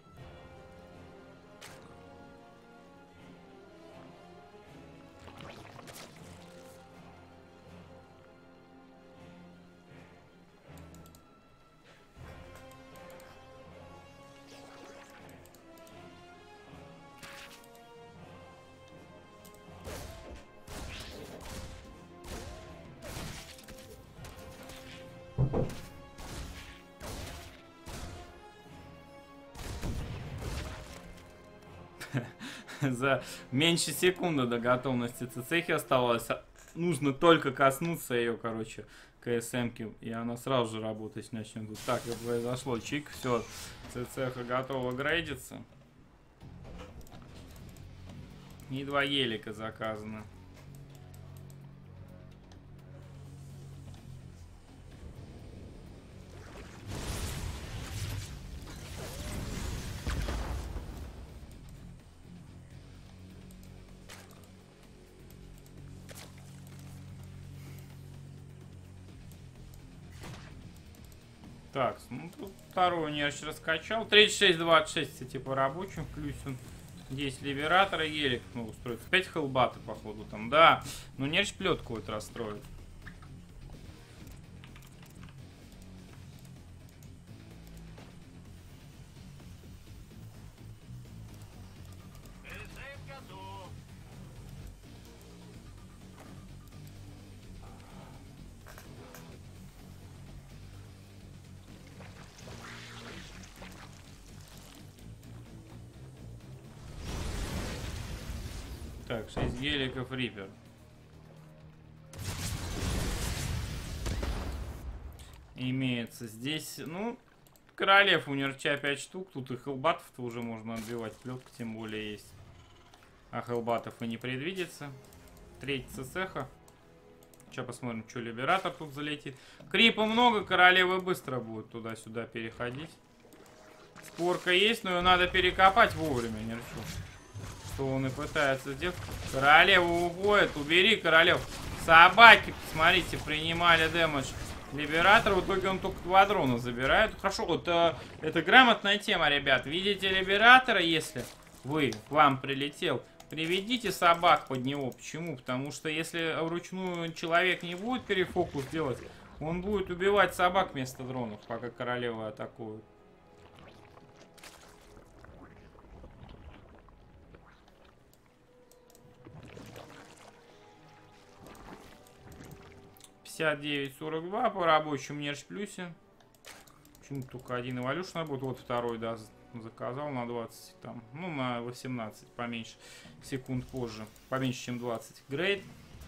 За меньше секунды до готовности цехи оставалось. Нужно только коснуться ее, короче, КСМ-ки, и она сразу же работать начнет. Вот так и произошло. Чик, все, цеха готова грейдиться. И 2 елика заказано. Так, ну тут вторую Нерч раскачал. 36-26, кстати, по рабочим включен. Здесь Либератор и Елик, ну, устроит. 5 хелбаты, походу, там, да. Ну, Нерч плетку вот расстроит. Так, 6 геликов, Риппер. Имеется здесь, ну, королев у Нерча 5 штук. Тут и хелбатов-то уже можно отбивать. Плетка тем более есть. А хелбатов и не предвидится. Треть цеха. Сейчас посмотрим, что Либератор тут залетит. Крипа много, королевы быстро будут туда-сюда переходить. Спорка есть, но ее надо перекопать вовремя, Нерчу. Что он и пытается сделать. Королева уходит, убери королев. Собаки, посмотрите, принимали дэмэдж. Либератор, в итоге он только 2 дрона забирает. Хорошо, вот это грамотная тема, ребят. Видите Либератора, если к вам прилетел, приведите собак под него. Почему? Потому что если вручную человек не будет перефокус делать, он будет убивать собак вместо дронов, пока королевы атакуют. $59.42 по рабочему Нерч плюсе. Почему только один эволюшн работает? Вот второй, да, заказал на 20, там, ну, на 18, поменьше секунд позже. Поменьше, чем 20. Грейд.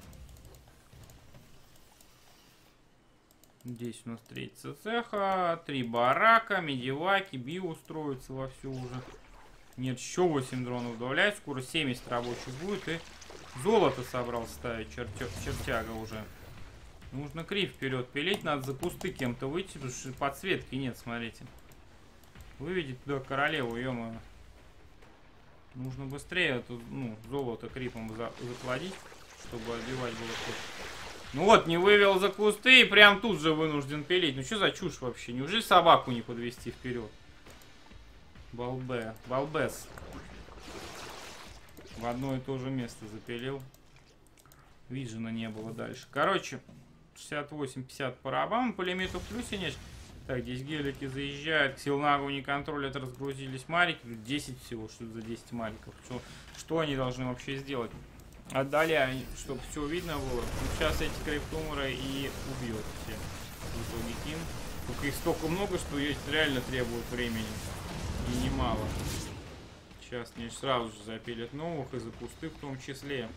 Здесь у нас третья цеха, 3 барака, медиваки, био устроится вовсю уже. Нет, еще 8 дронов добавляет, скоро 70 рабочих будет. И золото собрал ставить, чертяга уже. Нужно крив вперед пилить, надо за кусты кем-то выйти, потому что подсветки нет, смотрите. Выведите туда королеву, ё-моё. Нужно быстрее эту, ну, золото крипом заплодить, чтобы отбивать было хоть. Ну вот, не вывел за кусты и прям тут же вынужден пилить. Ну что за чушь вообще? Неужели собаку не подвести вперед? Балбес. В одно и то же место запилил. Вижена не было дальше. Короче, 68-50 по рабам. По лимиту в плюсе нет. Так, здесь гелики заезжают. К Силнагу не контролят, разгрузились марики. Тут 10 всего. Что это за 10 мариков? Что они должны вообще сделать? Отдали, чтобы все видно было. Ну, сейчас эти криптумеры и убьет все. В итоге Кин. Только их столько много, что есть реально требует времени. И немало. Сейчас не сразу же запилят новых и за кусты в том числе.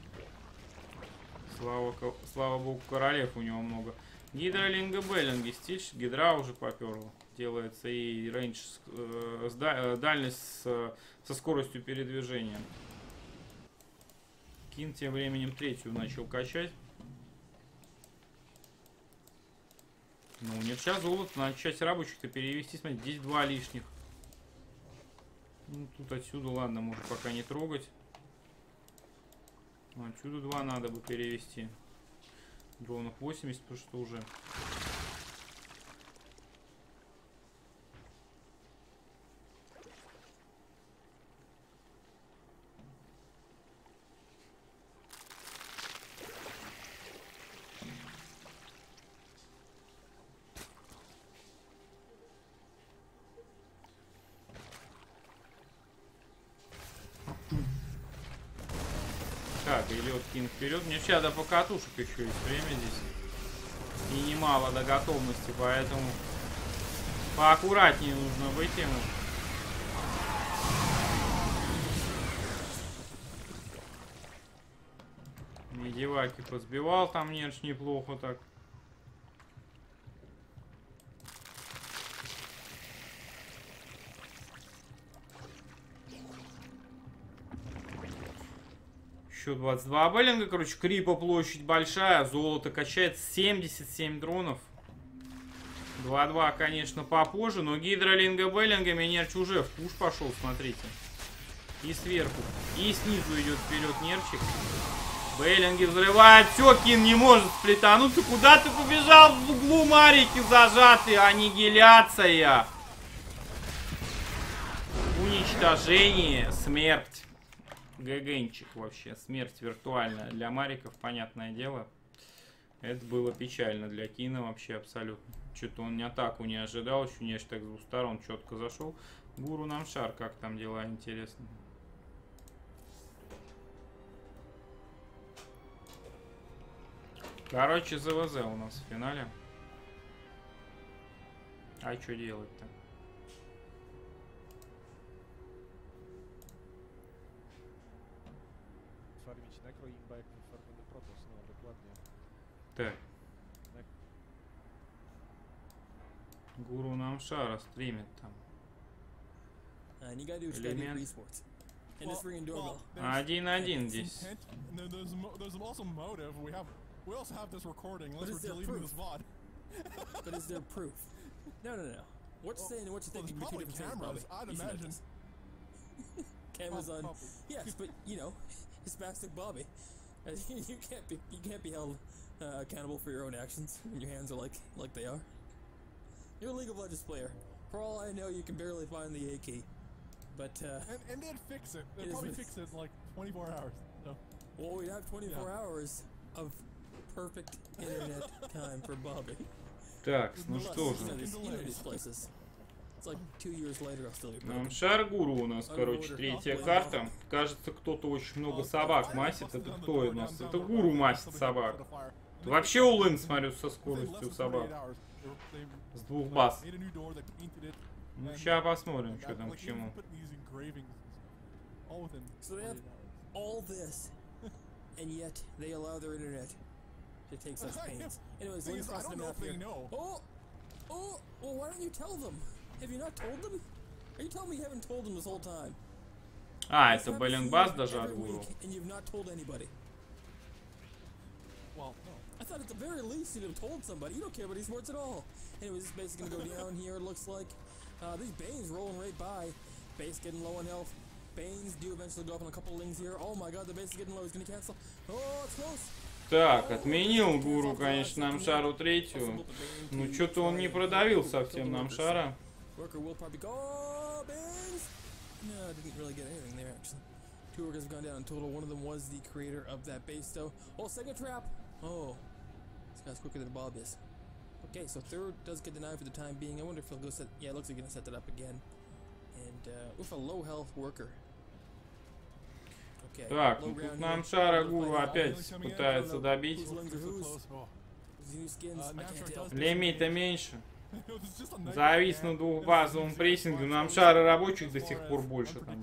Слава богу, королев у него много. Гидролинга Беллинги. Стич, гидра уже поперла. Делается и рейндж, дальность со скоростью передвижения. Кин тем временем третью начал качать. Ну, нет, сейчас золото. Надо часть рабочих-то перевести. Смотрите, здесь 2 лишних. Ну, тут отсюда, ладно, можно пока не трогать. Отсюда 2 надо бы перевести. Дронов 80, потому что уже. Так, идет Кин вперед. Мне сейчас до покатушек еще есть время здесь. И немало до готовности, поэтому поаккуратнее нужно быть ему. Медиваки позбивал там Нерч неплохо так. Еще 22 Беллинга, короче, крипа площадь большая, золото качает 77 дронов. 2-2, конечно, попозже, но гидролинга Беллингами Нерч уже в пуш пошел, смотрите. И сверху, и снизу идет вперед Нерчик. Беллинги взрывает, все, Кин не может сплетануться. Куда ты побежал? В углу марики зажаты, аннигиляция. Уничтожение, смерть. ГГнчик вообще. Смерть виртуальная. Для мариков, понятное дело. Это было печально для Кина вообще абсолютно. Что-то он атаку не ожидал. Еще не так с двух сторон четко зашел. Гуру нам шар. Как там дела, интересно. Короче, ЗВЗ у нас в финале. А что делать-то? farmić Necro Imba jak wyfarmiony Protoss, no dokładnie. Так. Гуру нам шара стримит там. And you gotta do study Элемент. esports. And this ringing doorbell. 1-1 здесь. There's also motive. We also have this recording. But Unless is we're there deleting proof? this VOD. But is there proof? No. What you're saying and what you're Well, thinking there's are two probably different things, cameras, Bobby. I'd You should know imagine. this. Cameras on. Probably. Yes, but you know, it's spastic Bobby. You can't be held accountable for your own actions when your hands are like they are. You're a League of Legends player. For all I know, you can barely find the A key. But And they'd fix it. They'd It probably is- fix it in like 24 hours. So. well, we'd have 24 hours of perfect internet time for Bobby. Так, ну Plus, что you же. know these places. It's like 2 years later, I'll still be broken. Нам шар гуру у нас, короче, третья карта. Кажется, кто-то очень много собак масит. Это кто у нас? Это гуру масит собак. Вообще улын, смотрю, со скоростью собак. С 2 баз. Ну, сейчас посмотрим, что там к чему. So they have all this, and yet they allow their internet to take such pains. Anyways, let's cross the map here. Oh, well, why don't you tell them? Have you not told them? Are you telling me you haven't told them this whole time? А, It's это happened Бален to Бас you даже every от гуру. week, and you've not told anybody. Well, no. I thought at the very least you'd have told somebody. You don't care about esports at all. Anyways, this base is gonna go down here. It looks like these Banes rolling right by. Base getting low on health. Banes do eventually go up on a couple lings here. Oh my god, the base is getting low. He's gonna cancel. Oh, it's close. Так, отменил гуру, конечно, нам шару третью. Ну, что-то он не продавил совсем нам шара. Worker will probably go. Oh, Banes! No, didn't really get anything there actually. 2 workers have gone down in total. One of them was the creator of that base, though. Oh, second trap. Oh, this guy's quicker than Bob is. Okay, so third does get denied for the time being. I wonder if he'll go set. Yeah, it looks like he's gonna set that up again. And with a low health worker. Okay. Так, low ну round тут нам here. шара We'll гуру find out опять пытается добить. whose lungs are whose. Whose new skins. I can't tell. Лимита меньше. Завис на двухбазовом прессинге. Нам шара рабочих до сих пор больше там.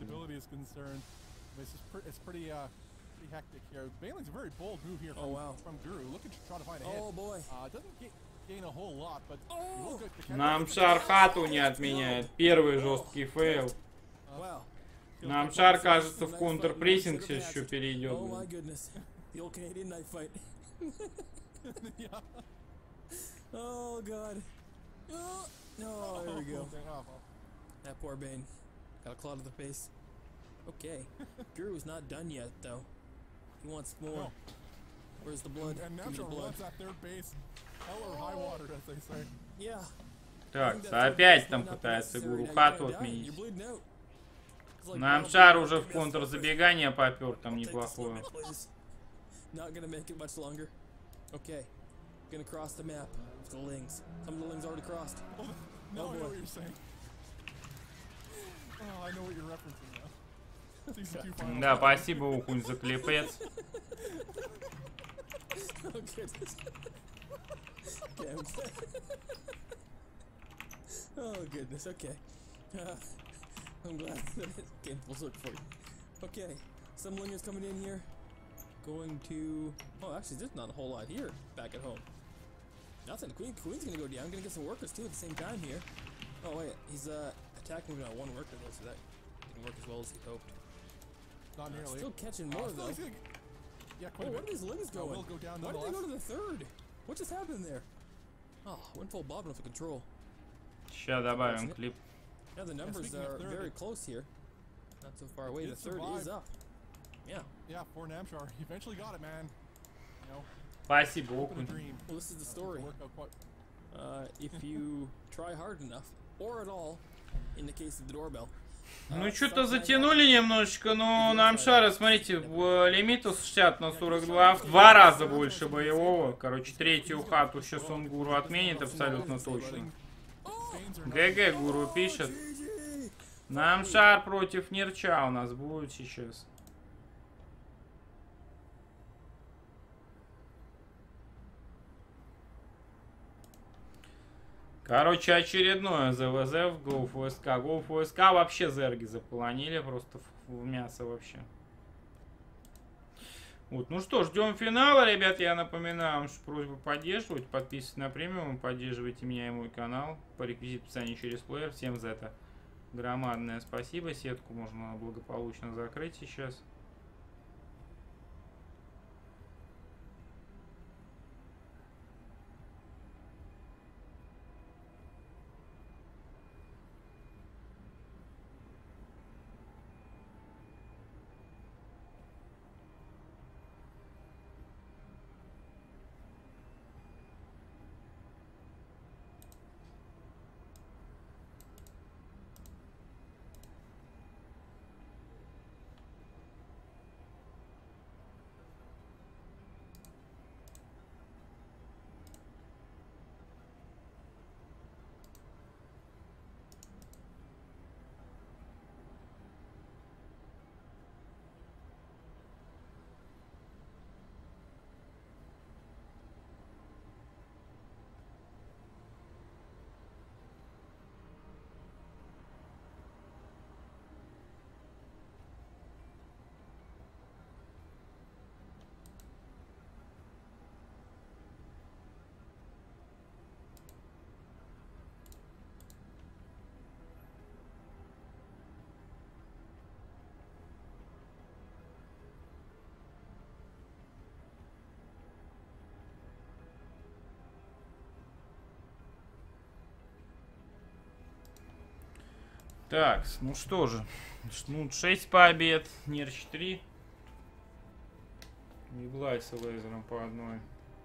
It's pretty hectic here. Bailing's a very bold move here from Guru, looking to try to find a hit. Oh boy. Doesn't gain a whole lot, but Нам шар хату не отменяет. Первый жесткий фейл. Wow. Нам шар, кажется, в контрпрессинг сейчас еще перейдет. Oh my goodness. The old Canadian knife fight. Yeah. Oh god. Oh, no, there we go. That poor Bane. Got a claw to the face. Okay. Guru's not done yet, though. He wants more. No. Where's the blood? And Give me the Natural blood. wants that third base. Hell or high water, as they say. Yeah. Так, опять там пытается гуру хату отменить. Нам шар уже в контрзабегание попер, там неплохое. Not gonna make it much longer. Okay. Gonna cross the map with the lings. Some of the lings already crossed. No, I know what you're saying. Oh, I know what you're referencing now. Season 2 final. Да, спасибо, Ухунь, за клепец. Oh goodness. Damn. Oh goodness, okay. I'm glad that it came full circle for you. Okay, some lingers coming in here. Going to... Oh, actually, there's not a whole lot here back at home. Nothing. Queen's gonna go down. Gonna get some workers too at the same time here. Oh wait, he's attacking with one worker though, so that didn't work as well as he hoped. Not nearly. Still catching more though. Yeah, quite a Where bit. are these lings going? Will go down Why did they go to nonetheless. the third? What just happened there? Oh, Windfall bobbing off the control. Сейчас добавим клип. Yeah, the numbers speaking of are third, very close here. Not so far away. did The third is survive. up. Yeah. Yeah, for Namshar. He eventually got it, man. You know, Спасибо, open a Ухунь. dream. Well, this is the story. Worked out quite. If you try hard enough, or at all, in the case of the doorbell. Ну, что-то затянули немножечко, но нам шара, смотрите, в лимиту с 60 на 42, в 2 раза больше боевого. Короче, третью хату сейчас он гуру отменит абсолютно точно. ГГ гуру пишет. Нам шар против Нерча у нас будет сейчас. Короче, очередное ЗВЗ в GoFSK. GoFSK вообще зерги заполонили просто в мясо вообще. Вот, ну что, ждем финала, ребят. Я напоминаю вам, что просьба поддерживать, подписывайтесь на премиум, поддерживайте меня и мой канал по реквизиту в описании через плеер. Всем за это громадное спасибо. Сетку можно благополучно закрыть сейчас. Так, ну что же. Ну, 6 побед, Нерч 3. И Глайд с лазером по одной.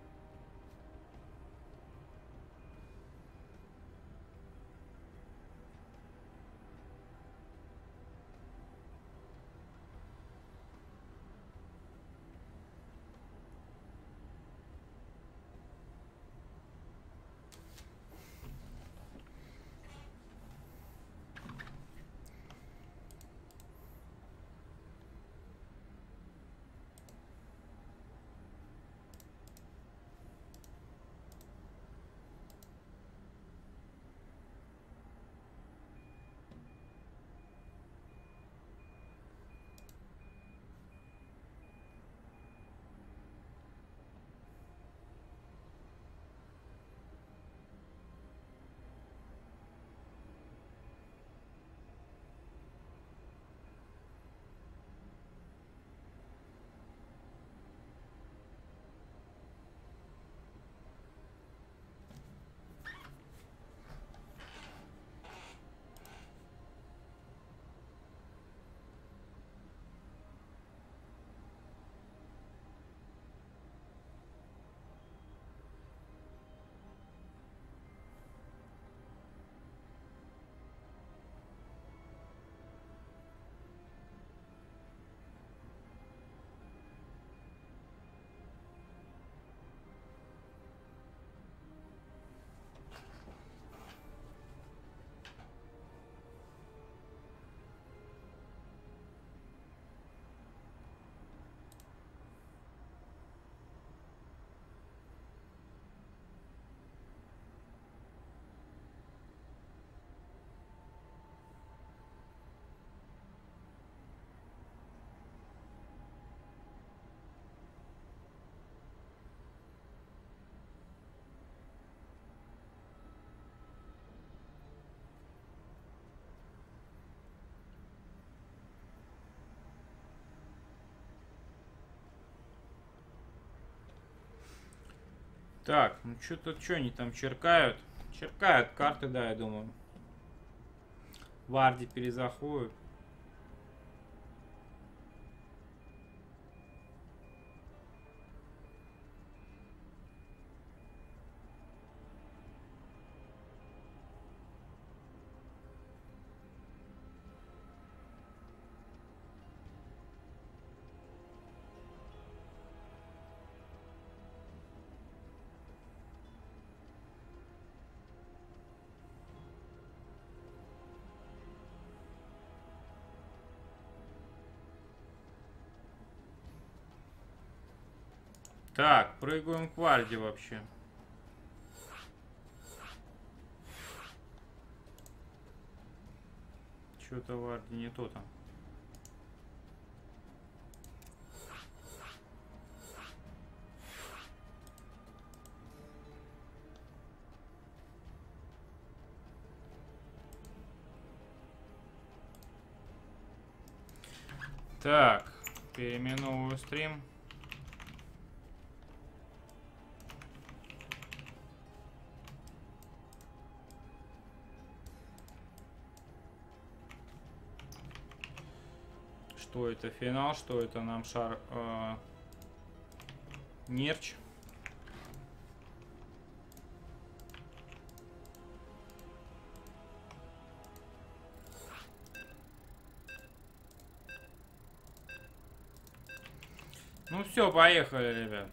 Так, ну что они там черкают? Черкают карты, да, я думаю. Варди перезаходят. Так, прыгаем к Варде вообще. Что-то Варде не то там. Так, переименовываю стрим. Что это финал, что это нам шар Нерч. Ну все, поехали, ребят.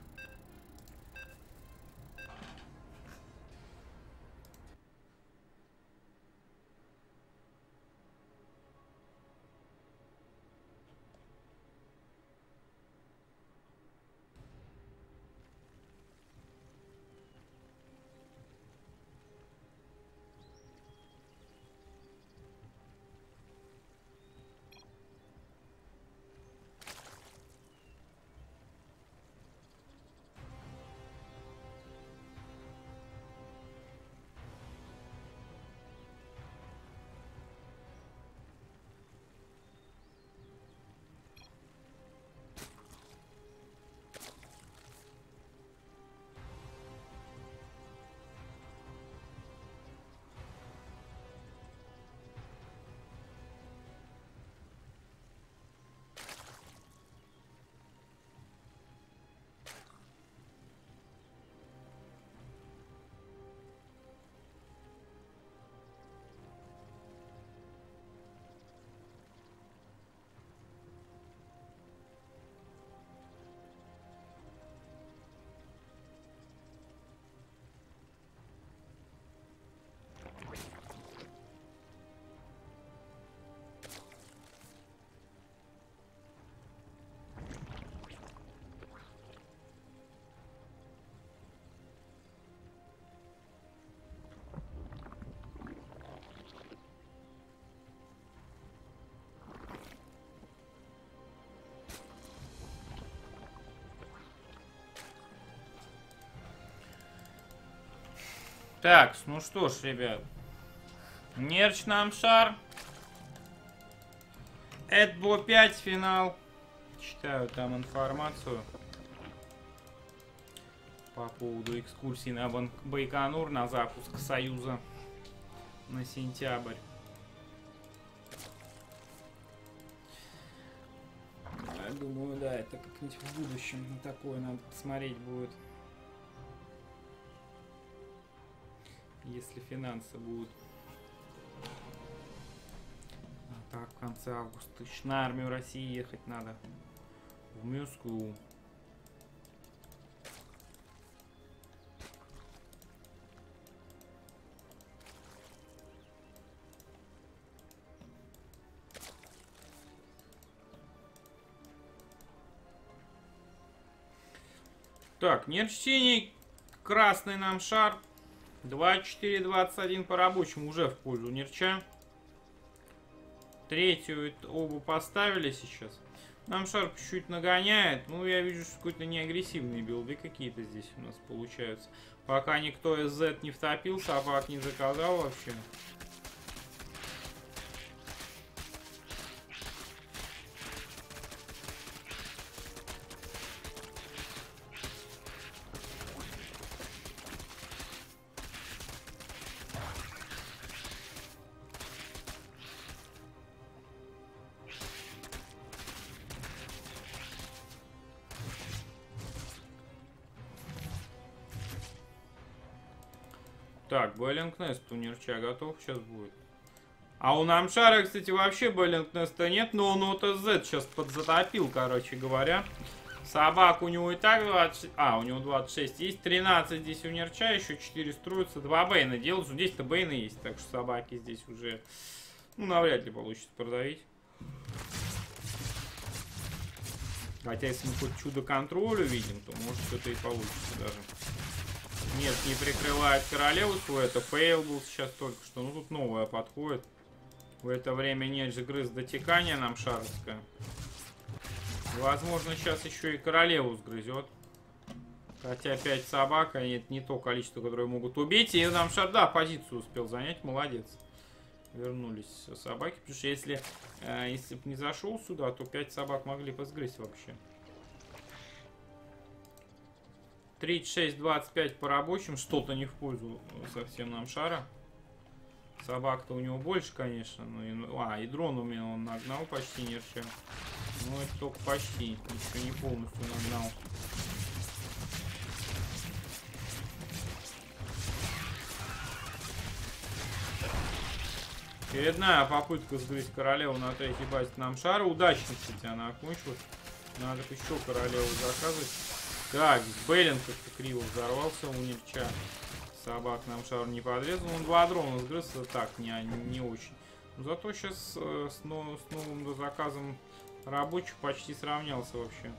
Так, ну что ж, ребят. Нерч нам шар. Эдбо 5 финал. Читаю там информацию по поводу экскурсии на Байконур, на запуск Союза на сентябрь. Я думаю, да, это как-нибудь в будущем на такое надо посмотреть будет. Если финансы будут. А так, в конце августа еще на армию России ехать надо. В Москву. Так, Нерч синий, красный нам шар. 24-21 по рабочему уже в пользу Нерча. Третью оба поставили сейчас. Нам шар чуть-чуть нагоняет. Ну, я вижу, что какой-то неагрессивные билды какие-то здесь у нас получаются. Пока никто из Z не втопил, собак не заказал вообще. Так, Беллинг Нест у Нерча готов сейчас будет. А у Намшара, кстати, вообще Беллинг Неста нет, но он ОТЗ сейчас подзатопил, короче говоря. Собак у него и так 26. А, у него 26 есть. 13 здесь у Нерча, еще 4 строятся. 2 Бейна делают. Здесь-то Бейны есть, так что собаки здесь уже, ну, навряд ли получится продавить. Хотя, если мы хоть чудо контроля видим, то может что-то и получится даже. Нет, не прикрывает королеву свою. Это фейл был сейчас только что. Ну, тут новая подходит. В это время нет же грыз дотекания нам шаровская. Возможно, сейчас еще и королеву сгрызет. Хотя 5 собак, а это не то количество, которое могут убить. И нам шар, да, позицию успел занять. Молодец. вернулись собаки. Потому что если бы не зашел сюда, то 5 собак могли бы сгрызть вообще. 36-25 по рабочим. Что-то не в пользу совсем нам шара. Собак-то у него больше, конечно. Но и дрон у меня он нагнал почти нерча. Но это только почти. Еще не полностью нагнал. Очередная попытка сгрызть королеву на третьей базе нам шара. Удачно, кстати, она окончилась. Надо еще королеву заказывать. Так, Бейлинг как-то криво взорвался у нерча. Собак нам шар не подрезал. Он 2 дрона сгрыз, так, не очень. Но зато сейчас с новым заказом рабочих почти сравнялся вообще.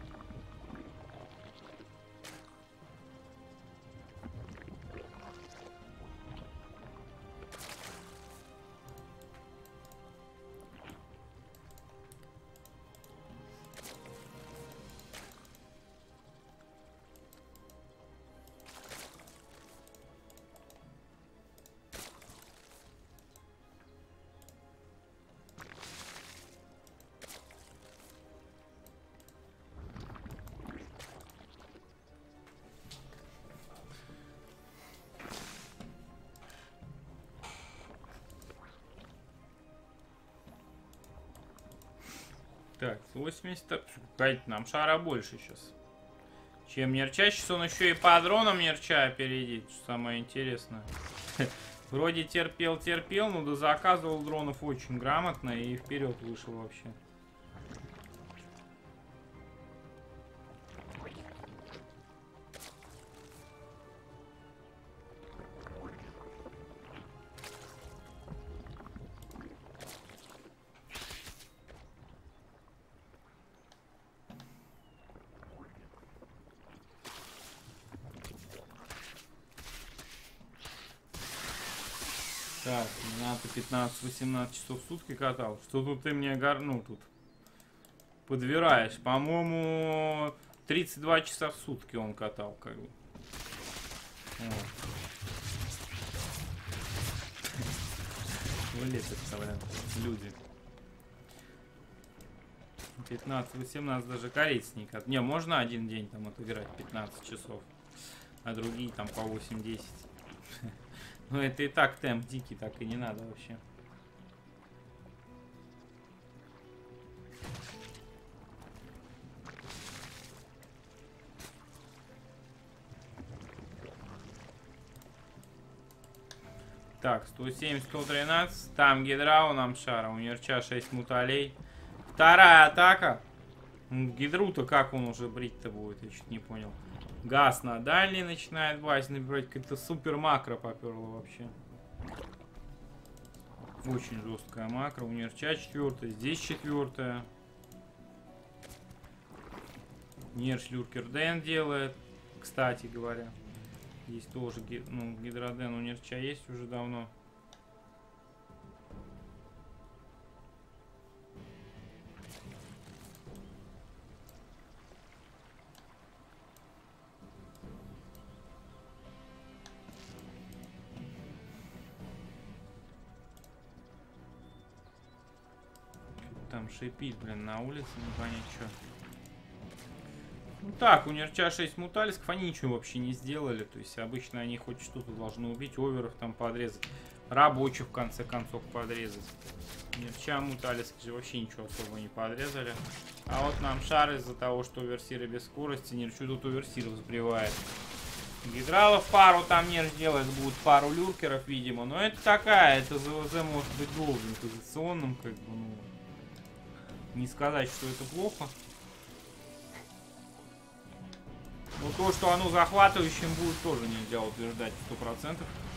Так, 80. Какая-то нам шара больше сейчас, чем нерча. Сейчас он еще и по дронам нерча опередит, что самое интересное. Вроде терпел, но дозаказывал дронов очень грамотно и вперед вышел вообще. Так, надо 15-18 часов в сутки катал. Что тут ты мне тут подбираешь? По-моему, 32 часа в сутки он катал, как бы. Вот. Вылезет-то, блин, люди. 15-18 даже корейцы не катают. Не, можно один день там отыграть 15 часов, а другие там по 8-10. Ну это и так темп дикий, так и не надо вообще. Так, 107-113. Там гидра у нам шара. У нерча 6 муталей. Вторая атака. Гидру-то как он уже брить-то будет? Я чуть не понял. Газ на дальний начинает базе набирать. Какая-то супер макро поперла вообще. Очень жесткая макро. У нерча 4-я. Здесь 4-я. Нерч люркерден делает. Кстати говоря. Здесь тоже гидроден у нерча есть уже давно. Там шипит, блин, на улице, не понять, что. Ну так, у нерча 6 муталисков, они ничего вообще не сделали. То есть обычно они хоть что-то должны убить, оверов там подрезать, рабочих в конце концов подрезать. Нерча муталиски же вообще ничего особо не подрезали. А вот нам шар из-за того, что оверсиры без скорости, нерчу тут оверсиров сбривает. Гидралов пару там нерч делает, будут пару люркеров, видимо. Но это такая, это ЗВЗ может быть долгим позиционным, как бы, ну. Не сказать, что это плохо. Но то, что оно захватывающим будет, тоже нельзя утверждать 100%.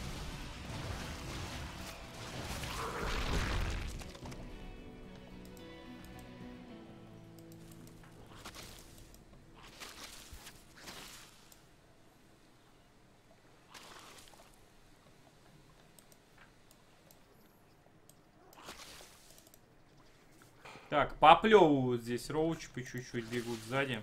Так, поплевывают здесь роучи по чуть-чуть, бегут сзади.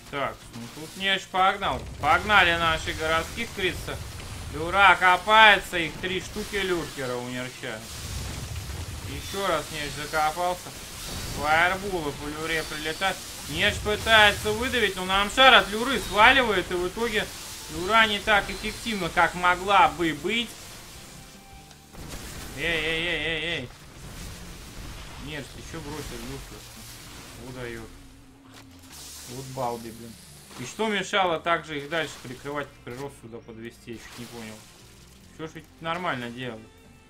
Так, ну тут нечь погнал. Погнали наши городских, крица. Люра копается, их 3 штуки люркера у Нерча. Еще раз нечь закопался. Фаербулы по люре прилетают. Нечь пытается выдавить, но Намшар от люры сваливает, и в итоге люра не так эффективна, как могла бы быть. Эй. Нечь, еще бросил люркер. Удает. Вот балди, блин. И что мешало также их дальше прикрывать, прирост сюда подвести, я чуть не понял. Все ж ведь нормально делали.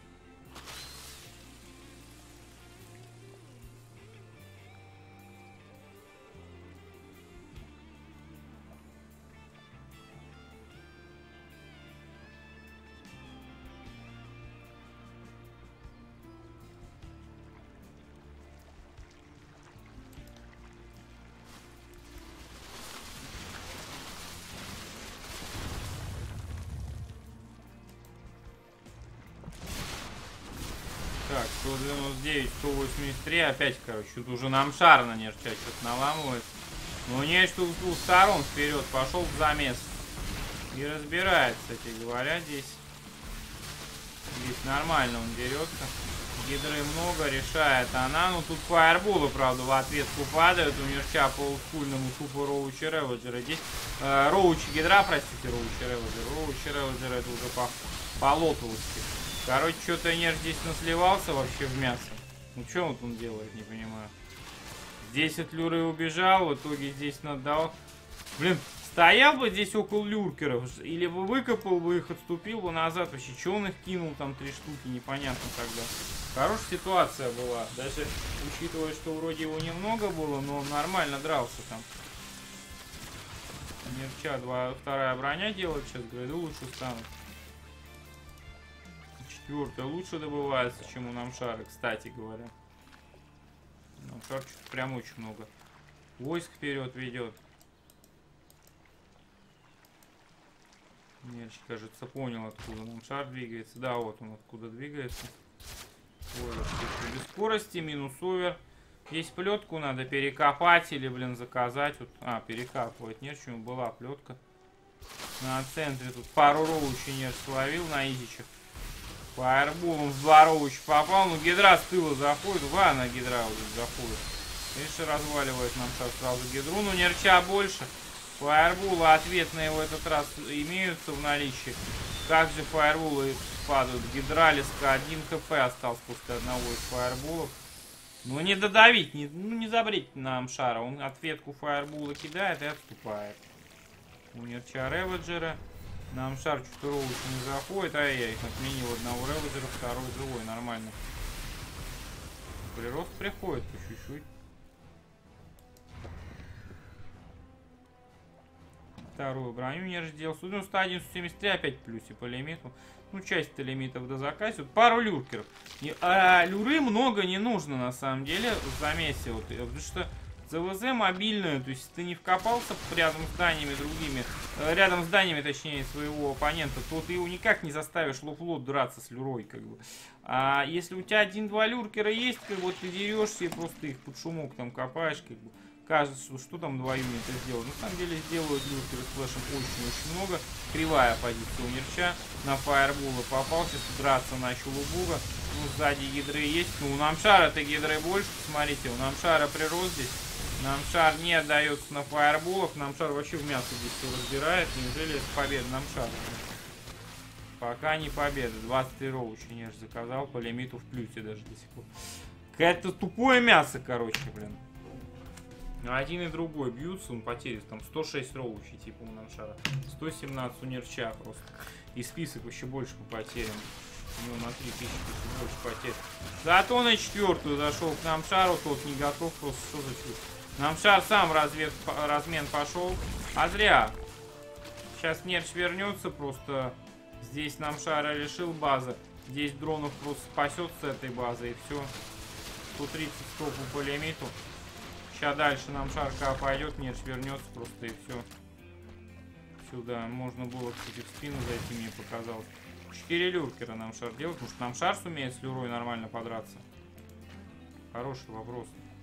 Так, 199, 183, опять, короче, тут уже Намшар на Нерча что-то наламывает. Но нечто с двух сторон вперед пошел в замес. И разбирается, кстати говоря, здесь. Здесь нормально он дерется. Гидры много, решает она. Ну тут фаерболы, правда, в ответку падают. У Нерча по олдскульному тупо Роучи Реводжера. Здесь Роучи Гидра, простите, Роучи Реводжер. Роучи Реводжер это уже по лотовски. Короче, что-то Нерч здесь насливался вообще в мясо. Ну что вот он делает, не понимаю. Здесь от люры убежал, в итоге здесь надал. Блин, стоял бы здесь около люркеров, или бы выкопал бы их, отступил бы назад. Вообще, что он их кинул, там 3 штуки, непонятно тогда. Хорошая ситуация была. Даже учитывая, что вроде его немного было, но он нормально дрался там. Нерча вторая броня делает, сейчас грейды лучше станут. 4-я лучше добывается, чем у Намшара, кстати говоря. Намшар что-то прям очень много войск вперед ведет. Нерч, кажется, понял, откуда Намшар двигается. Да, вот он откуда двигается. Ой, без скорости, минус овер. Здесь плетку надо перекопать или, блин, заказать. Вот, перекапывать. Нет, почему была плетка. На центре тут пару роучей Нерч словил на изичах. Фаерболом в 2 роуча попал. Ну, гидра с тыла заходит. Ладно, гидра вот заходит. Видишь, разваливает нам сейчас сразу гидру. Ну, Нерча больше. Фаерболы ответные в этот раз имеются в наличии. Как же фаерболы падают? Гидралиска 1 хп остался после одного из фаерболов. Ну, не додавить, не забрить на Намшара. Он ответку фаербола кидает и отступает. У Нерча Реводжера. Намшар что-то роучи не заходит. Ай-яй, отменил одного Реводжера, второй живой, нормально. Прирост приходит по чуть-чуть. Вторую броню Нерч сделал. 191, 173, опять в плюсе по лимиту. Ну, часть-то лимитов до заказа. Пару люркеров. Люры много не нужно, на самом деле, в замесе. Вот, потому что ЦВЗ мобильную, то есть ты не вкопался рядом с зданиями другими, рядом с зданиями, точнее, своего оппонента, то ты его никак не заставишь лофлот драться с люрой, как бы. А если у тебя 1-2 люркера есть, как бы, ты дерешься и просто их под шумок там копаешь, как бы. Кажется, что там 2 юнита сделают. На самом деле сделают люркеры с флешем очень-очень много. Кривая позиция у Нерча. На фаербола попал. Сейчас драться начал у Буга. Ну, сзади гидры есть. Ну, у Намшара-то гидры больше. Смотрите, у Намшара прирост здесь. Намшар не отдается на фаерболах. Намшар вообще в мясо здесь все разбирает. Неужели это победа Намшара? Пока не победа. 23 роучи Нерч заказал. По лимиту в плюсе даже до сих пор. Какое-то тупое мясо, короче, блин. Один и другой бьются, он потери. Там 106 роучей, типа у Намшара. 117 у Нерча просто. И список вообще больше по потерям. У него на 3000 больше потерь. Зато на 4-ю зашел к Намшару. Тот не готов, просто что за чушь. Намшар сам размен пошел. А зря. Сейчас Нерч вернется, просто здесь Намшара решил базы. Здесь дронов просто спасет с этой базы и все. 130 стопу по лимиту. Сейчас дальше Намшарка пойдет, Нерч вернется просто и все. Сюда можно было, кстати, в спину зайти, мне показалось. 4 люркера Намшар делать. Может, Намшар сумеет с люрой нормально подраться? Хороший вопрос.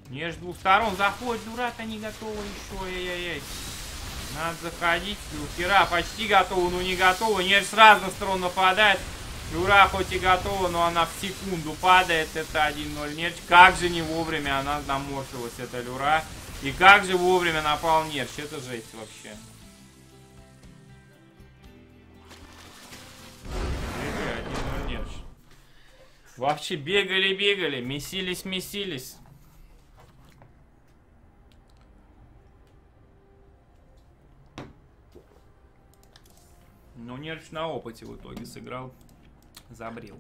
Нерч с двух сторон заходит, дура-то не готова еще, ай-яй-яй. Надо заходить, Люкера почти готова, но не готова. Нерч с разных сторон нападает. Люра хоть и готова, но она в секунду падает, это 1-0 Нерч. Как же не вовремя она наморфилась, эта Люра. И как же вовремя напал Нерч, это жесть вообще. Бегали, 1-0 Нерч. Вообще бегали, месились. Но Нерч на опыте в итоге сыграл, забрил.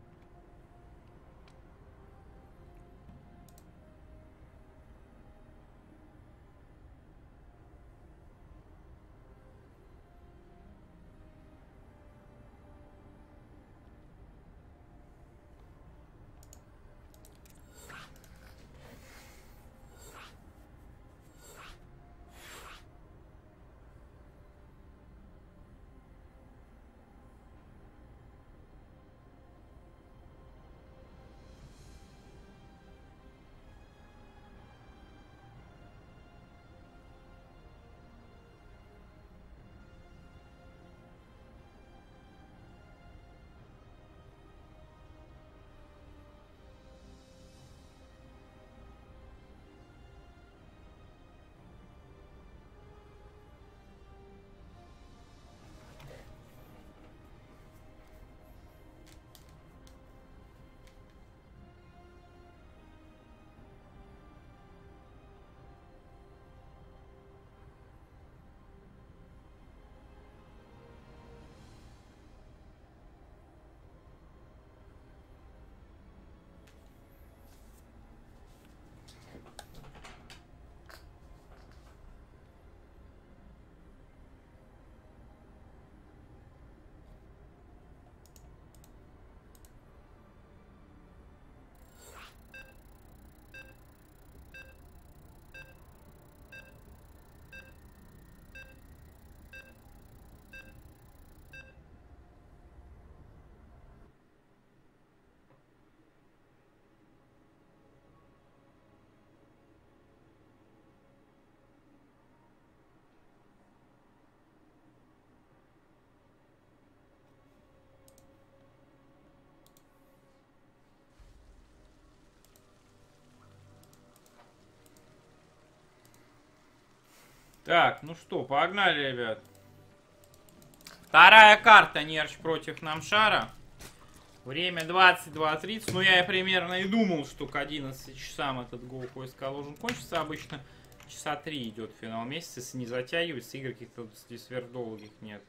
Так, ну что, погнали, ребят. Вторая карта Нерч против Намшара. Время 22:30. Ну, я примерно и думал, что к 11 часам этот гол поиска должен кончиться. Обычно часа 3 идет финал месяца, если не затягивается, игр каких-то сверхдолгих нет.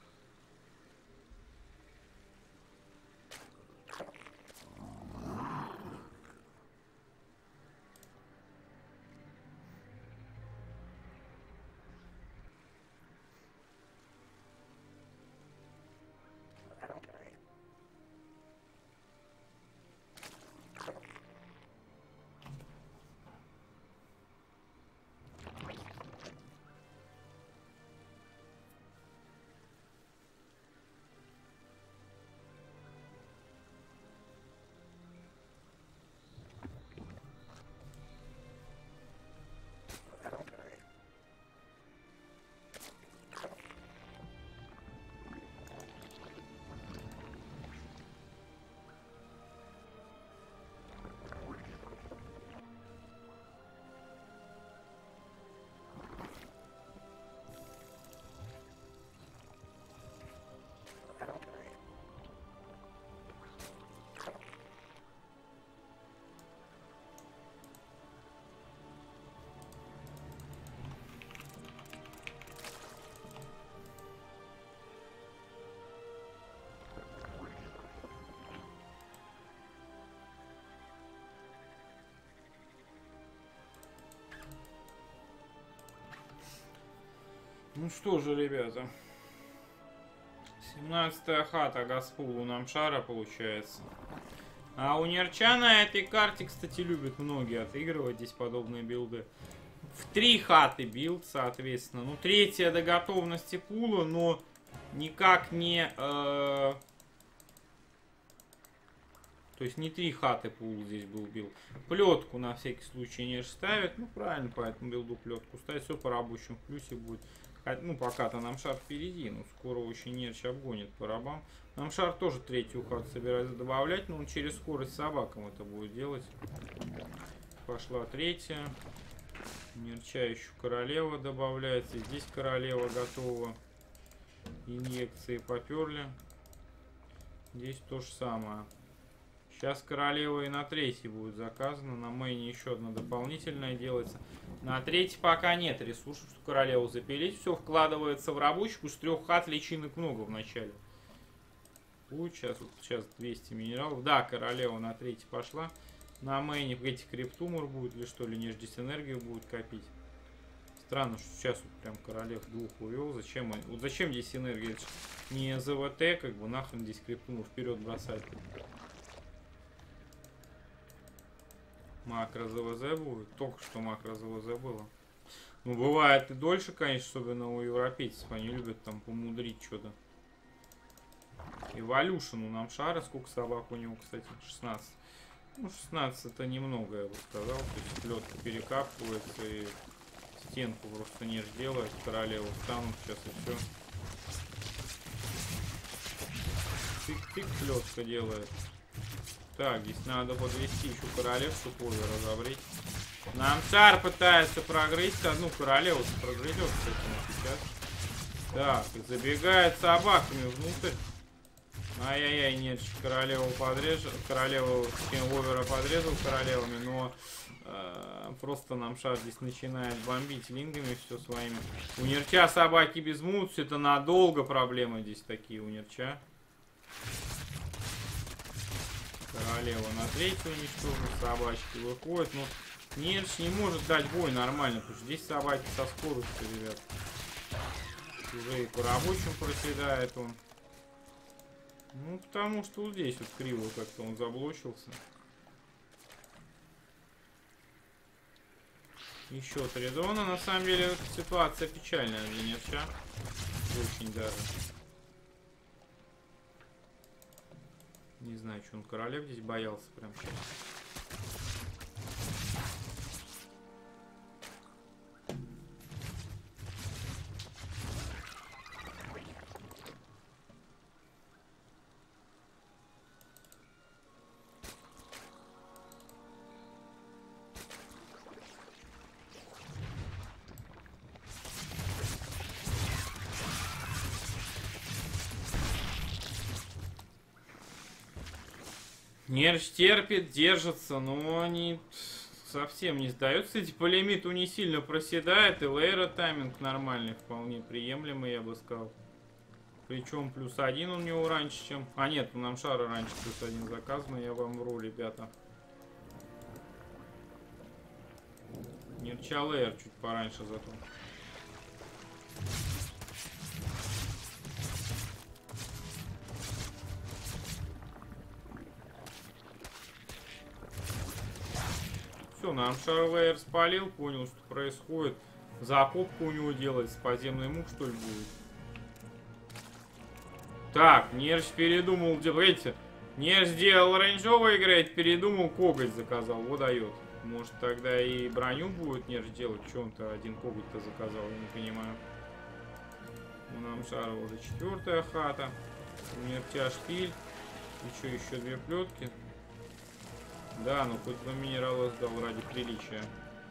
Ну что же, ребята. 17-я хата Госпул у Намшара получается. А у Нерча на этой карте, кстати, любят многие отыгрывать здесь подобные билды. В 3 хаты билд, соответственно. Ну, 3-я до готовности пула, но никак не... То То есть не 3 хаты пул здесь был билд. Плетку на всякий случай не ставит. Ну правильно, по этому билду плетку ставит. Все по рабочему плюсе будет. Ну пока-то нам шар впереди. Но скоро очень Нерч обгонит по рабам. Нам шар тоже 3-ю хату собирается добавлять. Но он через скорость собакам это будет делать. Пошла 3-я. Нерча еще королева добавляется. Здесь королева готова. Инъекции поперли. Здесь то же самое. Сейчас королева и на 3-й будет заказана. На мейне еще одна дополнительная делается. На 3-й пока нет ресурсов, чтобы королеву запилить. Все вкладывается в рабочку. С 3 хат личинок много в начале. Будет сейчас 200 минералов. Да, королева на 3-й пошла. На мейне эти криптумор будет или что ли? Не здесь энергию будет копить. Странно, что сейчас вот прям королев 2 увел. Зачем? Вот зачем здесь энергия? Это не ЗВТ, как бы нахрен здесь криптумор вперед бросать. Макро ЗВЗ будет. Только что макро ЗВЗ было. Ну, бывает и дольше, конечно, особенно у европейцев. Они любят там помудрить что-то. Эволюшн у нам шара. Сколько собак у него, кстати? 16. Ну, 16 это немного, я бы сказал. То есть плетка перекапывается и стенку просто не делает. Королеву встанут сейчас и все. Тык-тык плетка делает. Так, здесь надо подвести еще королев, чтобы разобрать. Нам шар пытается прогрызть одну королеву, прогрызет, кстати, сейчас. Так, забегает собаками внутрь. Ай-яй-яй, нет, королеву подрежет, королеву овера подрезал королевами, но просто нам шар здесь начинает бомбить лингами все своими. У Нерча собаки без мут, это надолго проблемы здесь такие у Нерча. Королева на 3-ю уничтожена, собачки выходят, но Нерч не может дать бой нормально, потому что здесь собаки со скоростью, ребят. Уже и по рабочим проседает он. Ну, потому что вот здесь вот криво как-то он заблочился. Еще 3 дрона. На самом деле ситуация печальная для Нерча. Очень даже. Не знаю, что он королев здесь боялся прям сейчас. Нерч терпит, держится, но они совсем не сдаются. Кстати, по лимиту не сильно проседает, и лейра тайминг нормальный, вполне приемлемый, я бы сказал. Причем +1 у него раньше, чем... А нет, у нам шара раньше +1 заказано, я вам вру, ребята. Нерча лейр чуть пораньше зато. Все, нам шарлейер спалил, понял, что происходит. Закупку у него делать, подземный мух, что ли, будет. Так, Нерч передумал, видите, Нерч сделал рейнджовый играть, передумал, коготь заказал, вот дает. Может, тогда и броню будет Нерч делать, что он-то один коготь-то заказал, я не понимаю. У нам шара уже 4-я хата, у Нерча шпиль, еще 2 плетки. Да, ну хоть бы минералы сдал ради приличия.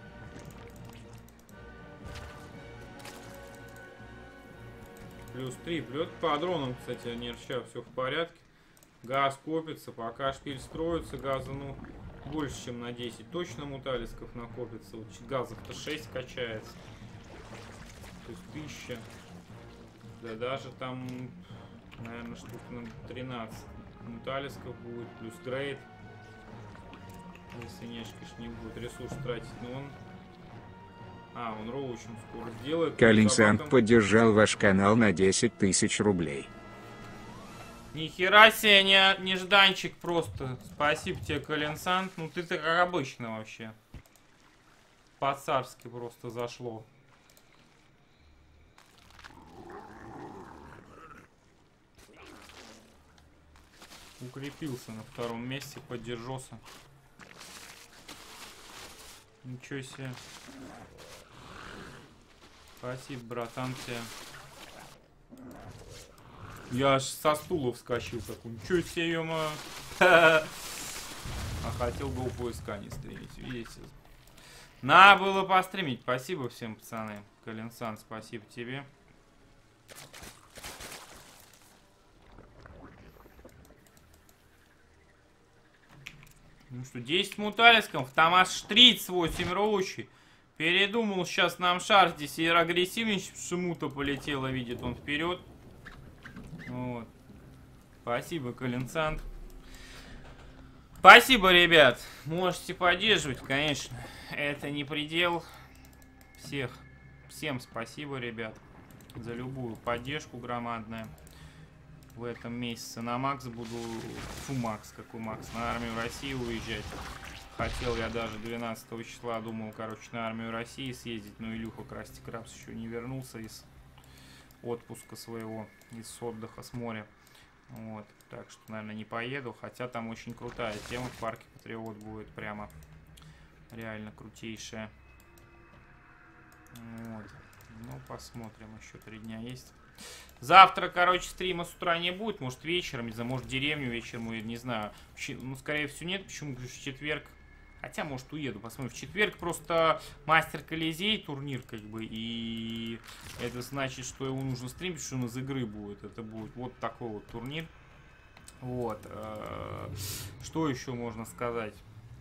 +3 плет по дронам, кстати, Нерча все в порядке. Газ копится, пока шпиль строится, газа, ну, больше, чем на 10. Точно муталисков накопится. Вот газов-то 6 качается. То есть 1000. Да даже там, наверное, штук на 13 муталисков будет, плюс грейд. Если Нерч, конечно, не будет ресурс тратить, но он... он роучем скоро сделает. Калинсант поддержал ваш канал на 10 000 рублей. Нихера себе, нежданчик просто. Спасибо тебе, Калинсант. Ну ты-то как обычно вообще. По-царски просто зашло. Укрепился на втором месте, поддержался. Ничего себе. Спасибо, братан, тебе. Я аж со стула вскочил такой. Ничего себе, ё-моё. А хотел гол поиска не стримить, видите? Надо было постримить. Спасибо всем, пацаны. Калинсан, спасибо тебе. Ну что, 10 муталисков, там аж 38 роучей. Передумал сейчас нам шар здесь и агрессивнее, шмута полетела, видит он вперед. Вот. Спасибо, Калинсан. Спасибо, ребят. Можете поддерживать, конечно. Это не предел. Всем спасибо, ребят, за любую поддержку громадная. В этом месяце на Макс буду... Фу, Макс, какой Макс? На армию России уезжать. Хотел я даже 12 числа, думал, короче, на армию России съездить. Но Илюха Красти Крабс еще не вернулся из отпуска своего, из отдыха с моря. Вот, так что, наверное, не поеду. Хотя там очень крутая тема в парке Патриот будет, прямо реально крутейшая. Вот. Ну, посмотрим, еще 3 дня есть. Завтра, короче, стрима с утра не будет. Может, вечером, не знаю, может, в деревню вечером уеду, не знаю. Ну, скорее всего, нет. Почему? Потому что в четверг. Хотя, может, уеду, посмотрим. В четверг просто Мастер Колизей, турнир, как бы. И это значит, что его нужно стримить, что он из игры будет. Это будет вот такой вот турнир. Вот. Что еще можно сказать?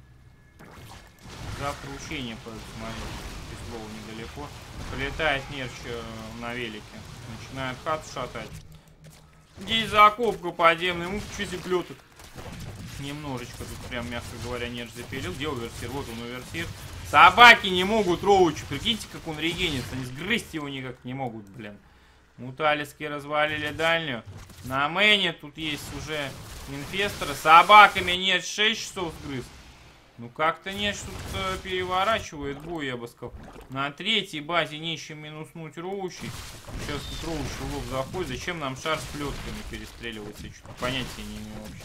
Завтра учение посмотреть. Слово недалеко. Полетает Нерч на велике. Начинает хату шатать. Здесь закопка подземная. Ну, что зиплеток. Немножечко тут прям, мягко говоря, Нерч запилил. Где оверсир? Вот он, оверсир. Собаки не могут роучу. Прикиньте, как он регенится. Они сгрызть его никак не могут, блин. Муталиски развалили дальнюю. На мэне тут есть уже инфесторы. Собаками Нерч 6 часов сгрыз. Ну как-то нет, что-то переворачивает бой, я бы сказал. На третьей базе нечем минуснуть роучи. Сейчас тут роучи в лоб заходит. Зачем нам шар с плетками перестреливаться? Что-то понятия не имею вообще.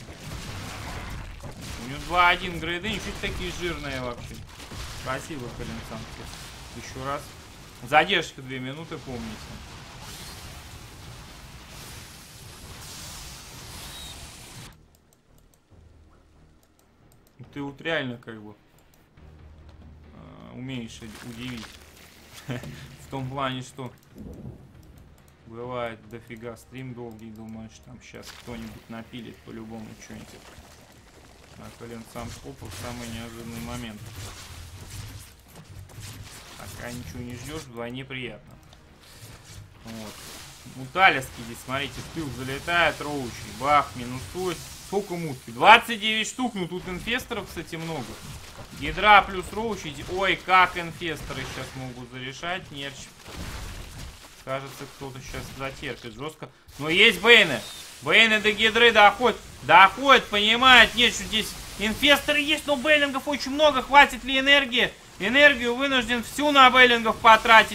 У него 2-1 грейды, ничего такие жирные вообще. Спасибо, Калинсан. Еще раз. Задержка 2 минуты, помните. Ты вот реально как бы умеешь удивить. В том плане, что бывает дофига стрим долгий, думаешь, там сейчас кто-нибудь напилит по-любому что-нибудь. А Колен сам скопал в самый неожиданный момент. Пока ничего не ждешь, вдвойне приятно. Вот. Муталиски здесь, смотрите, в тыл залетает, роучи, бах, минусует. Сколько мутки? 29 штук, ну тут инфесторов, кстати, много. Гидра плюс роучи. Ой, как инфесторы сейчас могут зарешать. Нерч. Кажется, кто-то сейчас затерпит жестко. Но есть бейны. Бейны до гидры доходят. Доходят, понимает. Нет, что здесь инфесторы есть, но бейлингов очень много. Хватит ли энергии? Энергию вынужден всю на бейлингов потратить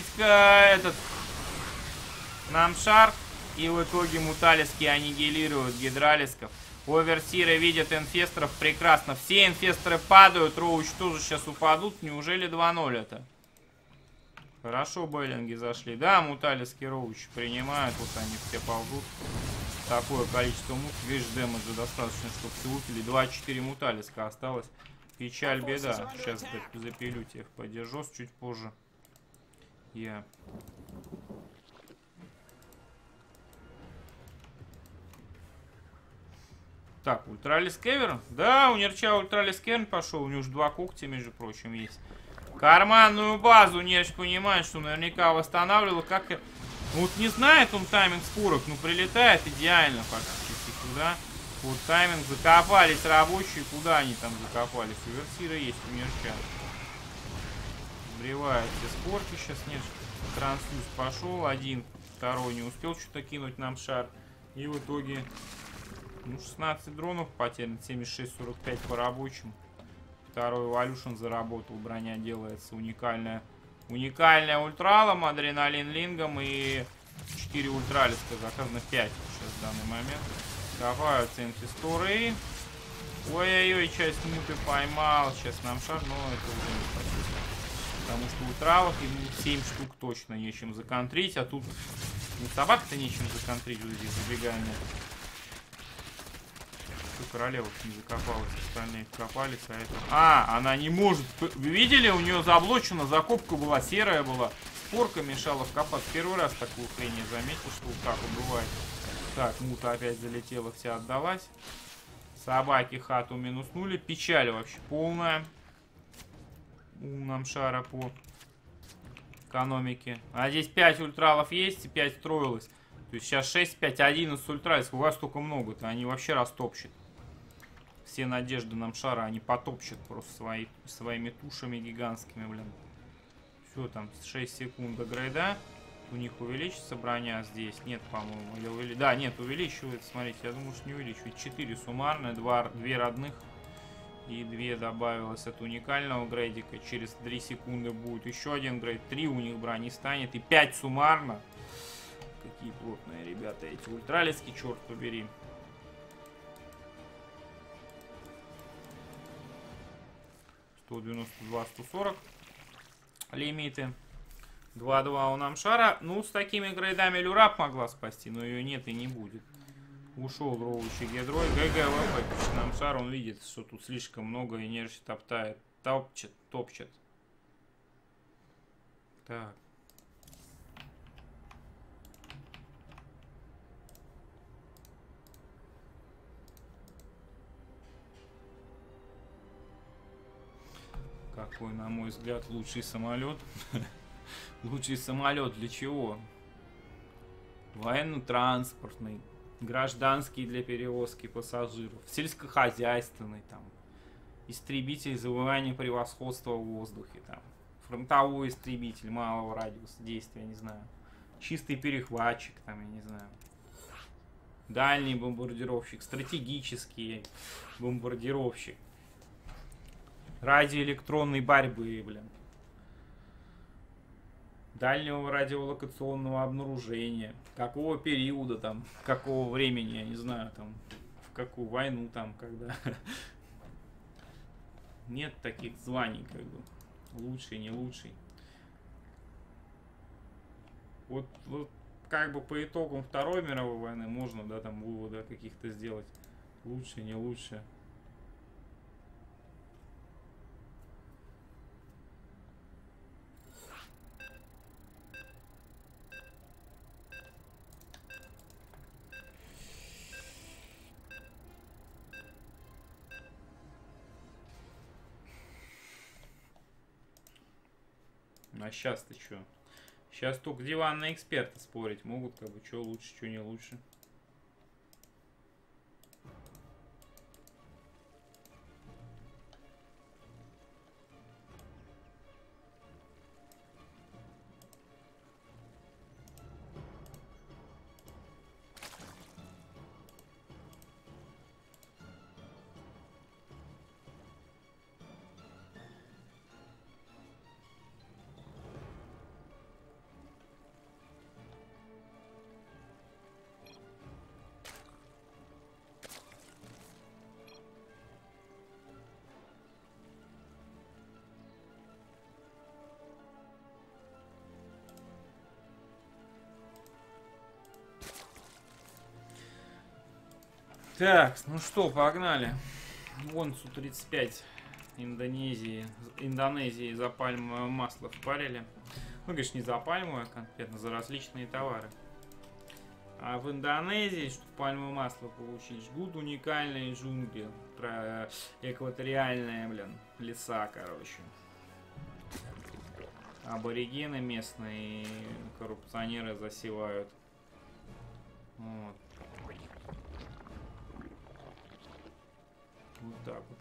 нам шар. И в итоге муталиски аннигилируют гидралисков. Оверсиры видят инфесторов прекрасно. Все инфесторы падают. Роуч тоже сейчас упадут. Неужели 2-0 это? Хорошо, бейлинги зашли. Да, муталиски роуч принимают. Вот они все ползут. Такое количество мут. Видишь, дэмэджа достаточно, чтобы все выпили. 2-4 муталиска осталось. Печаль, беда. Сейчас запилю тех. Подержусь чуть позже. Я... Так, Ультралис Кеверн? Да, у Нерча Ультралис Кеверн пошел. У него уже 2 когтя, между прочим, есть. Карманную базу Нерч понимает, что наверняка восстанавливал. Как... Ну, вот не знает он тайминг спорок, но прилетает идеально фактически туда. Вот тайминг. Закопались рабочие. Куда они там закопались? Уверсиры есть у Нерча. Сбривает все спорки. Сейчас Нерч трансфьюз пошел. Один, второй не успел что-то кинуть нам шар. И в итоге... Ну, 16 дронов потерян, 76-45 по рабочим. Второй эволюшн заработал, броня делается уникальная. Уникальная ультралом, адреналин лингом и 4 ультралиска, заказано 5 сейчас в данный момент. Копаются инфестуры. Ой-ой-ой, часть муты поймал. Сейчас нам шар, но это уже не спасибо. Потому что у травок ему 7 штук точно нечем законтрить. А тут у собак-то нечем законтрить. Вот здесь забегание. Королева не закопалась, остальные копались, а это... А, она не может... Вы видели? У нее заблочена, закопка была, серая была. Спорка мешала вкопаться. Первый раз такую хрень я заметил, что вот так вот бывает. Так, мута опять залетела, вся отдалась. Собаки хату минуснули. Печаль вообще полная. У Намшара по экономике. А здесь 5 ультралов есть и 5 строилось. То есть сейчас 6, 5, 11 ультралов. У вас столько много-то. Они вообще растопчут. Все надежды Намшара они потопчут просто своими тушами гигантскими, блин. Все, там 6 секунд до грейда. У них увеличится броня здесь. Нет, по-моему. Или да, нет, увеличивается. Смотрите, я думаю, что не увеличивает. 4 суммарно, 2 родных. И 2 добавилось от уникального грейдика. Через 3 секунды будет еще один грейд. 3 у них брони станет. И 5 суммарно. Какие плотные ребята эти ультралиски, черт побери. 192, 140 лимиты. 2-2 у Намшара. Ну, с такими грейдами Люрап могла спасти, но ее нет и не будет. Ушел гровущий гедрой. ГГ Намшар, он видит, что тут слишком много инерции топтает. Топчет. Так. Какой, на мой взгляд, лучший самолет. Лучший самолет для чего? Военно-транспортный, гражданский для перевозки пассажиров, сельскохозяйственный, там, истребитель завоевания превосходства в воздухе, там, фронтовой истребитель малого радиуса действия, не знаю, чистый перехватчик, там, я не знаю, дальний бомбардировщик, стратегический бомбардировщик. Радиоэлектронной борьбы, блин. Дальнего радиолокационного обнаружения. Какого периода там, какого времени, я не знаю, там, в какую войну там, когда. Нет таких званий, как бы. Лучший, не лучший. Вот как бы по итогам Второй мировой войны можно, да, там выводы каких-то сделать. Лучше, не лучше. А сейчас-то что? Сейчас только диванные эксперты спорить могут, как бы, что лучше, что не лучше. Так, ну что, погнали. Вон Су-35 Индонезии за пальмовое масло впарили. Ну, конечно, не за пальмовое, а конкретно за различные товары. А в Индонезии, чтобы пальмовое масло получить, жгут уникальные джунгли. Про экваториальные, блин, леса, короче. Аборигены местные, коррупционеры засевают. Вот. Вот так вот.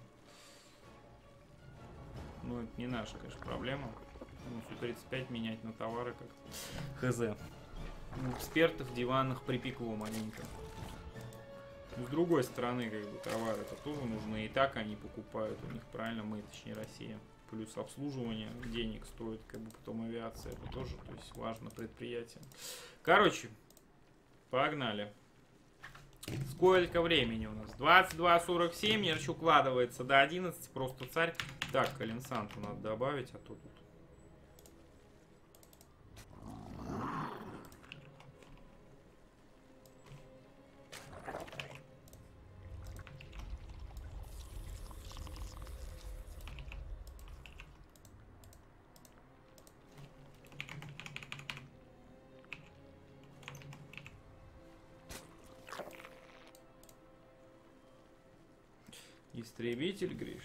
Ну, это не наша, конечно, проблема. Ну, Су-35 менять на товары как-то. Хз. У экспертов диванных припекло маленько. С другой стороны, как бы, товары-то тоже нужны. И так они покупают у них, правильно, мы, точнее, Россия. Плюс обслуживание денег стоит, как бы, потом авиация. Это тоже, то есть, важно предприятие. Короче, погнали. Сколько времени у нас? 22:47. Нерч укладывается до 11. Просто царь. Так, Калинсанту надо добавить, а то тут... Истребитель, Гриш.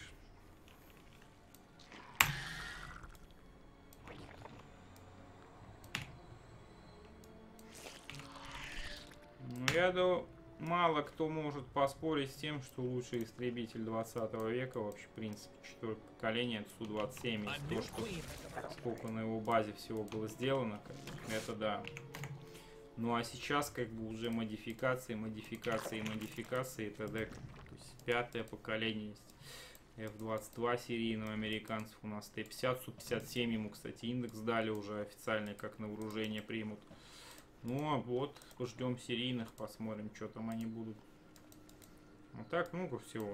Ну, я думаю, мало кто может поспорить с тем, что лучший истребитель 20 века, вообще, в принципе, четвертое поколение, это Су-27, и то, что сколько на его базе всего было сделано, это да. Ну, а сейчас, как бы, уже модификации, это дека. То есть, пятое поколение есть. F-22 серийного американцев, у нас Т-50, Су-57, ему, кстати, индекс дали уже официальный, как на вооружение примут. Ну, а вот, ждем серийных, посмотрим, что там они будут. Вот так много всего.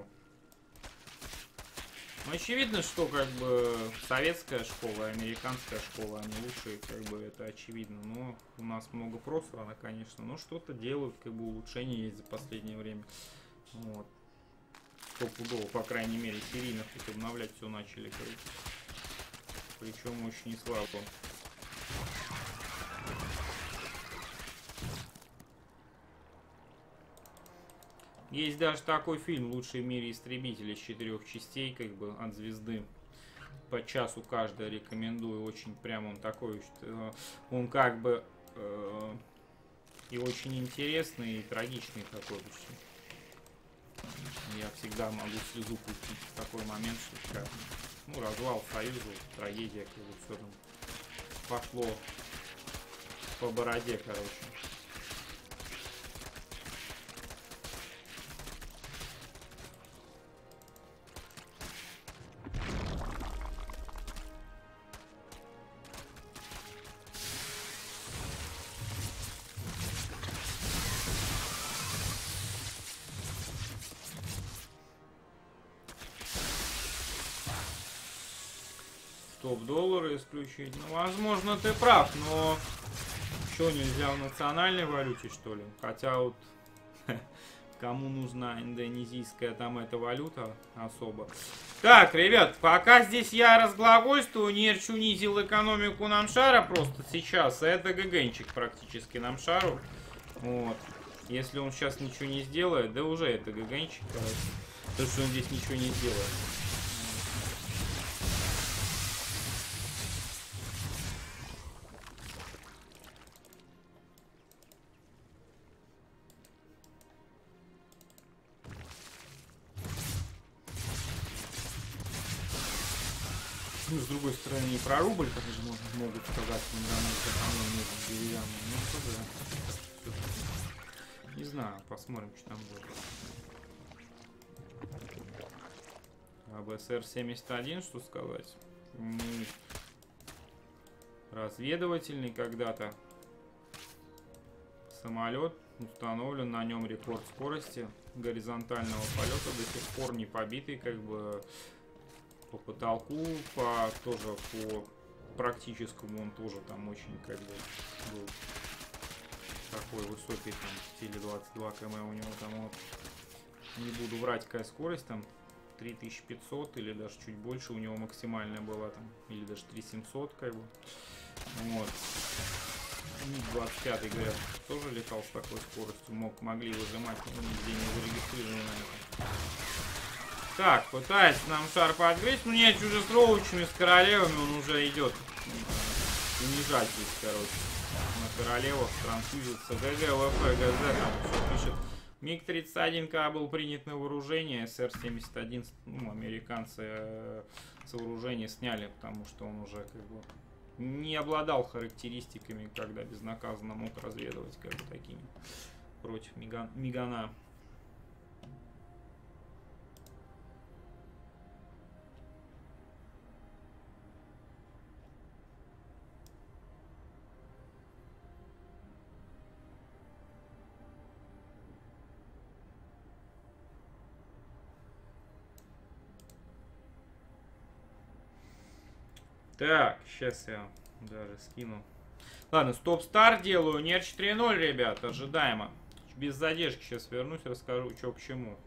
Ну, очевидно, что, как бы, советская школа и американская школа, они лучшие, как бы, это очевидно. Но у нас много просрано, конечно, но что-то делают, как бы, улучшения есть за последнее время. Вот. Стопудово, по крайней мере, серийных тут обновлять все начали, короче. Причем очень не слабо. Есть даже такой фильм «Лучший в мире истребитель» из 4 частей, как бы, от звезды. По часу каждая, рекомендую. Очень прям он такой, он как бы и очень интересный, и трагичный такой. Я всегда могу слезу пустить в такой момент, что как, ну, развал Союза, трагедия, как бы все там пошло по бороде, короче. Топ-доллары исключить. Ну, возможно, ты прав, но что, нельзя в национальной валюте, что ли? Хотя вот кому нужна индонезийская там эта валюта особо. Так, ребят, пока здесь я разглагольствую, Нерч унизил экономику Намшара просто сейчас. Это ГГНчик практически Намшару. Вот. Если он сейчас ничего не сделает, да уже это ГГНчик, короче. То, что он здесь ничего не сделает. Ну, с другой стороны, не про рубль, как же могут сказать, не знаю, посмотрим, что там будет. АБСР-71, что сказать? Разведывательный когда-то самолет установлен, на нем рекорд скорости горизонтального полета, до сих пор не побитый, как бы. По потолку, тоже по практическому он тоже там очень, как бы, был такой высокий, там, в стиле 22 км у него там, вот, не буду врать, какая скорость, там 3500 или даже чуть больше у него максимальная была, там, или даже 3700, как бы, вот. МиГ-25, говорят, тоже летал с такой скоростью, могли выжимать, но нигде не зарегистрировано на это. Так, пытается нам шар подгрызть. Ну нет, уже с роучами, с королевами он уже идет унижать здесь, короче. На королевах французится. ГГ, ВФ, ГЗ, там все пишет. МиГ-31К был принят на вооружение. СР-71, ну, американцы с вооружения сняли, потому что он уже, как бы, не обладал характеристиками, когда безнаказанно мог разведывать, как бы, такими против Мигана. Так, сейчас я даже скину. Ладно, стоп-старт делаю. Нерч 3-0, ребят, ожидаемо. Без задержки сейчас вернусь, расскажу, что к чему.